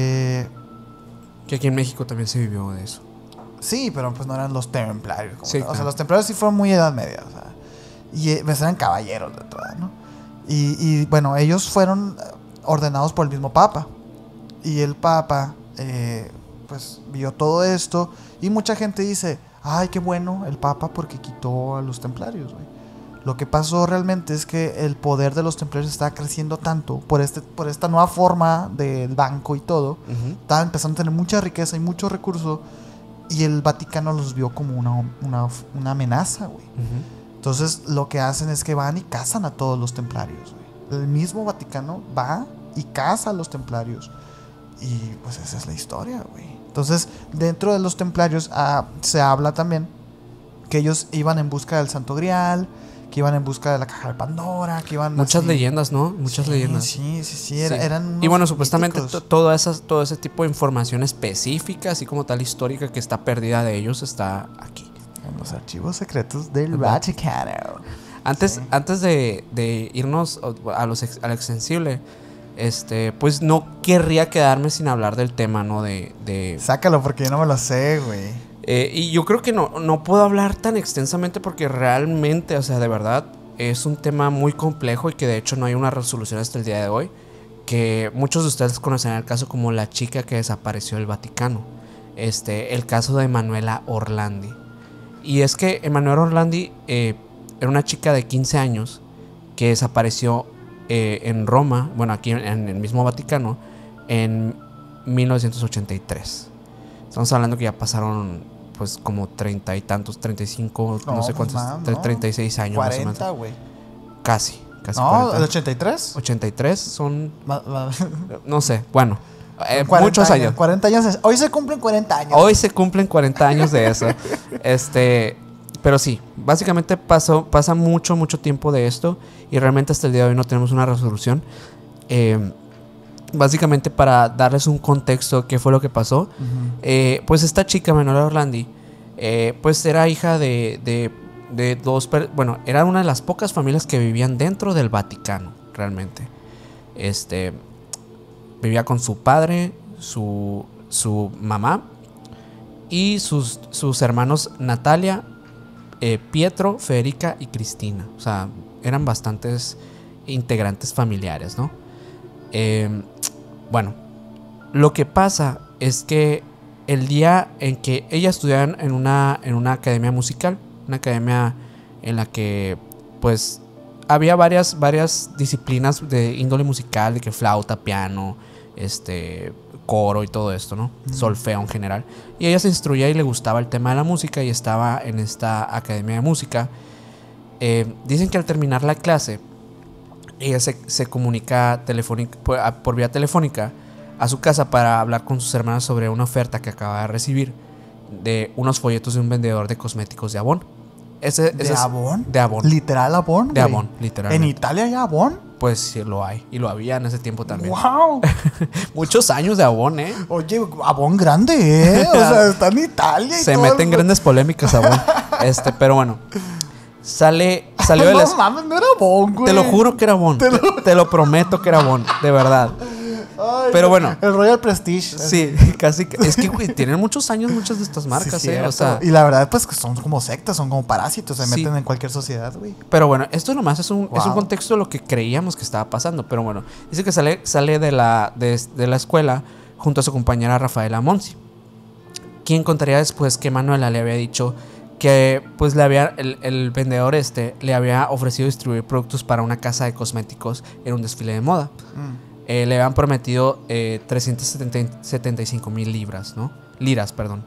Que aquí en México también se vivió de eso. Sí, pero pues no eran los templarios. Sí, claro. O sea, los templarios sí fueron muy Edad Media, o sea, y pues eran caballeros de todas, ¿no? Y bueno, ellos fueron ordenados por el mismo Papa. Y el Papa, pues, vio todo esto. Y mucha gente dice, ay, qué bueno el Papa porque quitó a los templarios, güey. Lo que pasó realmente es que el poder de los templarios estaba creciendo tanto por esta nueva forma del banco y todo. Estaban empezando a tener mucha riqueza y mucho recurso. Y el Vaticano los vio como una amenaza, güey. Entonces lo que hacen es que van y cazan a todos los templarios, güey. El mismo Vaticano va y caza a los templarios. Y pues esa es la historia, güey. Entonces dentro de los templarios se habla también que ellos iban en busca del Santo Grial, que iban en busca de la caja de Pandora, que iban... Muchas así. Leyendas, ¿no? Muchas leyendas. Sí. Eran y bueno, supuestamente todo ese tipo de información específica, así como tal histórica que está perdida de ellos, está aquí. En los archivos secretos del Vaticano. Antes de irnos a lo extensible, pues no querría quedarme sin hablar del tema, ¿no? Sácalo porque yo no me lo sé, güey. Y yo creo que no puedo hablar tan extensamente porque realmente, o sea, de verdad, es un tema muy complejo y que de hecho no hay una resolución hasta el día de hoy. Que muchos de ustedes conocerán el caso como la chica que desapareció del Vaticano. El caso de Emanuela Orlandi. Y es que Emanuela Orlandi era una chica de 15 años que desapareció en Roma, bueno, aquí en el mismo Vaticano, en 1983. Estamos hablando que ya pasaron pues como 30 y tantos, 35, no sé cuántos, 36 años 40, güey. Casi no, 40. ¿el 83? 83 son... no sé, bueno, muchos años. 40 años. Hoy se cumplen 40 años. Hoy se cumplen 40 años de eso. Pero sí, básicamente pasa mucho tiempo de esto y realmente hasta el día de hoy no tenemos una resolución. Básicamente para darles un contexto qué fue lo que pasó, pues esta chica Emanuela Orlandi pues era hija de dos, bueno, era una de las pocas familias que vivían dentro del Vaticano realmente. Vivía con su padre, su mamá y sus hermanos Natalia, Pietro, Federica y Cristina. O sea, eran bastantes integrantes familiares, ¿no? Bueno, lo que pasa es que el día en que ella estudiaba en una academia musical, una academia en la que pues había varias disciplinas de índole musical, de que flauta, piano, coro y todo esto, ¿no? Solfeo en general. Y ella se instruía y le gustaba el tema de la música y estaba en esta academia de música. Dicen que al terminar la clase ella se comunica por vía telefónica a su casa para hablar con sus hermanas sobre una oferta que acaba de recibir de unos folletos de un vendedor de cosméticos de Avon. ¿De Avon? De Avon. ¿Literal Avon? De Avon, literalmente. ¿En Italia hay Avon? Pues sí, lo hay. Y lo había en ese tiempo también. ¡Wow! Muchos años de Avon, ¿eh? Oye, Avon grande, ¿eh? O sea, está en Italia y se mete en grandes polémicas Avon. Pero bueno. Salió de la... No mames, no era Avon, güey. Te lo juro que era Avon. Te lo prometo que era Avon, de verdad. Ay, pero bueno. El Royal Prestige. Sí, casi. Es que, güey, tienen muchos años muchas de estas marcas, sí, o sea. Y la verdad, pues que son como sectas, son como parásitos, se meten en cualquier sociedad, güey. Pero bueno, esto nomás es un contexto de lo que creíamos que estaba pasando. Pero bueno, dice que sale de la escuela junto a su compañera Rafaela Monsi, quien contaría después que Manuela le había dicho que pues el vendedor le había ofrecido distribuir productos para una casa de cosméticos en un desfile de moda. le habían prometido 375,000 libras, ¿no? Liras, perdón.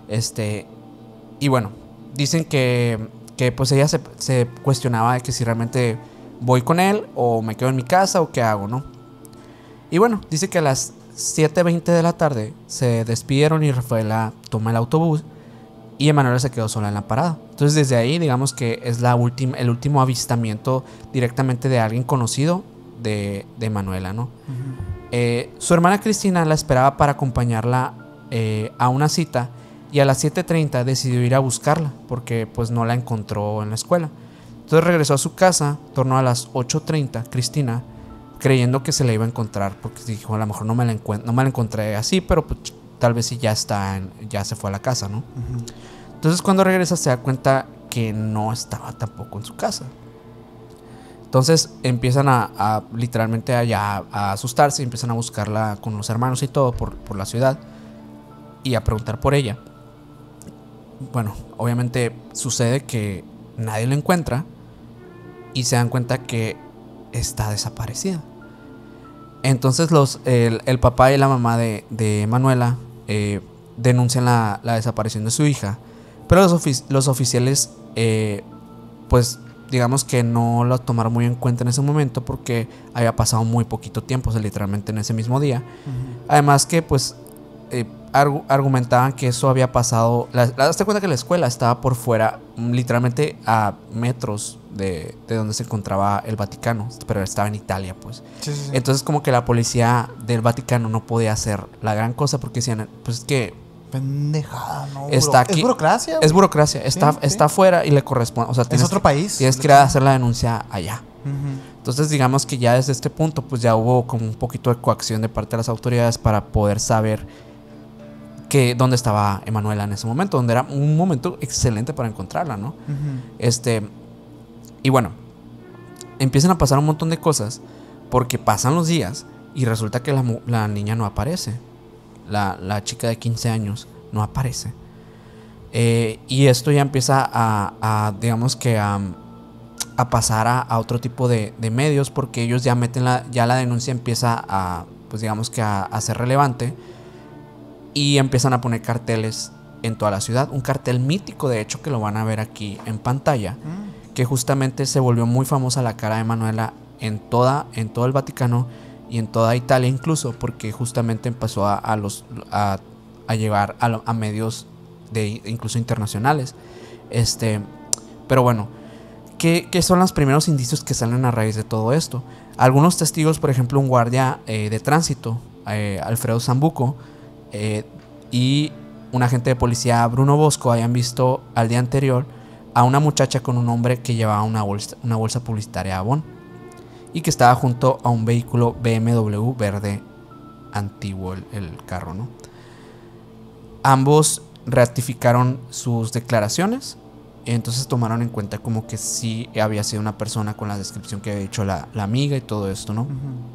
Y bueno, dicen que pues ella se cuestionaba de que si realmente voy con él o me quedo en mi casa o qué hago, ¿no? Y bueno, dice que a las 7:20 de la tarde se despidieron y Rafaela toma el autobús y Emanuela se quedó sola en la parada. Entonces desde ahí digamos que es el último avistamiento directamente de alguien conocido de Emanuela, ¿no? Su hermana Cristina la esperaba para acompañarla a una cita y a las 7:30 decidió ir a buscarla porque pues no la encontró en la escuela. Entonces regresó a su casa, tornó a las 8:30 Cristina, creyendo que se la iba a encontrar porque dijo, a lo mejor no me la encontré así, pero pues, tal vez sí ya se fue a la casa, ¿no? Entonces cuando regresa se da cuenta que no estaba tampoco en su casa. Entonces empiezan a literalmente a asustarse, empiezan a buscarla con los hermanos y todo por la ciudad y a preguntar por ella. Bueno, obviamente sucede que nadie la encuentra y se dan cuenta que está desaparecida. Entonces el papá y la mamá de Manuela denuncian la desaparición de su hija, pero los oficiales pues digamos que no lo tomaron muy en cuenta en ese momento porque había pasado muy poquito tiempo, o sea, literalmente en ese mismo día. Además que pues argumentaban que eso había pasado. Hazte cuenta que la escuela estaba por fuera, literalmente a metros de donde se encontraba el Vaticano, pero estaba en Italia, pues. Sí. Entonces como que la policía del Vaticano no podía hacer la gran cosa porque decían, pues es que pendejada, ¿no? Está aquí. Es burocracia. Es burocracia. Está afuera y le corresponde. O sea, es otro país. Tienes que ir a hacer la denuncia allá. Entonces, digamos que ya desde este punto, pues ya hubo como un poquito de coacción de parte de las autoridades para poder saber dónde estaba Emanuela en ese momento, donde era un momento excelente para encontrarla, ¿no? Y bueno, empiezan a pasar un montón de cosas porque pasan los días y resulta que la niña no aparece. La chica de 15 años no aparece. Y esto ya empieza digamos que a pasar a otro tipo de medios porque ellos ya meten ya la denuncia empieza pues digamos que a ser relevante y empiezan a poner carteles en toda la ciudad. Un cartel mítico, de hecho, que lo van a ver aquí en pantalla, que justamente se volvió muy famosa la cara de Manuela en todo el Vaticano y en toda Italia incluso, porque justamente empezó a llegar a medios incluso internacionales. Pero bueno, ¿qué son los primeros indicios que salen a raíz de todo esto? Algunos testigos, por ejemplo, un guardia de tránsito, Alfredo Zambuco, y un agente de policía, Bruno Bosco, habían visto al día anterior a una muchacha con un hombre que llevaba una bolsa publicitaria Avon y que estaba junto a un vehículo BMW verde antiguo, el carro, ¿no? Ambos ratificaron sus declaraciones, entonces tomaron en cuenta como que sí había sido una persona con la descripción que había dicho la amiga y todo esto, ¿no?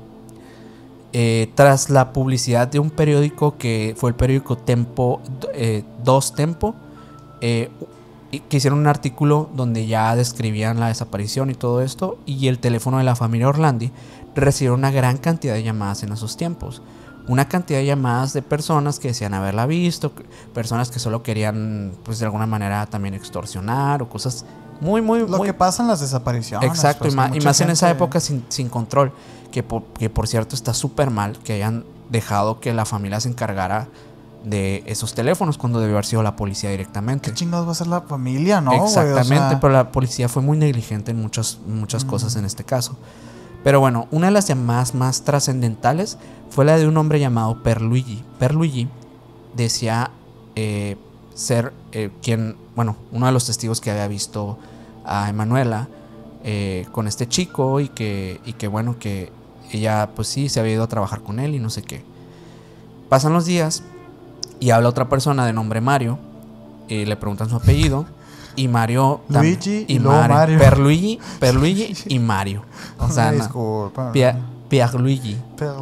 Tras la publicidad de un periódico que fue el periódico Tempo, Dos Tempo, que hicieron un artículo donde ya describían la desaparición y todo esto, y el teléfono de la familia Orlandi recibió una gran cantidad de llamadas en esos tiempos. Una cantidad de llamadas de personas que decían haberla visto, personas que solo querían, pues de alguna manera también extorsionar o cosas muy que pasa en las desapariciones. Exacto, pues, y más en esa época sin control, que por cierto está súper mal que hayan dejado que la familia se encargara de esos teléfonos cuando debió haber sido la policía directamente. ¿Qué chingados va a ser la familia, no? Exactamente, o sea, pero la policía fue muy negligente en muchas cosas en este caso. Pero bueno, una de las llamadas más trascendentales fue la de un hombre llamado Pierluigi. Pierluigi decía ser uno de los testigos que había visto a Emanuela con este chico y que bueno, que ella pues sí se había ido a trabajar con él y no sé qué. Pasan los días y habla otra persona de nombre Mario, le preguntan su apellido y Mario Luigi y Mario. Perluigi y Mario. O sea, disculpa. Pierluigi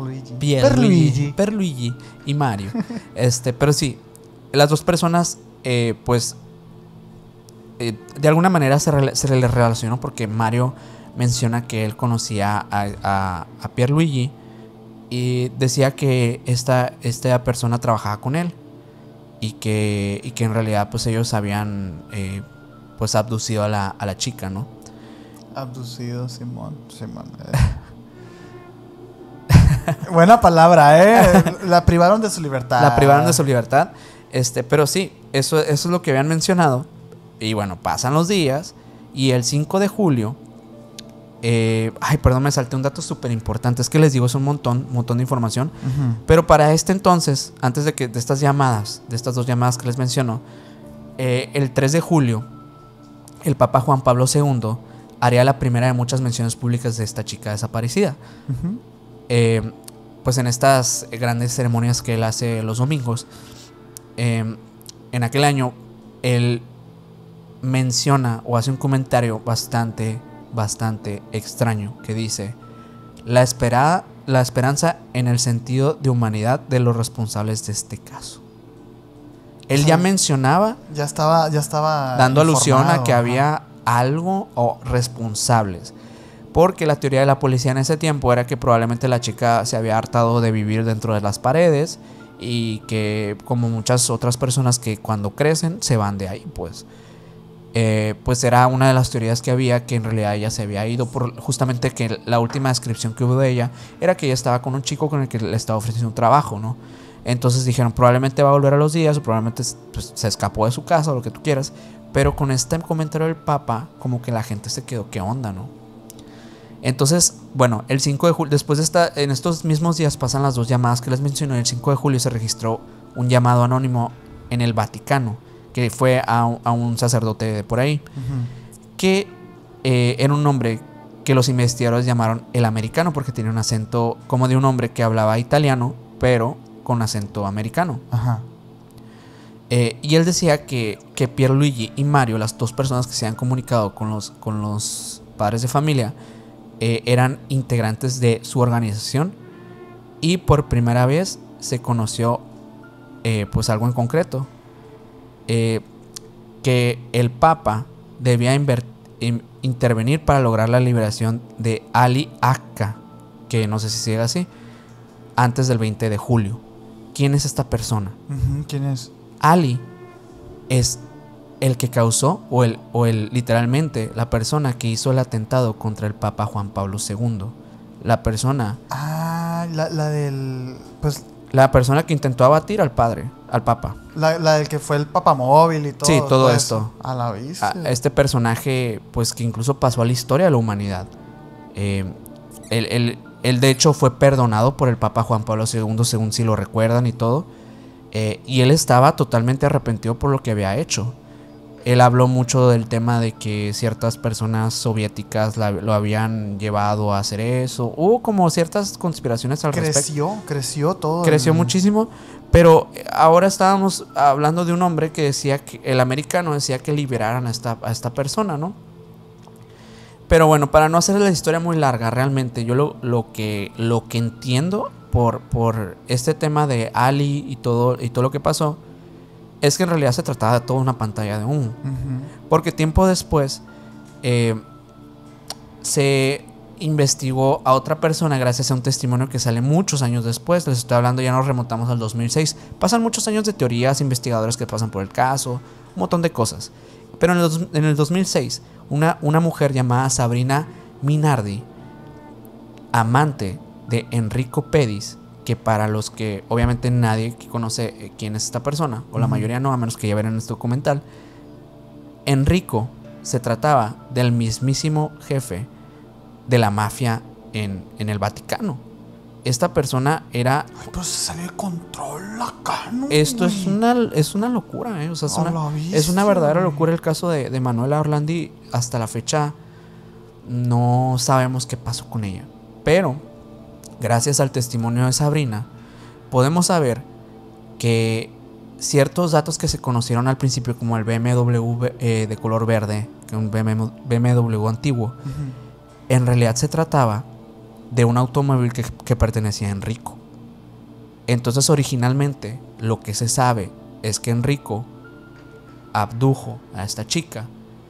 y Mario. Pero sí, las dos personas pues de alguna manera se le relacionó porque Mario menciona que él conocía a Pierluigi Y decía que esta persona trabajaba con él y que en realidad pues ellos habían pues abducido a la chica, ¿no? Abducido, Simón. Buena palabra, La privaron de su libertad. La privaron de su libertad. Pero sí, eso es lo que habían mencionado. Y bueno, pasan los días y el 5 de julio... perdón, me salté un dato súper importante. Es que les digo, es un montón de información. Uh-huh. Pero para este entonces, antes de estas llamadas, de estas 2 llamadas que les menciono, el 3 de julio, el Papa Juan Pablo II haría la primera de muchas menciones públicas de esta chica desaparecida. Uh-huh. Pues en estas grandes ceremonias que él hace los domingos, en aquel año, él menciona o hace un comentario bastante extraño que dice: la esperanza en el sentido de humanidad de los responsables de este caso. Él ya mencionaba, ya estaba dando alusión a que había algo o responsables, porque la teoría de la policía en ese tiempo era que probablemente la chica se había hartado de vivir dentro de las paredes y que, como muchas otras personas que cuando crecen se van de ahí, pues era una de las teorías que había, que en realidad ella se había ido por justamente que la última descripción que hubo de ella era que ella estaba con un chico con el que le estaba ofreciendo un trabajo, ¿no? Entonces dijeron, probablemente va a volver a los días o probablemente pues, se escapó de su casa o lo que tú quieras. Pero con este comentario del Papa, como que la gente se quedó, ¿qué onda, no? Entonces, bueno, el 5 de julio, después en estos mismos días pasan las 2 llamadas que les mencioné. El 5 de julio se registró un llamado anónimo en el Vaticano, que fue a un sacerdote de por ahí, uh-huh, que era un hombre que los investigadores llamaron el americano, porque tenía un acento como de un hombre que hablaba italiano, pero con acento americano. Uh-huh. Y él decía que Pierluigi y Mario, las 2 personas que se han comunicado con los padres de familia, eran integrantes de su organización, y por primera vez se conoció pues algo en concreto. Que el Papa debía intervenir para lograr la liberación de Ali Akka, que no sé si sigue así, antes del 20 de julio. ¿Quién es esta persona? Uh-huh, ¿quién es? Ali es el que causó, o literalmente la persona que hizo el atentado contra el Papa Juan Pablo II. La persona... la persona que intentó abatir al Papa. La del que fue el papamóvil y todo. Sí, todo esto. A la vista. Este personaje, pues que incluso pasó a la historia de la humanidad. Él de hecho fue perdonado por el Papa Juan Pablo II, según si lo recuerdan y todo. Y él estaba totalmente arrepentido por lo que había hecho. Él habló mucho del tema de que ciertas personas soviéticas lo habían llevado a hacer eso. Hubo como ciertas conspiraciones al respecto. Creció todo. Creció muchísimo. Pero ahora estábamos hablando de un hombre que decía que el americano decía que liberaran a esta persona, ¿no? Pero bueno, para no hacer la historia muy larga, realmente yo lo que entiendo por este tema de Ali y todo lo que pasó, es que en realidad se trataba de toda una pantalla de humo. Uh-huh. Porque tiempo después se investigó a otra persona gracias a un testimonio que sale muchos años después. Les estoy hablando, ya nos remontamos al 2006. Pasan muchos años de teorías, investigadores que pasan por el caso, un montón de cosas. Pero en el 2006, una mujer llamada Sabrina Minardi, amante de Enrico Pedis, que para los que obviamente nadie conoce quién es esta persona, o la mayoría no, a menos que ya vieran este documental, Enrico se trataba del mismísimo jefe de la mafia en el Vaticano. Esta persona era... Ay, pero se salió de control acá, ¿no? Esto es una locura, ¿eh? O sea, es una verdadera locura el caso de Manuela Orlandi. Hasta la fecha no sabemos qué pasó con ella. Pero, gracias al testimonio de Sabrina, podemos saber que ciertos datos que se conocieron al principio, como el BMW de color verde, que es un BMW antiguo, uh-huh, en realidad se trataba de un automóvil que pertenecía a Enrico. Entonces, originalmente, lo que se sabe es que Enrico abdujo a esta chica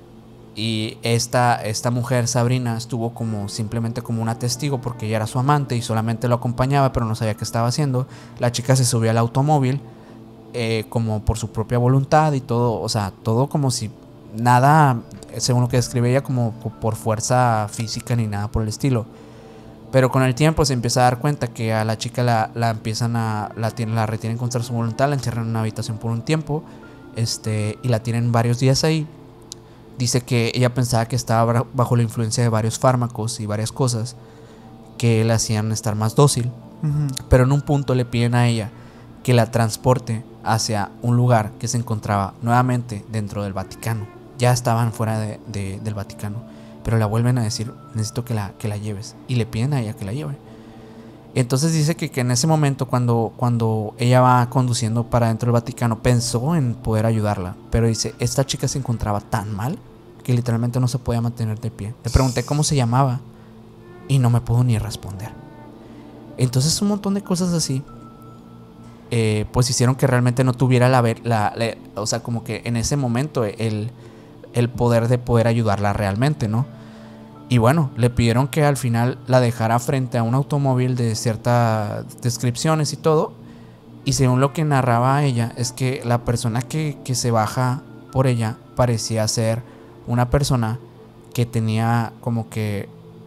Y esta mujer, Sabrina, estuvo simplemente como una testigo porque ella era su amante y solamente lo acompañaba, pero no sabía qué estaba haciendo. La chica se subió al automóvil como por su propia voluntad y todo, o sea, todo como si nada, según lo que describe ella, como por fuerza física ni nada por el estilo. Pero con el tiempo se empieza a dar cuenta que a la chica la retienen contra su voluntad, la encierran en una habitación por un tiempo, y la tienen varios días ahí. Dice que ella pensaba que estaba bajo la influencia de varios fármacos y varias cosas que le hacían estar más dócil. Pero en un punto le piden a ella que la transporte hacia un lugar que se encontraba nuevamente dentro del Vaticano. Ya estaban fuera del Vaticano, pero la vuelven a decir: necesito que la lleves. Y le piden a ella que la lleve. Entonces dice que en ese momento, cuando ella va conduciendo para dentro del Vaticano, pensó en poder ayudarla. Pero dice, esta chica se encontraba tan mal que literalmente no se podía mantener de pie. Le pregunté cómo se llamaba y no me pudo ni responder. Entonces un montón de cosas así pues hicieron que realmente no tuviera o sea, como que en ese momento el poder de poder ayudarla realmente, ¿no? Y bueno, le pidieron que al final la dejara frente a un automóvil de ciertas descripciones y todo. Y según lo que narraba ella, es que la persona que se baja por ella parecía ser una persona que tenía como que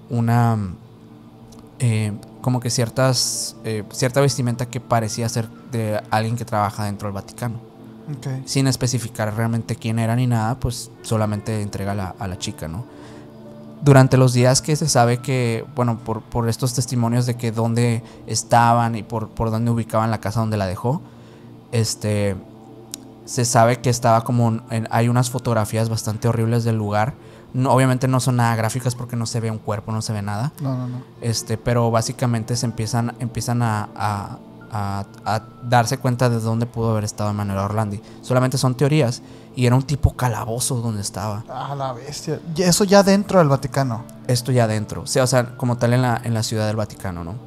como que cierta vestimenta que parecía ser de alguien que trabaja dentro del Vaticano. Okay. Sin especificar realmente quién era ni nada, pues solamente entrega a la chica, ¿no? Durante los días que se sabe que, bueno, por estos testimonios de que dónde estaban y por dónde ubicaban la casa donde la dejó, se sabe que estaba hay unas fotografías bastante horribles del lugar. No, obviamente no son nada gráficas porque no se ve un cuerpo, no se ve nada. No. Pero básicamente se empiezan a darse cuenta de dónde pudo haber estado Emanuela Orlandi. Solamente son teorías. Y era un tipo calabozo donde estaba. Ah, la bestia. Y eso ya dentro del Vaticano. Esto ya dentro. O sea, como tal en la ciudad del Vaticano, ¿no?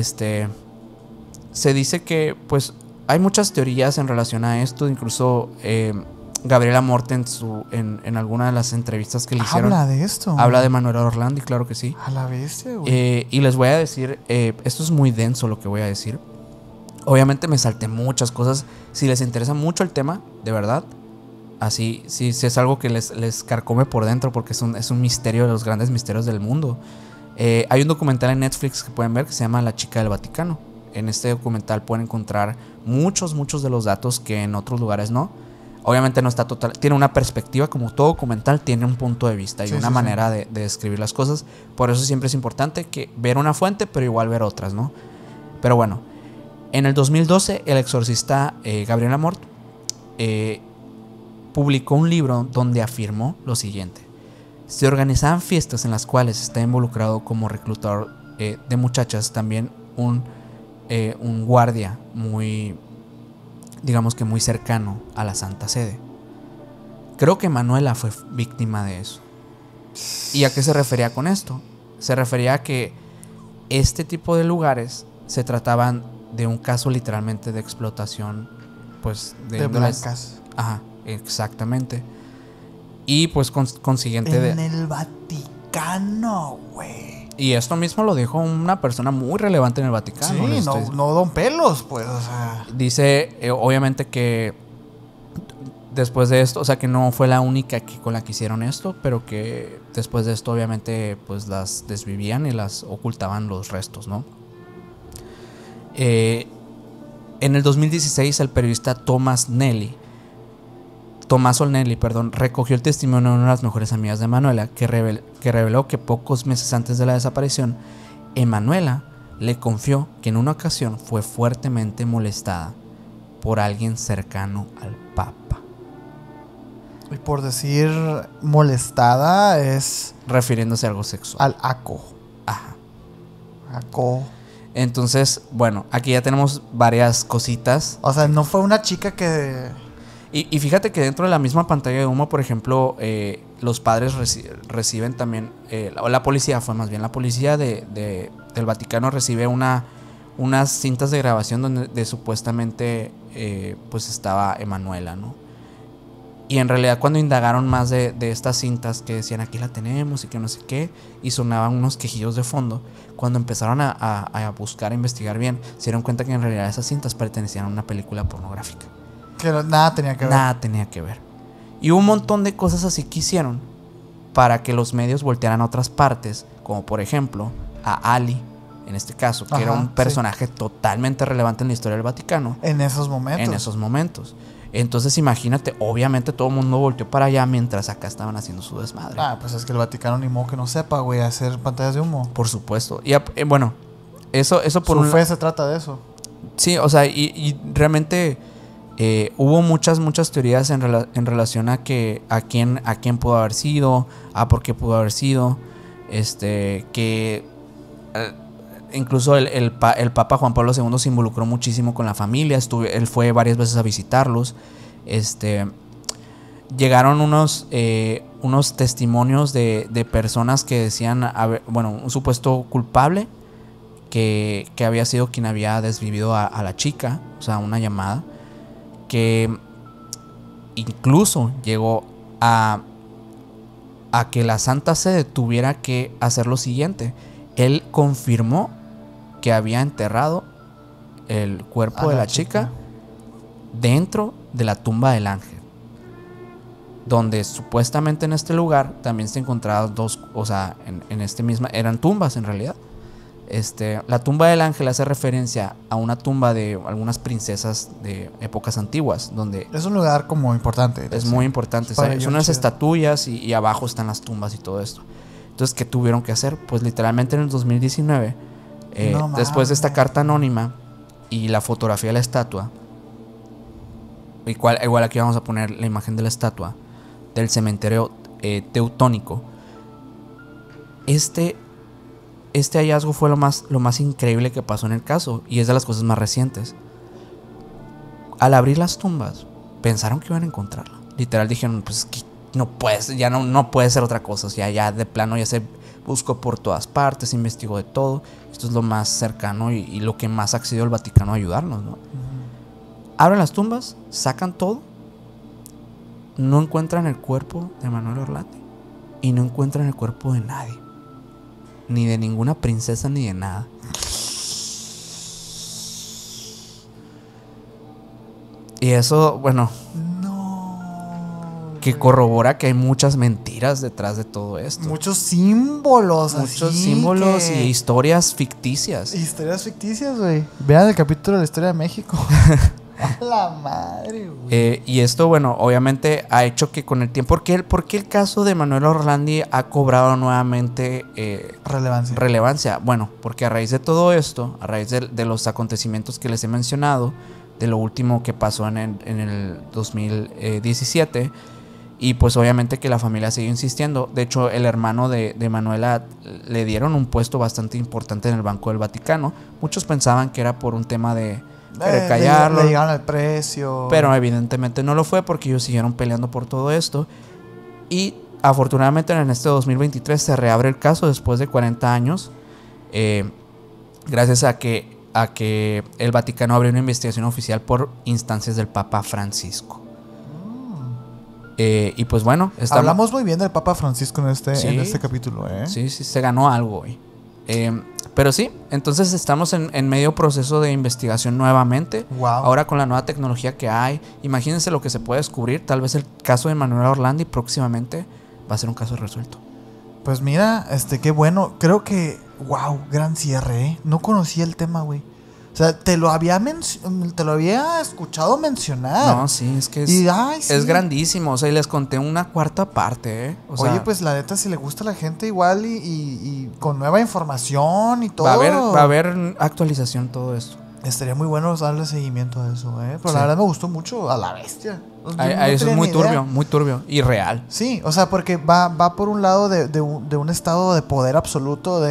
Se dice que, pues, hay muchas teorías en relación a esto. Incluso Gabriela Morte en alguna de las entrevistas que le hicieron. Habla de esto. Habla de Emanuela Orlandi, claro que sí. A la bestia, güey. Y les voy a decir, esto es muy denso lo que voy a decir. Obviamente me salté muchas cosas. Si les interesa mucho el tema, de verdad, así, sí, es algo que les carcome por dentro porque es un misterio de los grandes misterios del mundo. Hay un documental en Netflix que pueden ver que se llama La chica del Vaticano. En este documental pueden encontrar muchos de los datos que en otros lugares no. Obviamente no está total, tiene una perspectiva, como todo documental tiene un punto de vista y una manera de describir las cosas. Por eso siempre es importante que ver una fuente, pero igual ver otras, ¿no? Pero bueno, en el 2012 el exorcista Gabriel Amort publicó un libro donde afirmó lo siguiente: se organizaban fiestas en las cuales está involucrado como reclutador de muchachas también un guardia muy, digamos que muy cercano a la Santa Sede. Creo que Manuela fue víctima de eso. ¿Y a qué se refería con esto? Se refería a que este tipo de lugares se trataban de un caso literalmente de explotación, pues de blancas. Ajá, exactamente. Y pues consiguiente en el Vaticano, güey. Y esto mismo lo dijo una persona muy relevante en el Vaticano. Sí, no Don Pelos, pues, o sea. Dice, obviamente que después de esto, o sea, que no fue la única con la que hicieron esto, pero que después de esto, obviamente, pues las desvivían y las ocultaban los restos, ¿no? En el 2016, el periodista Tomás Olnelli, recogió el testimonio de una de las mejores amigas de Emanuela, que reveló que pocos meses antes de la desaparición, Emanuela le confió que en una ocasión fue fuertemente molestada por alguien cercano al Papa. Y por decir molestada es... refiriéndose a algo sexual. Al aco. Ajá. Aco. Entonces, bueno, aquí ya tenemos varias cositas. O sea, no fue una chica que... Y fíjate que dentro de la misma pantalla de humo, por ejemplo, los padres reciben también... la policía fue más bien. La policía del Vaticano recibe unas cintas de grabación donde supuestamente pues estaba Emanuela, ¿no? Y en realidad cuando indagaron más de estas cintas que decían aquí la tenemos y que no sé qué, y sonaban unos quejillos de fondo, cuando empezaron a buscar, a investigar bien, se dieron cuenta que en realidad esas cintas pertenecían a una película pornográfica. Que nada tenía que ver. Nada tenía que ver. Y hubo un montón de cosas así que hicieron para que los medios voltearan a otras partes, como por ejemplo a Ali, en este caso, que era un personaje totalmente relevante en la historia del Vaticano. En esos momentos. Entonces imagínate, obviamente todo el mundo volteó para allá mientras acá estaban haciendo su desmadre. Pues es que el Vaticano ni modo que no sepa, güey, hacer pantallas de humo. Por supuesto. Y bueno, eso por su fe se trata de eso. Sí, o sea, y realmente hubo muchas teorías en relación a quién pudo haber sido, a por qué pudo haber sido, que incluso el Papa Juan Pablo II se involucró muchísimo con la familia. Él fue varias veces a visitarlos. Llegaron unos testimonios de personas que decían, un supuesto culpable que había sido quien había desvivido a la chica, o sea, una llamada, que incluso llegó a que la Santa Sede tuviera que hacer lo siguiente. Él confirmó que había enterrado el cuerpo de la chica dentro de la tumba del ángel, donde supuestamente en este lugar también se encontraban dos, o sea, en este mismo, eran tumbas en realidad. La tumba del ángel hace referencia a una tumba de algunas princesas de épocas antiguas, donde es un lugar como importante. Es muy importante, ¿sabes? Son unas estatuillas y abajo están las tumbas y todo esto. Entonces, ¿qué tuvieron que hacer? Pues literalmente en el 2019, después de esta carta anónima y la fotografía de la estatua, igual aquí vamos a poner la imagen de la estatua del cementerio teutónico. Este hallazgo fue lo más increíble que pasó en el caso, y es de las cosas más recientes. Al abrir las tumbas, pensaron que iban a encontrarla. Literal dijeron, pues no puede ser otra cosa. O sea, ya de plano ya se buscó por todas partes, se investigó de todo. Esto es lo más cercano y lo que más ha accedido el Vaticano a ayudarnos, ¿no? Abren las tumbas, sacan todo, no encuentran el cuerpo de Manuel Orlandi y no encuentran el cuerpo de nadie, ni de ninguna princesa ni de nada. Y eso, bueno, que corrobora que hay muchas mentiras detrás de todo esto. Muchos símbolos. Y historias ficticias. Historias ficticias, güey. Vean el capítulo de la historia de México. A la madre, güey. Y esto, bueno, obviamente ha hecho que con el tiempo... ¿Por qué el caso de Manuel Orlandi ha cobrado nuevamente relevancia? Bueno, porque a raíz de todo esto, a raíz de los acontecimientos que les he mencionado, de lo último que pasó en el 2017... Y pues obviamente que la familia siguió insistiendo. De hecho, el hermano de Manuela le dieron un puesto bastante importante en el Banco del Vaticano. Muchos pensaban que era por un tema de callarlo. Le llegaron al precio. Pero evidentemente no lo fue, porque ellos siguieron peleando por todo esto. Y afortunadamente en este 2023 se reabre el caso después de 40 años. Gracias a que el Vaticano abrió una investigación oficial por instancias del Papa Francisco. Y pues bueno, hablamos muy bien del Papa Francisco en este capítulo, ¿eh? Sí, se ganó algo hoy. Pero sí, entonces estamos en medio proceso de investigación nuevamente. Wow. Ahora con la nueva tecnología que hay, imagínense lo que se puede descubrir. Tal vez el caso de Manuel Orlandi próximamente va a ser un caso resuelto. Pues mira, qué bueno. Creo que, wow, gran cierre, ¿eh? No conocía el tema, güey. O sea, te lo había escuchado mencionar. No, sí, es que es grandísimo. O sea, y les conté una cuarta parte, ¿eh? Oye, pues la neta, si le gusta a la gente igual y con nueva información y todo. Va a haber actualización todo esto. Estaría muy bueno darle seguimiento a eso, ¿eh? Pero sí, la verdad me gustó mucho, a la bestia. Eso es muy turbio y real. Sí, o sea, porque va por un lado de un estado de poder absoluto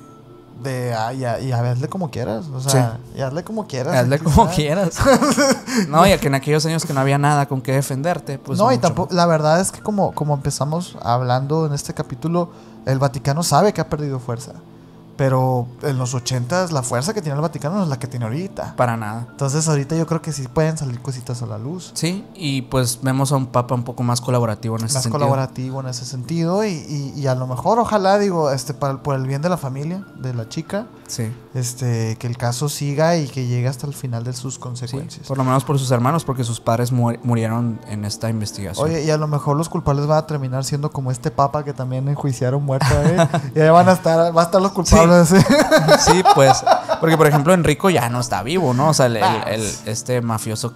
y hazle como quieras, o sea, sí. Y hazle como quieras. Hazle como quieras. No, y que en aquellos años que no había nada con qué defenderte, pues. No, y tampoco, la verdad es que como empezamos hablando en este capítulo, el Vaticano sabe que ha perdido fuerza. Pero en los 80s la fuerza que tiene el Vaticano no es la que tiene ahorita. Para nada. Entonces ahorita yo creo que sí pueden salir cositas a la luz. Sí, y pues vemos a un papa un poco más colaborativo en ese sentido. Más colaborativo en ese sentido y a lo mejor, ojalá, digo, por el bien de la familia, de la chica, sí, que el caso siga y que llegue hasta el final de sus consecuencias. Sí, por lo menos por sus hermanos, porque sus padres murieron en esta investigación. Oye, y a lo mejor los culpables van a terminar siendo como este papa que también enjuiciaron muerto, y ahí va a estar los culpables. Sí. Sí, pues, porque por ejemplo Enrico ya no está vivo, ¿no? O sea, este mafioso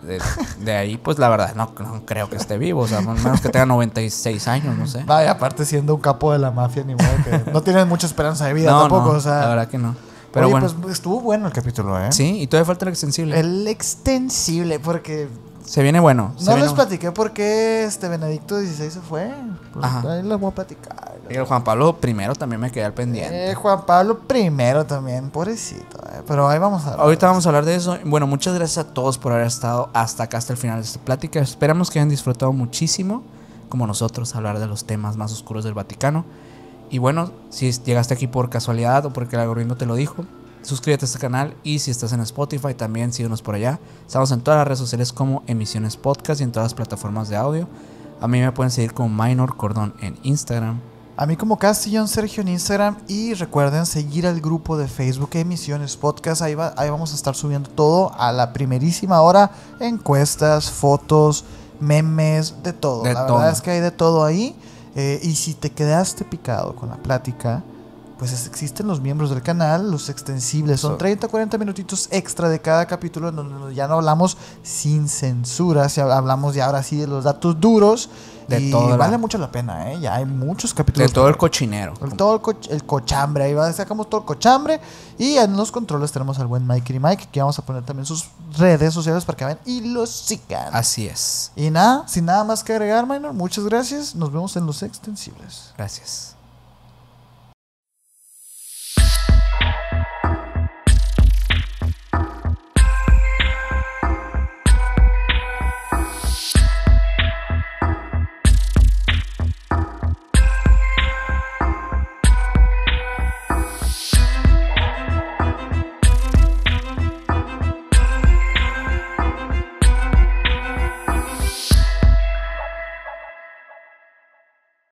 de ahí, pues la verdad no creo que esté vivo, o sea, menos que tenga 96 años, no sé. Vaya, aparte siendo un capo de la mafia, ni modo que no tiene mucha esperanza de vida tampoco, no, o sea. La verdad que no. Pero oye, bueno, pues estuvo bueno el capítulo, ¿eh? Sí, y todavía falta el extensible. El extensible, porque se viene bueno. No les platiqué por qué Benedicto XVI se fue. Ajá. Ahí les voy a platicar. Y el Juan Pablo I también me quedé al pendiente. Juan Pablo I también, pobrecito. Pero ahí vamos a hablar. Ahorita vamos a hablar de eso. Bueno, muchas gracias a todos por haber estado hasta acá, hasta el final de esta plática. Esperamos que hayan disfrutado muchísimo, como nosotros, hablar de los temas más oscuros del Vaticano. Y bueno, si llegaste aquí por casualidad o porque el algoritmo te lo dijo, suscríbete a este canal, y si estás en Spotify también síguenos por allá. Estamos en todas las redes sociales como Emisiones Podcast y en todas las plataformas de audio. A mí me pueden seguir como Minor Cordón en Instagram. A mí como Castillón Sergio en Instagram. Y recuerden seguir al grupo de Facebook Emisiones Podcast. Ahí vamos a estar subiendo todo a la primerísima hora. Encuestas, fotos, memes, de todo. La verdad es que hay de todo ahí. Y si te quedaste picado con la plática, pues existen los miembros del canal, los extensibles. Son 30 o 40 minutitos extra de cada capítulo, en donde ya no hablamos sin censura, hablamos ya ahora sí de los datos duros. Y vale mucho la pena, ya hay muchos capítulos. De todo el cochinero. Todo el cochambre. Ahí sacamos todo el cochambre. Y en los controles tenemos al buen Mikey Mike, que vamos a poner también sus redes sociales para que vayan y los sigan. Así es. Y nada, sin nada más que agregar, Minor, muchas gracias. Nos vemos en los extensibles. Gracias.